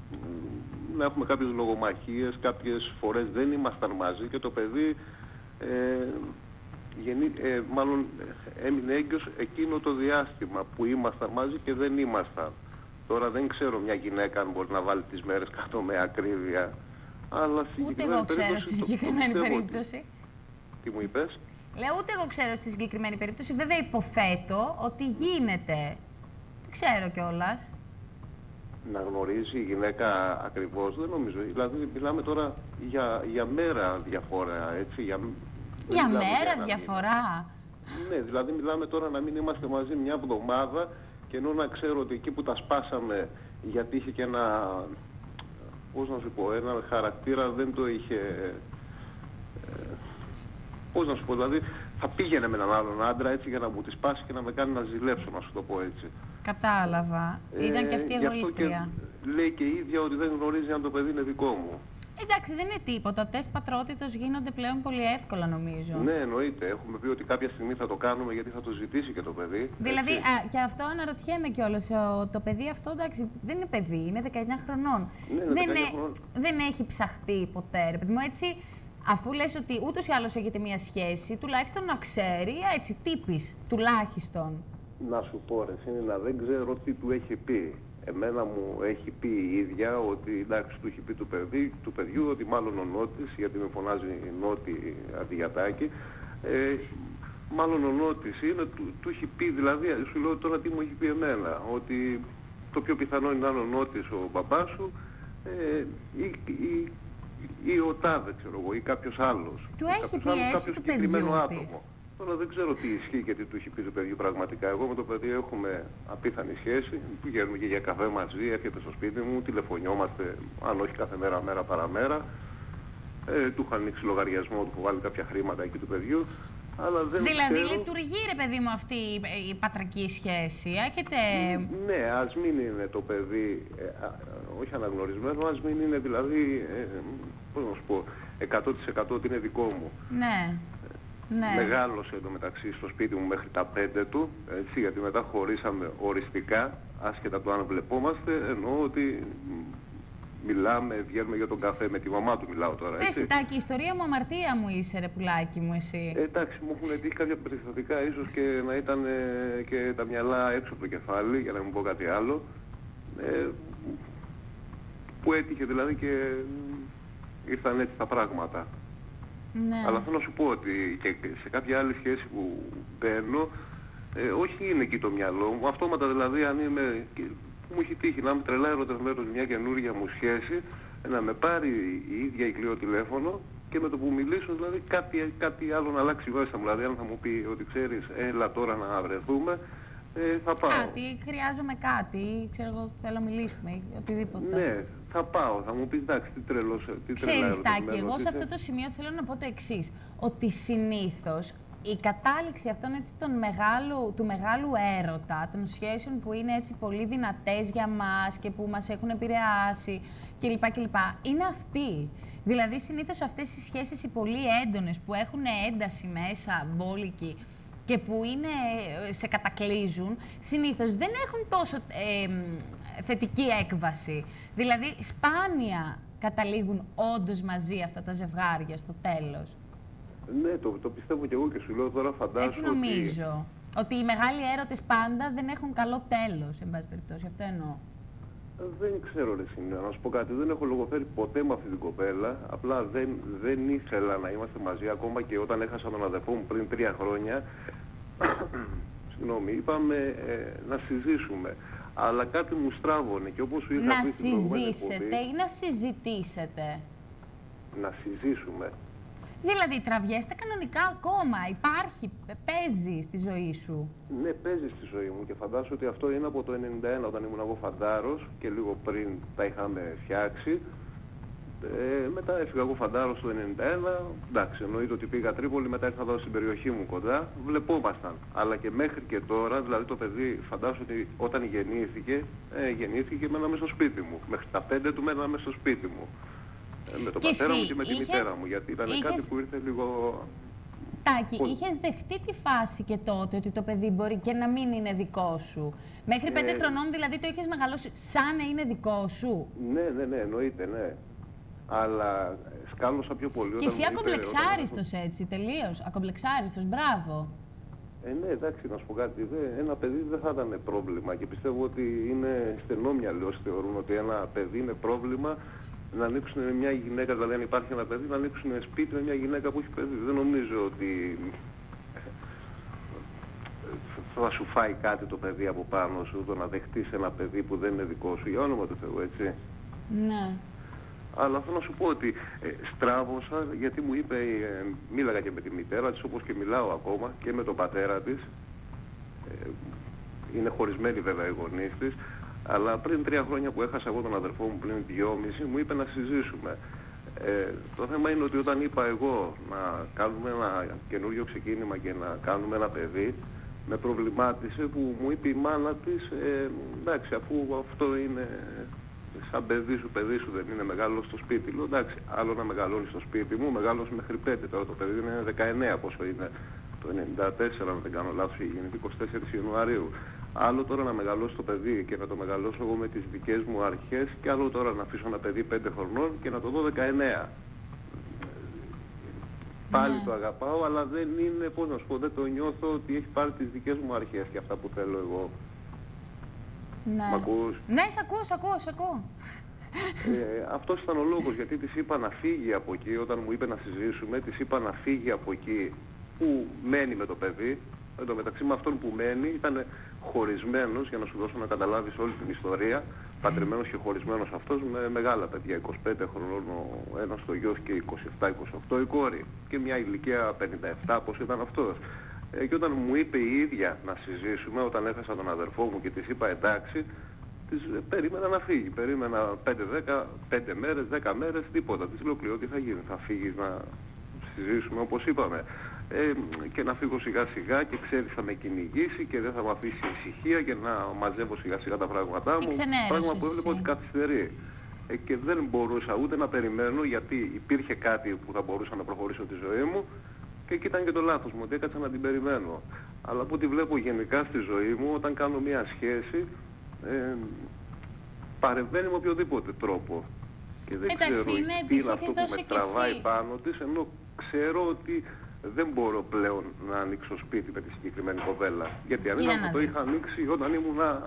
να έχουμε κάποιες λογομαχίες, κάποιες φορές δεν ήμασταν μαζί και το παιδί... Ε, Γενι, ε, μάλλον έμεινε έγκυος εκείνο το διάστημα που ήμασταν μαζί και δεν ήμασταν. Τώρα δεν ξέρω μια γυναίκα αν μπορεί να βάλει τις μέρες κάτω με ακρίβεια. Αλλά ούτε εγώ ξέρω στη συγκεκριμένη περίπτωση. Τι μου είπες? Λέω ούτε εγώ ξέρω στη συγκεκριμένη περίπτωση. Βέβαια υποθέτω ότι γίνεται. Δεν ξέρω κιόλας. Να γνωρίζει η γυναίκα ακριβώς, δεν νομίζω. Δηλαδή μιλάμε τώρα για, για μέρα διαφορά, έτσι, για... Για μέρα για διαφορά. Ναι, δηλαδή μιλάμε τώρα να μην είμαστε μαζί μια εβδομάδα και ενώ να ξέρω ότι εκεί που τα σπάσαμε, γιατί είχε και ένα, πώς να σου πω, ένα χαρακτήρα δεν το είχε, ε, πώς να σου πω, δηλαδή θα πήγαινε με έναν άλλον άντρα έτσι για να μου τη σπάσει και να με κάνει να ζηλέψω, να σου το πω έτσι. Κατάλαβα. Ε, Ήταν και αυτή η εγωίστρια. Και λέει και η ίδια ότι δεν γνωρίζει αν το παιδί είναι δικό μου. Εντάξει, δεν είναι τίποτα. Τεστ πατρότητος γίνονται πλέον πολύ εύκολα, νομίζω. Ναι, εννοείται. Έχουμε πει ότι κάποια στιγμή θα το κάνουμε γιατί θα το ζητήσει και το παιδί. Δηλαδή, α, και αυτό αναρωτιέμαι κιόλας. Το παιδί αυτό, εντάξει, δεν είναι παιδί, είναι δεκαεννιά χρονών. Ναι, δεν, δεκαεννιά χρονών. δεν έχει ψαχτεί ποτέ, ρε παιδί μου. Έτσι, αφού λες ότι ούτως ή άλλως έχετε μία σχέση, τουλάχιστον να ξέρει, έτσι, τύπης, τουλάχιστον. Να σου πω, ρε Σίνινα, δεν ξέρω τι του έχει πει. Εμένα μου έχει πει η ίδια ότι εντάξει του έχει πει του, παιδί, του παιδιού ότι μάλλον ο Νότης, γιατί με φωνάζει Νότη αντί για Τάκη, ε, μάλλον ο Νότης είναι, του, του έχει πει δηλαδή, σου λέω τώρα τι μου έχει πει εμένα, ότι το πιο πιθανό είναι να είναι ο Νότης ο μπαμπάς σου ε, ή, ή, ή ο Τάδε ξέρω εγώ ή κάποιος άλλος. Του έχει πει έτσι του παιδιού της. Τώρα δεν ξέρω τι ισχύει και τι του έχει πει του παιδιού πραγματικά. Εγώ με το παιδί έχουμε απίθανη σχέση. Πηγαίνουμε και για καφέ μαζί, έρχεται στο σπίτι μου, τηλεφωνιόμαστε, αν όχι κάθε μέρα, μέρα παραμέρα. Ε, του είχα ανοίξει λογαριασμό, του έχω βάλει κάποια χρήματα εκεί του παιδιού. Αλλά δεν δηλαδή ξέρω... λειτουργεί ρε παιδί μου αυτή η πατρική σχέση. Έχετε... Ναι, ας μην είναι το παιδί, ε, α, όχι αναγνωρισμένο, ας μην είναι δηλαδή, ε, πώς να σου πω, εκατό τοις εκατό ότι είναι δικό μου. Ναι. Ναι. Μεγάλωσε εντωμεταξύ στο σπίτι μου μέχρι τα πέντε του, έτσι, γιατί μετά χωρίσαμε οριστικά, άσχετα το αν βλεπόμαστε, εννοώ ότι μιλάμε, βγαίνουμε για τον καφέ, με τη μαμά του μιλάω τώρα, έτσι. Εσύ, Τάκη, η ιστορία μου αμαρτία μου είσαι ρε πουλάκι μου εσύ. Ε, εντάξει, μου έχουν τύχει κάποια περιστατικά, ίσως και να ήταν ε, και τα μυαλά έξω από το κεφάλι, για να μην πω κάτι άλλο. Ε, που έτυχε δηλαδή και ήρθαν έτσι τα πράγματα. Ναι. Αλλά θέλω να σου πω ότι και σε κάποια άλλη σχέση που μπαίνω, ε, όχι είναι εκεί το μυαλό μου. Αυτόματα δηλαδή, αν είμαι, και, μου έχει τύχει να είμαι τρελά ερωτευμένος μια καινούργια μου σχέση, να με πάρει η ίδια η Κλείο τηλέφωνο και με το που μιλήσω, δηλαδή κάτι, κάτι άλλο να αλλάξει μέσα μου. Δηλαδή, αν θα μου πει ότι ξέρεις, έλα τώρα να βρεθούμε, ε, θα πάω. Κάτι, χρειάζομαι κάτι, ξέρω εγώ, θέλω να μιλήσουμε ή οτιδήποτε. Ναι, θα πάω, θα μου πεις εντάξει, τι τρελός, τι τρελά Ξέρεις, Τάκη, ερωτευμένος εγώ σε είσαι. αυτό το σημείο θέλω να πω το εξής, ότι συνήθως η κατάληξη αυτών έτσι των μεγάλου, του μεγάλου έρωτα, των σχέσεων που είναι έτσι πολύ δυνατές για μας και που μας έχουν επηρεάσει κλπ. κλπ. Είναι αυτή. Δηλαδή, συνήθως αυτές οι σχέσεις οι πολύ έντονες που έχουν ένταση μέσα, μπόλικη, και που είναι, σε κατακλείζουν, συνήθως δεν έχουν τόσο ε, θετική έκβαση. Δηλαδή, σπάνια καταλήγουν όντως μαζί αυτά τα ζευγάρια στο τέλος. Ναι, το, το πιστεύω κι εγώ και σου λέω τώρα φαντάζομαι. Έτσι νομίζω. Ότι... ότι οι μεγάλοι έρωτες πάντα δεν έχουν καλό τέλος, εν πάση περιπτώσει. Αυτό εννοώ. Δεν ξέρω ρε Σινέα, να σου πω κάτι, δεν έχω λογοφέρει ποτέ με αυτή την κοπέλα, απλά δεν, δεν ήθελα να είμαστε μαζί ακόμα και όταν έχασα τον αδερφό μου πριν τρία χρόνια, συγγνώμη, είπαμε ε, να συζήσουμε, αλλά κάτι μου στράβωνε και όπως σου είχα να πει στην προηγούμενη συζήσετε εκπομπή, ή να συζητήσετε. να συζήσουμε. Δηλαδή, τραβιέστε κανονικά ακόμα, υπάρχει, παίζει στη ζωή σου. Ναι, παίζει στη ζωή μου και φαντάσου ότι αυτό είναι από το ενενήντα ένα όταν ήμουν εγώ φαντάρος και λίγο πριν τα είχαμε φτιάξει. Ε, μετά έφυγα εγώ φαντάρος το ενενήντα ένα, εντάξει, εννοείται ότι πήγα Τρίπολη, μετά ήρθα εδώ στην περιοχή μου κοντά, βλεπόμασταν. Αλλά και μέχρι και τώρα, δηλαδή το παιδί φαντάσου ότι όταν γεννήθηκε, ε, γεννήθηκε μέναμε στο σπίτι μου. Μέχρι τα πέντε του μέναμε στο σπίτι μου. Με τον και πατέρα εσύ, μου και με τη είχες, μητέρα μου, γιατί ήταν είχες, κάτι που ήρθε λίγο... Τάκη, Πώς... είχες δεχτεί τη φάση και τότε ότι το παιδί μπορεί και να μην είναι δικό σου. Μέχρι ε... πέντε χρονών δηλαδή το είχες μεγαλώσει σαν να είναι δικό σου. Ναι, ναι, ναι, εννοείται, ναι. Αλλά σκάλωσα πιο πολύ. Και εσύ ακομπλεξάριστος όταν... έτσι, τελείως. Ακομπλεξάριστος, μπράβο. Ε, ναι, εντάξει, να σου πω κάτι. Δε, ένα παιδί δεν θα ήταν πρόβλημα και πιστεύω ότι είναι στενόμυαλοι όσοι θεωρούν ότι ένα παιδί είναι πρόβλημα. Να ανοίξουν μια γυναίκα, δηλαδή αν υπάρχει ένα παιδί, να ανοίξουν σπίτι με μια γυναίκα που έχει παιδί. Δεν νομίζω ότι θα σου φάει κάτι το παιδί από πάνω σου, το να δεχτείς ένα παιδί που δεν είναι δικό σου, για όνομα του Θεού, έτσι. Ναι. Αλλά θέλω να σου πω ότι ε, στράβωσα, γιατί μου είπε, ε, μίλαγα και με τη μητέρα της, όπως και μιλάω ακόμα, και με τον πατέρα της. Ε, είναι χωρισμένοι βέβαια οι γονείς της. Αλλά πριν τρία χρόνια που έχασα εγώ τον αδερφό μου, πριν δυόμιση, μου είπε να συζήσουμε. Ε, το θέμα είναι ότι όταν είπα εγώ να κάνουμε ένα καινούριο ξεκίνημα και να κάνουμε ένα παιδί, με προβλημάτισε που μου είπε η μάνα της, ε, εντάξει, αφού αυτό είναι σαν παιδί σου, παιδί σου δεν είναι μεγάλο στο σπίτι. Λέω εντάξει, άλλο να μεγαλώνει στο σπίτι μου, μεγάλος μέχρι πέντε, τώρα το παιδί είναι δεκαεννέα, πόσο είναι το ενενήντα τέσσερα, αν δεν κάνω λάθος, είχε γεννηθεί είκοσι τέσσερις Ιανουαρίου. Άλλο τώρα να μεγαλώσω το παιδί και να το μεγαλώσω εγώ με τις δικές μου αρχές και άλλο τώρα να αφήσω ένα παιδί πέντε χρονών και να το δω δεκαεννέα. Πάλι Ναι. το αγαπάω, αλλά δεν είναι, πώς να σου πω, δεν το νιώθω ότι έχει πάρει τις δικές μου αρχές και αυτά που θέλω εγώ. Ναι. Μ' ακούς? Ναι, σ' ακούω, σ' ακούω, σ' ακούω. Ε, αυτός ήταν ο λόγος, γιατί της είπα να φύγει από εκεί, όταν μου είπε να συζήσουμε, της είπα να φύγει από εκεί που μένει με το παιδί. Εν τω μεταξύ με αυτόν που μένει ήταν χωρισμένος, για να σου δώσω να καταλάβεις όλη την ιστορία, παντρεμένος και χωρισμένος αυτός με μεγάλα παιδιά, είκοσι πέντε χρονών ο ένας το γιος και είκοσι επτά είκοσι οκτώ η κόρη και μια ηλικία πενήντα επτά πώς ήταν αυτός. Ε, και όταν μου είπε η ίδια να συζήσουμε, όταν έχασα τον αδερφό μου και της είπα εντάξει, της ε, περίμενα να φύγει, περίμενα πέντε δέκα, πέντε μέρες, δέκα μέρες, τίποτα. Της λέω Κλειό, τι θα γίνει, θα φύγεις να συζήσουμε όπως είπαμε. Ε, και να φύγω σιγά σιγά και ξέρεις θα με κυνηγήσει και δεν θα με αφήσει ησυχία και να μαζεύω σιγά σιγά τα πράγματά μου. Πράγμα που έβλεπα ότι καθυστερεί. Ε, και δεν μπορούσα ούτε να περιμένω γιατί υπήρχε κάτι που θα μπορούσα να προχωρήσω τη ζωή μου και εκεί ήταν και το λάθος μου, ότι έκατσα να την περιμένω. Αλλά από ό,τι βλέπω γενικά στη ζωή μου, όταν κάνω μια σχέση, ε, παρεμβαίνει με οποιοδήποτε τρόπο. Και δεν Εντάξει, ξέρω είναι, τι είναι αυτό που με και τραβάει εσύ. πάνω της, ενώ ξέρω ότι δεν μπορώ πλέον να ανοίξω σπίτι με τη συγκεκριμένη κοπέλα. Γιατί αν Κοίτα είχα, να το δεις. είχα ανοίξει όταν ήμουν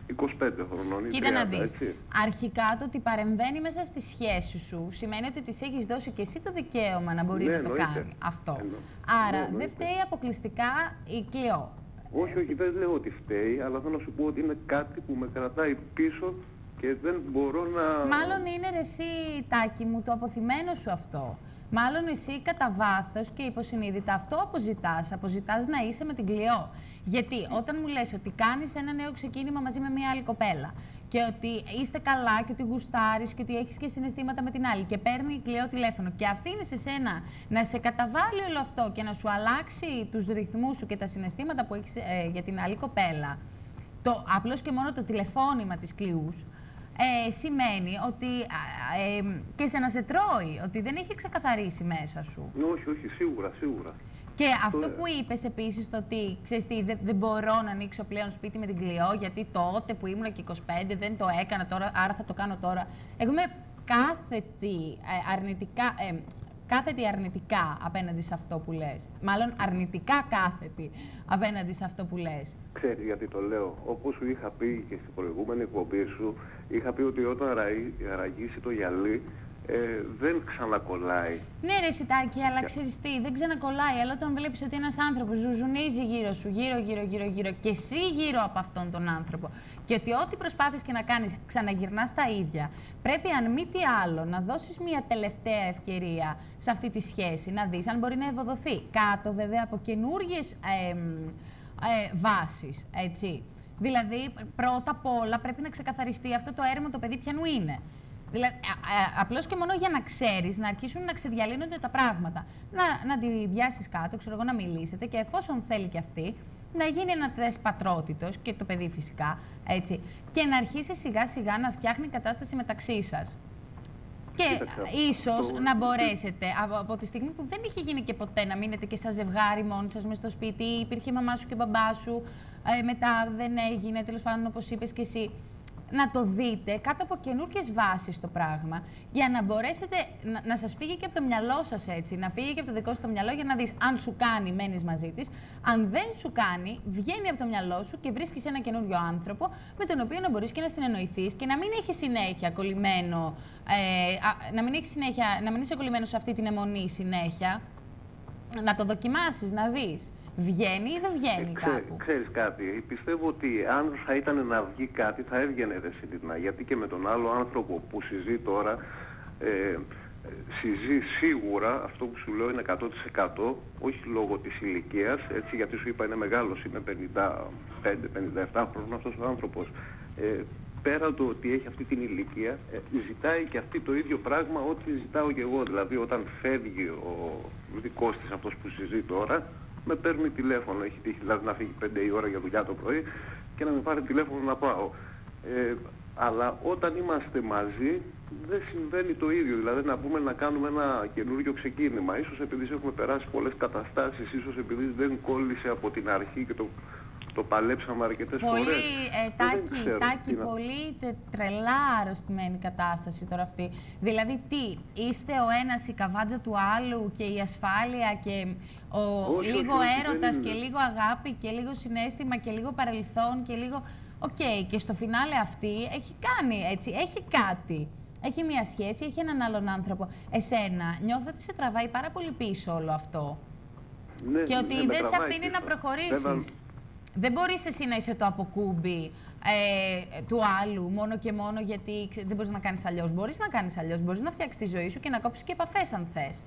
είκοσι πέντε χρονών ή Κοίτα να τριάντα, δεις. έτσι. Αρχικά το ότι παρεμβαίνει μέσα στη σχέση σου σημαίνει ότι της έχεις δώσει και εσύ το δικαίωμα να μπορεί Ναι, να το εννοείται. κάνει αυτό. Εννο- Άρα ναι, δεν εννοείται. φταίει αποκλειστικά η Κλειό. Όχι, όχι, δεν λέω ότι φταίει, αλλά θέλω να σου πω ότι είναι κάτι που με κρατάει πίσω και δεν μπορώ να... Μάλλον είναι ρε εσύ, Τάκη μου, το αποθυμένο σου αυτό. Μάλλον εσύ κατά βάθος και υποσυνείδητα αυτό αποζητάς. Αποζητάς να είσαι με την Κλειό. Γιατί όταν μου λες ότι κάνεις ένα νέο ξεκίνημα μαζί με μια άλλη κοπέλα και ότι είστε καλά και ότι γουστάρεις και ότι έχεις και συναισθήματα με την άλλη και παίρνει η Κλειό τηλέφωνο και αφήνεις εσένα να σε καταβάλει όλο αυτό και να σου αλλάξει τους ρυθμούς σου και τα συναισθήματα που έχεις ε, για την άλλη κοπέλα, το, απλώς και μόνο το τηλεφώνημα της Κλειούς, Ε, σημαίνει ότι ε, ε, και σε να σε τρώει, ότι δεν έχει ξεκαθαρίσει μέσα σου. Όχι, όχι, σίγουρα, σίγουρα. Και αυτό που είπες επίσης, το ότι ξέρεις τι, δεν, δεν μπορώ να ανοίξω πλέον σπίτι με την Κλειό, γιατί τότε που ήμουν και είκοσι πέντε δεν το έκανα τώρα, άρα θα το κάνω τώρα. Εγώ είμαι κάθετη ε, αρνητικά, ε, κάθετη αρνητικά απέναντι σε αυτό που λες. Μάλλον αρνητικά κάθετη απέναντι σε αυτό που λες. Ξέρεις γιατί το λέω. Όπως σου είχα πει και στην προηγούμενη εκπομπή σου, είχα πει ότι όταν ραεί, ραγίσει το γυαλί, ε, δεν ξανακολλάει. Ναι, ρε Σιτάκη, αλλά ξέρεις τι, δεν ξανακολλάει. Αλλά όταν βλέπεις ότι ένας άνθρωπος ζουζουνίζει γύρω σου, γύρω, γύρω, γύρω, γύρω, και εσύ γύρω από αυτόν τον άνθρωπο, και ότι ό,τι προσπάθεις και να κάνεις ξαναγυρνάς τα ίδια, πρέπει αν μη τι άλλο να δώσεις μια τελευταία ευκαιρία σε αυτή τη σχέση, να δεις αν μπορεί να ευοδοθεί. Κάτω βέβαια από καινούργιες ε, ε, βάσεις, έτσι. Δηλαδή, πρώτα απ' όλα πρέπει να ξεκαθαριστεί αυτό το έρημο το παιδί ποιανού είναι. Δηλαδή, α, α, απλώς και μόνο για να ξέρεις, να αρχίσουν να ξεδιαλύνονται τα πράγματα. Να, να τη πιάσεις κάτω, ξέρω εγώ, να μιλήσετε και εφόσον θέλει και αυτή, να γίνει ένα τεστ πατρότητος και το παιδί φυσικά, έτσι. Και να αρχίσει σιγά σιγά να φτιάχνει κατάσταση μεταξύ σας. Και ίσως να μπορέσετε από, από τη στιγμή που δεν είχε γίνει και ποτέ να μείνετε και σαν ζευγάρι μόνοι σας μες στο σπίτι, υπήρχε η μαμά σου και ο μπαμπά σου, ε, μετά δεν έγινε, τέλος πάντων όπως είπες και εσύ, να το δείτε κάτω από καινούργιες βάσεις το πράγμα, για να μπορέσετε να, να σας φύγει και από το μυαλό σας έτσι, να φύγει και από το δικό σου το μυαλό για να δεις αν σου κάνει, μένεις μαζί της, αν δεν σου κάνει, βγαίνει από το μυαλό σου και βρίσκεις ένα καινούριο άνθρωπο με τον οποίο να μπορείς και να συνεννοηθείς και να μην έχει συνέχεια κολλημένο, ε, α, να μην έχει συνέχεια, να μην είσαι κολλημένο σε αυτή την αιμονή συνέχεια, να το δοκιμάσεις, να δεις. Βγαίνει ή δεν βγαίνει Ξέ, κάπου. Ξέρεις κάτι, πιστεύω ότι αν θα ήταν να βγει κάτι θα έβγαινε ρε Σιλίνα, γιατί και με τον άλλο άνθρωπο που συζεί τώρα, ε, συζεί σίγουρα, αυτό που σου λέω είναι εκατό τοις εκατό, όχι λόγω της ηλικίας, έτσι, γιατί σου είπα είναι μεγάλος, είναι πενήντα πέντε πενήντα επτά χρόνων αυτός ο άνθρωπος. Ε, πέρα το ότι έχει αυτή την ηλικία, ε, ζητάει και αυτή το ίδιο πράγμα ό,τι ζητάω και εγώ, δηλαδή όταν φεύγει ο δικός της αυτός που συζεί τώρα, με παίρνει τηλέφωνο, έχει τύχει δηλαδή να φύγει πέντε η ώρα για δουλειά το πρωί και να με πάρει τηλέφωνο να πάω. Ε, αλλά όταν είμαστε μαζί δεν συμβαίνει το ίδιο, δηλαδή να πούμε να κάνουμε ένα καινούργιο ξεκίνημα. Ίσως επειδή έχουμε περάσει πολλές καταστάσεις, ίσως επειδή δεν κόλλησε από την αρχή και το, το παλέψαμε αρκετές πολύ, φορές. Ε, τάκη, ξέρω, τάκη να... πολύ τε, τρελά αρρωστημένη κατάσταση τώρα αυτή. Δηλαδή τι, είστε ο ένας η καβάτζα του άλλου και η ασφάλεια και ο όχι, λίγο όχι, όχι, έρωτας και λίγο αγάπη και λίγο συναίσθημα και λίγο παρελθόν και λίγο... Οκ, okay, και στο φινάλε αυτή έχει κάνει έτσι, έχει κάτι. Έχει μια σχέση, έχει έναν άλλον άνθρωπο. Εσένα, νιώθω ότι σε τραβάει πάρα πολύ πίσω όλο αυτό. Ναι, και ότι ναι, δεν σε αφήνει πίσω. να προχωρήσεις. Βέβαια... Δεν μπορείς εσύ να είσαι το αποκούμπι ε, του άλλου μόνο και μόνο γιατί δεν μπορείς να κάνεις αλλιώς. Μπορείς να κάνεις αλλιώς, μπορείς να φτιάξεις τη ζωή σου και να κόψεις και επαφές αν θες.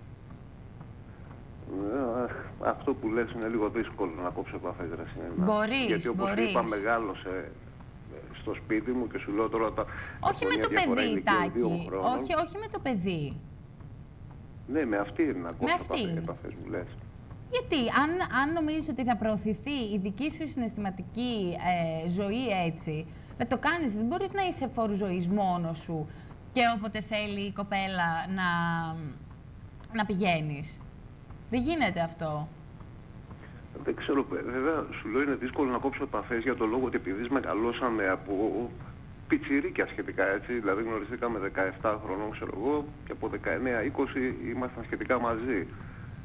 Ε, αυτό που λες είναι λίγο δύσκολο να κόψω επαφές, ρε Συνένα. Μπορείς, γιατί όπως μπορείς. είπα μεγάλωσε στο σπίτι μου και σου λέω τώρα τα... Όχι με το παιδί, Τάκη. Όχι, όχι με το παιδί. Ναι, με αυτή είναι να κόψω αυτή. επαφές μου λες. Γιατί αν, αν νομίζεις ότι θα προωθηθεί η δική σου συναισθηματική ε, ζωή έτσι, να το κάνεις, δεν μπορείς να είσαι φόρου ζωής μόνος σου και όποτε θέλει η κοπέλα να, να πηγαίνεις. Δεν γίνεται αυτό. Δεν ξέρω, βέβαια σου λέω είναι δύσκολο να κόψω επαφές για το λόγο ότι επειδή μεγαλώσαμε από πιτσιρίκια σχετικά έτσι, δηλαδή γνωριστήκαμε δεκαεπτά χρονών ξέρω εγώ και από δεκαεννέα είκοσι ήμασταν σχετικά μαζί.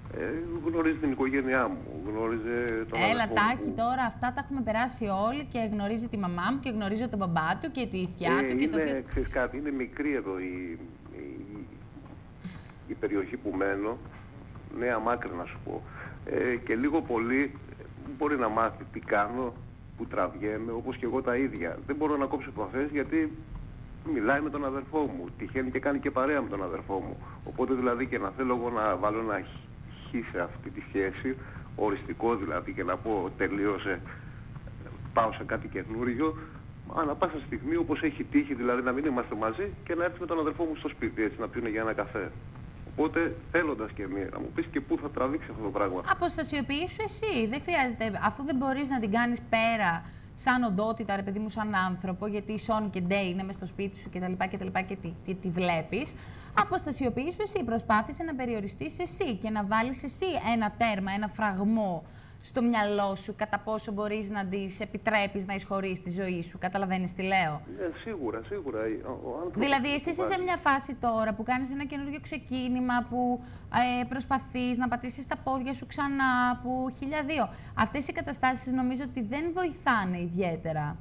Ε, γνωρίζει την οικογένειά μου, γνώριζε τον Έλα, αδερφό Τάκη, μου. τώρα αυτά τα έχουμε περάσει όλοι και γνωρίζει τη μαμά μου και γνωρίζω τον μπαμπά του και τη θιά Ε, του και το είναι, θείο. ξέρεις κάτι, είναι μικρή εδώ η, η, η περιοχή που μένω, Νέα Μάκρη να σου πω. Ε, και λίγο πολύ μπορεί να μάθει τι κάνω, που τραβιέμαι, όπως και εγώ τα ίδια. Δεν μπορώ να κόψω επαφές γιατί μιλάει με τον αδερφό μου. Τυχαίνει και κάνει και παρέα με τον αδερφό μου. Οπότε δηλαδή και να θέλω εγώ να βάλω ένα χ σε αυτή τη σχέση, οριστικό δηλαδή, και να πω τελείωσε, πάω σε κάτι καινούριο, ανά πάσα στιγμή όπως έχει τύχει, δηλαδή να μην είμαστε μαζί και να έρθει με τον αδερφό μου στο σπίτι, έτσι να πιούνε για ένα καφέ. Οπότε θέλοντας και μία, να μου πεις και πού θα τραβήξει αυτό το πράγμα. Αποστασιοποιήσου εσύ. Δεν χρειάζεται, αφού δεν μπορείς να την κάνεις πέρα σαν οντότητα, ρε παιδί μου, σαν άνθρωπο, γιατί Σον και Ντέι είναι μες στο σπίτι σου κτλ. Και, και, και τη, τη, τη βλέπεις. Αποστασιοποιήσου εσύ. Προσπάθησε να περιοριστείς εσύ και να βάλεις εσύ ένα τέρμα, ένα φραγμό στο μυαλό σου κατά πόσο μπορείς να τις επιτρέπεις να εισχωρείς τη ζωή σου. Καταλαβαίνεις τι λέω? Ναι, σίγουρα, σίγουρα. Ο, ο άνθρωπος Δηλαδή, εσύ είσαι βάζει. σε μια φάση τώρα που κάνεις ένα καινούργιο ξεκίνημα, που ε, προσπαθείς να πατήσεις τα πόδια σου ξανά, που χίλια δύο. Αυτές οι καταστάσεις νομίζω ότι δεν βοηθάνε ιδιαίτερα.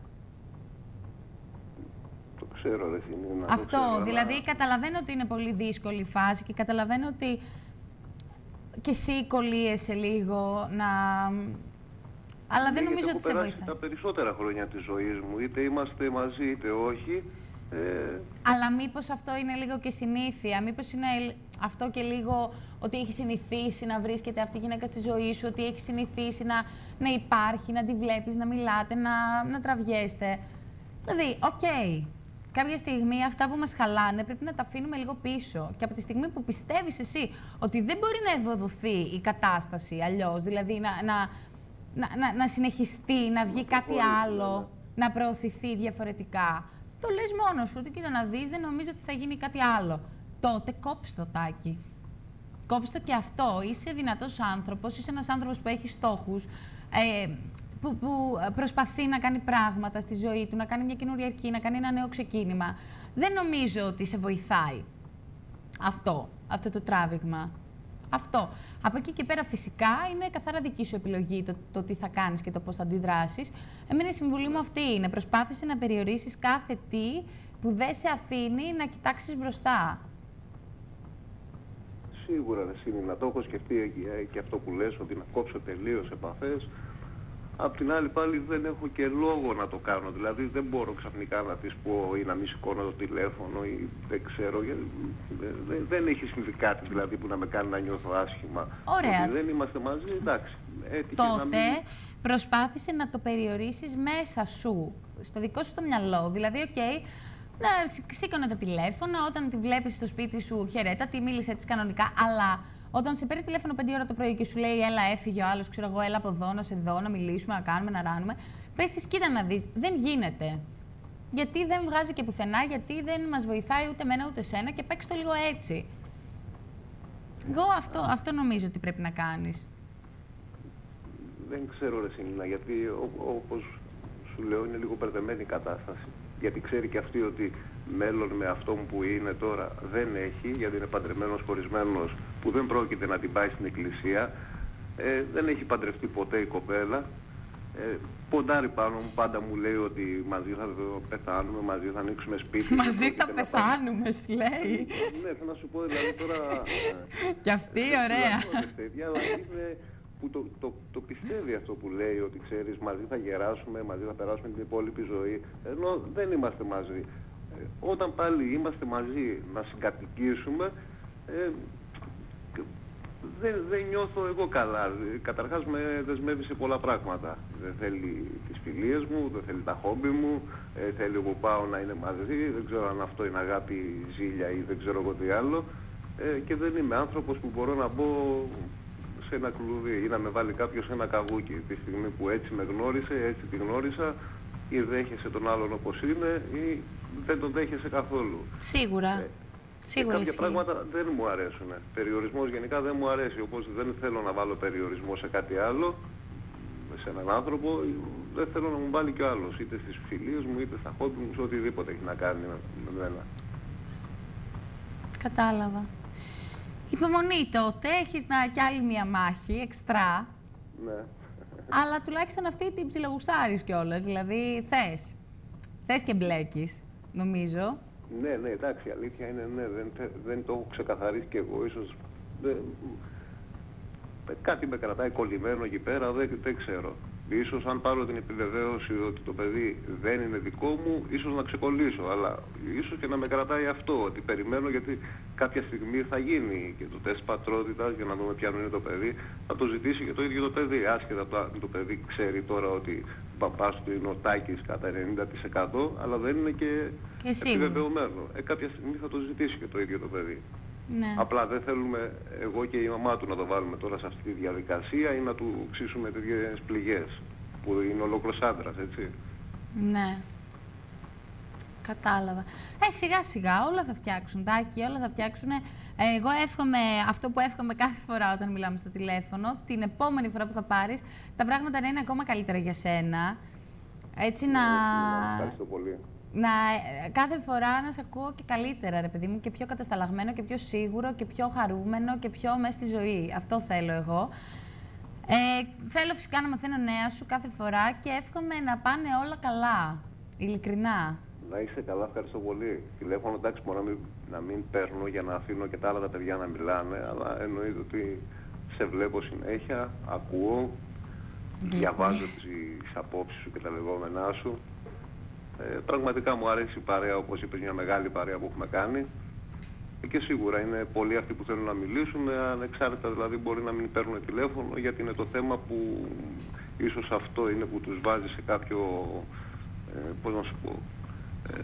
Το ξέρω, ρε Θήμη. Αυτό, δηλαδή καταλαβαίνω ότι είναι πολύ δύσκολη η φάση και καταλαβαίνω ότι και εσύ κολλείεσαι λίγο να... Αλλά δεν νομίζω ότι σε βοηθάει. βοηθάει. Τα περισσότερα χρόνια της ζωής μου, είτε είμαστε μαζί είτε όχι. Ε... Αλλά μήπως αυτό είναι λίγο και συνήθεια, μήπως είναι αυτό και λίγο ότι έχει συνηθίσει να βρίσκεται αυτή η γυναίκα στη ζωή σου, ότι έχει συνηθίσει να, να υπάρχει, να τη βλέπεις, να μιλάτε, να, να τραβιέστε. Δηλαδή, οκ. Okay. Κάποια στιγμή αυτά που μας χαλάνε πρέπει να τα αφήνουμε λίγο πίσω. Και από τη στιγμή που πιστεύεις εσύ ότι δεν μπορεί να ευοδοθεί η κατάσταση αλλιώς, δηλαδή να, να, να, να, να συνεχιστεί, να βγει κάτι άλλο, να προωθηθεί διαφορετικά, το λες μόνος σου, ότι κοίτα να δεις, δεν νομίζω ότι θα γίνει κάτι άλλο. Τότε κόψε το, Τάκη. Κόψε το και αυτό. Είσαι δυνατός άνθρωπος, είσαι ένας άνθρωπος που έχει στόχους, ε, που, που προσπαθεί να κάνει πράγματα στη ζωή του, να κάνει μια καινούρια αρχή, να κάνει ένα νέο ξεκίνημα. Δεν νομίζω ότι σε βοηθάει αυτό, αυτό το τράβηγμα. Αυτό. Από εκεί και πέρα φυσικά είναι καθαρά δική σου επιλογή το, το τι θα κάνεις και το πώς θα αντιδράσεις. Εμένα η συμβουλή μου αυτή είναι, προσπάθησε να περιορίσεις κάθε τι που δεν σε αφήνει να κοιτάξεις μπροστά. Σίγουρα, Ρεσίνη, να το έχω σκεφτεί και αυτό που λες, ότι να κόψω τελείως επαφές. Απ' την άλλη πάλι δεν έχω και λόγο να το κάνω, δηλαδή δεν μπορώ ξαφνικά να της πω ή να μην σηκώνω το τηλέφωνο ή δεν ξέρω, δεν, δεν έχει συμβεί κάτι δηλαδή που να με κάνει να νιώθω άσχημα. Ωραία. Ότι δεν είμαστε μαζί, εντάξει. Έτυχε Τότε να μην... προσπάθησε να το περιορίσεις μέσα σου, στο δικό σου το μυαλό, δηλαδή, οκ, okay, να σήκωνε το τηλέφωνο, όταν τη βλέπεις στο σπίτι σου, χαιρέτα, τη μίλησε έτσι κανονικά, αλλά όταν σε παίρνει τηλέφωνο πέντε ώρα το πρωί και σου λέει έλα, έφυγε ο άλλος, ξέρω εγώ, έλα από εδώ, να σε δω, να μιλήσουμε, να κάνουμε, να ράνουμε, πες της, κοίτα να δεις, δεν γίνεται. Γιατί δεν βγάζει και πουθενά, γιατί δεν μας βοηθάει ούτε εμένα ούτε σένα και παίξ' το λίγο έτσι. Εγώ αυτό, αυτό νομίζω ότι πρέπει να κάνεις. Δεν ξέρω, ρε Σινίνα, γιατί ό, όπως σου λέω είναι λίγο μπερδεμένη η κατάσταση. Γιατί ξέρει και αυτή ότι μέλλον με αυτό που είναι τώρα δεν έχει, γιατί είναι παντρεμένος, χωρισμένος, που δεν πρόκειται να την πάει στην εκκλησία. Ε, δεν έχει παντρευτεί ποτέ η κοπέλα. Ε, ποντάρει πάνω μου, πάντα μου λέει ότι μαζί θα πεθάνουμε, μαζί θα ανοίξουμε σπίτι. Μαζί θα πεθάνουμε, σου λέει. Ναι, θέλω να σου πω δηλαδή τώρα... Κι αυτή ωραία. Είναι που το, το, το πιστεύει αυτό που λέει, ότι ξέρεις, μαζί θα γεράσουμε, μαζί θα περάσουμε την υπόλοιπη ζωή, ενώ δεν είμαστε μαζί. Ε, όταν πάλι είμαστε μαζί να συγκατοικήσουμε, ε, δεν, δεν νιώθω εγώ καλά. Καταρχάς με δεσμεύει σε πολλά πράγματα. Δεν θέλει τις φιλίες μου, δεν θέλει τα χόμπι μου, ε, θέλει εγώ πάω να είναι μαζί, δεν ξέρω αν αυτό είναι αγάπη, ζήλια ή δεν ξέρω εγώ τι άλλο. Ε, και δεν είμαι άνθρωπος που μπορώ να μπω σε ένα κλουβί ή να με βάλει κάποιος σε ένα καβούκι. Τη στιγμή που έτσι με γνώρισε, έτσι τη γνώρισα, ή δέχεσαι τον άλλον όπως είναι ή δεν τον δέχεσαι καθόλου. Σίγουρα. Ε, Σίγουρα κάποια ισχύει. πράγματα δεν μου αρέσουν. Περιορισμός γενικά δεν μου αρέσει, όπως δεν θέλω να βάλω περιορισμό σε κάτι άλλο, σε έναν άνθρωπο, δεν θέλω να μου βάλει κι ο άλλος, είτε στις φιλίες μου, είτε στα χόμπι μου, σε οτιδήποτε έχει να κάνει με μένα. Κατάλαβα. Υπομονή τότε, έχεις να... κι άλλη μία μάχη, εξτρά. Ναι. Αλλά τουλάχιστον αυτή την ψιλογουστάρεις κιόλας, δηλαδή θες. Θες και μπλέκεις, νομίζω. Ναι, ναι, εντάξει, η αλήθεια είναι, ναι, δεν, δεν το έχω ξεκαθαρίσει κι εγώ, ίσως δεν, κάτι με κρατάει κολλημένο εκεί πέρα, δεν, δεν ξέρω. Ίσως αν πάρω την επιβεβαίωση ότι το παιδί δεν είναι δικό μου, ίσως να ξεκολλήσω, αλλά ίσως και να με κρατάει αυτό, ότι περιμένω γιατί κάποια στιγμή θα γίνει και το τεστ πατρότητας για να δούμε ποιανού είναι το παιδί, θα το ζητήσει και το ίδιο το παιδί, άσχετα από το, το παιδί ξέρει τώρα ότι ο παπάς του είναι ο Τάκης κατά ενενήντα τοις εκατό, αλλά δεν είναι και, και επιβεβαιωμένο. Ε, κάποια στιγμή θα το ζητήσει και το ίδιο το παιδί. Ναι. Απλά δεν θέλουμε εγώ και η μαμά του να το βάλουμε τώρα σε αυτή τη διαδικασία ή να του ξύσουμε τέτοιες πληγές που είναι ολόκληρος άντρας, έτσι. Ναι. Κατάλαβα. Ε, σιγά σιγά όλα θα φτιάξουν, Τάκη, όλα θα φτιάξουν. Ε, εγώ εύχομαι αυτό που εύχομαι κάθε φορά όταν μιλάμε στο τηλέφωνο, την επόμενη φορά που θα πάρεις, τα πράγματα να είναι ακόμα καλύτερα για σένα. Έτσι να... Ευχαριστώ πολύ. Να, κάθε φορά να σε ακούω και καλύτερα, ρε παιδί μου, και πιο κατασταλαγμένο και πιο σίγουρο και πιο χαρούμενο και πιο μέσα στη ζωή. Αυτό θέλω εγώ. Ε, θέλω φυσικά να μαθαίνω νέα σου κάθε φορά και εύχομαι να πάνε όλα καλά. Ειλικρινά. Να είσαι καλά, ευχαριστώ πολύ. Τηλέφωνο, εντάξει, μπορώ να μην, να μην παίρνω για να αφήνω και τα άλλα τα παιδιά να μιλάνε, αλλά εννοείται ότι σε βλέπω συνέχεια, ακούω, διαβάζω τις απόψεις σου και τα λεγόμενά σου. Ε, πραγματικά μου αρέσει η παρέα, όπως είπες, μια μεγάλη παρέα που έχουμε κάνει. Ε, και σίγουρα είναι πολλοί αυτοί που θέλουν να μιλήσουν, ανεξάρτητα δηλαδή μπορεί να μην παίρνουν τηλέφωνο, γιατί είναι το θέμα που ίσως αυτό είναι που τους βάζει σε κάποιο, ε, πώς να σου πω... Ε,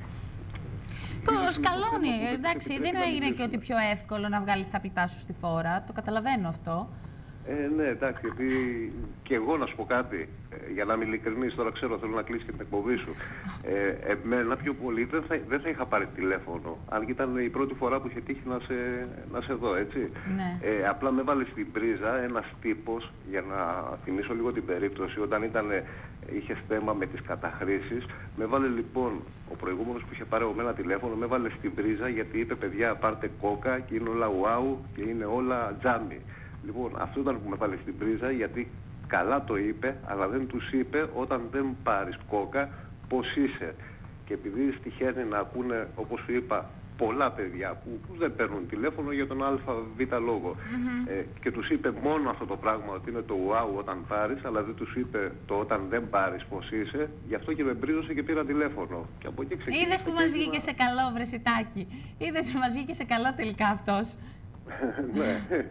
Πώς σκαλώνει, εντάξει, δεν έγινε και ότι πιο εύκολο να βγάλεις τα πλητά σου στη φόρα, το καταλαβαίνω αυτό. Ε, ναι, εντάξει, γιατί και εγώ να σου πω κάτι, ε, για να είμαι ειλικρινής, τώρα ξέρω θέλω να κλείσει και την εκπομπή σου. Ε, εμένα πιο πολύ δεν θα, δεν θα είχα πάρει τηλέφωνο, αν και ήταν η πρώτη φορά που είχε τύχει να σε, να σε δω, έτσι. Ναι. Ε, απλά με βάλε στην πρίζα ένας τύπος, για να θυμίσω λίγο την περίπτωση, όταν ήταν, είχε θέμα με τις καταχρήσεις, με βάλε λοιπόν, ο προηγούμενος που είχε πάρει από μένα τηλέφωνο, με βάλε στην πρίζα γιατί είπε παιδιά πάρτε κόκα και είναι όλα ουάου και είναι όλα τζάμι. Λοιπόν, αυτό ήταν που με βάλε στην πρίζα, γιατί καλά το είπε, αλλά δεν τους είπε όταν δεν πάρεις κόκα πώς είσαι. Και επειδή τυχαίνει να ακούνε, όπως σου είπα, πολλά παιδιά που, που δεν παίρνουν τηλέφωνο για τον ΑΒ λόγο. Mm-hmm. ε, και τους είπε μόνο αυτό το πράγμα, ότι είναι το wow όταν πάρεις, αλλά δεν τους είπε το όταν δεν πάρεις πώς είσαι. Γι' αυτό και με πρίζωσε και πήρα τηλέφωνο. Και από εκεί ξεκίνησε. Είδες που μας βγήκε σε καλό, βρεσιτάκι. Είδες που μας βγήκε σε καλό τελικά αυτός. ναι,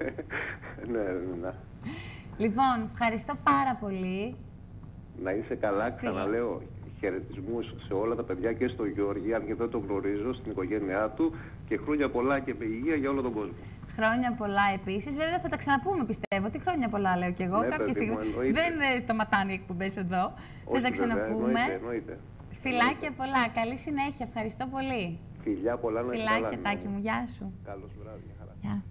ναι, ναι. Λοιπόν, ευχαριστώ πάρα πολύ. Να είσαι καλά, ξαναλέω. Χαιρετισμούς σε όλα τα παιδιά και στο Γιώργη, αν και δεν τον γνωρίζω, στην οικογένειά του, και χρόνια πολλά και με υγεία για όλο τον κόσμο. Χρόνια πολλά επίσης. Βέβαια θα τα ξαναπούμε, πιστεύω. Τι χρόνια πολλά λέω κι εγώ. Ναι, κάποια στιγμή. Δεν σταματάνε οι εκπομπές εδώ. Όχι, θα τα ξαναπούμε. Εννοείται, εννοείται. Φιλάκια πολλά. Καλή συνέχεια. Ευχαριστώ πολύ. Φιλιά πολλά να είσαι καλά. Φιλάκια, Τάκη μου. Γεια σου. Καλώς βράδυ. Χαρά. Γεια.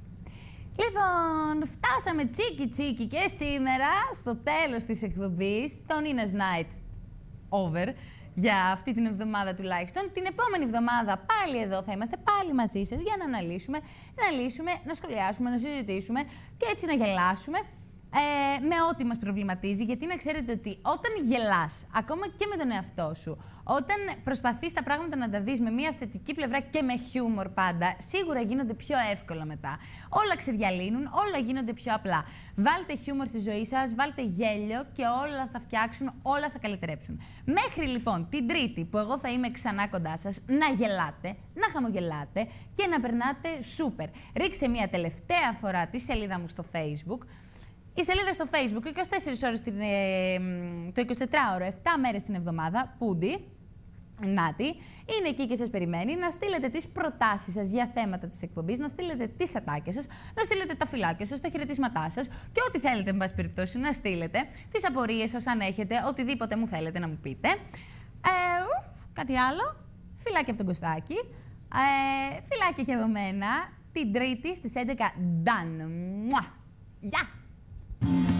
Λοιπόν, φτάσαμε τσίκι τσίκι και σήμερα στο τέλος της εκπομπής, το Nina's Night over, για αυτή την εβδομάδα τουλάχιστον. Την επόμενη εβδομάδα πάλι εδώ θα είμαστε, πάλι μαζί σας, για να αναλύσουμε, να λύσουμε, να σχολιάσουμε, να συζητήσουμε και έτσι να γελάσουμε ε, με ό,τι μας προβληματίζει. Γιατί να ξέρετε ότι όταν γελάς, ακόμα και με τον εαυτό σου, όταν προσπαθείς τα πράγματα να τα δεις με μια θετική πλευρά και με χιούμορ πάντα, σίγουρα γίνονται πιο εύκολα μετά. Όλα ξεδιαλύνουν, όλα γίνονται πιο απλά. Βάλτε χιούμορ στη ζωή σας, βάλτε γέλιο και όλα θα φτιάξουν, όλα θα καλυτερέψουν. Μέχρι λοιπόν την Τρίτη που εγώ θα είμαι ξανά κοντά σας, να γελάτε, να χαμογελάτε και να περνάτε σούπερ. Ρίξε μια τελευταία φορά τη σελίδα μου στο Facebook. Η σελίδα στο Facebook, είκοσι τέσσερις ώρες την, ε, το εικοσιτετράωρο, επτά μέρες την εβδομάδα, Πούντι, Νάτι, είναι εκεί και σας περιμένει να στείλετε τις προτάσεις σας για θέματα της εκπομπής, να στείλετε τις ατάκες σας, να στείλετε τα φιλάκια σας, τα χαιρετίσματά σας και ό,τι θέλετε, εν πάση περιπτώσει, να στείλετε, τις απορίες σας αν έχετε, οτιδήποτε μου θέλετε να μου πείτε. Ε, ουφ, κάτι άλλο, φιλάκια από τον Κωστάκη, ε, φιλάκια και από μένα, την Τρίτη στις έντεκα, done. Μουα. Γεια!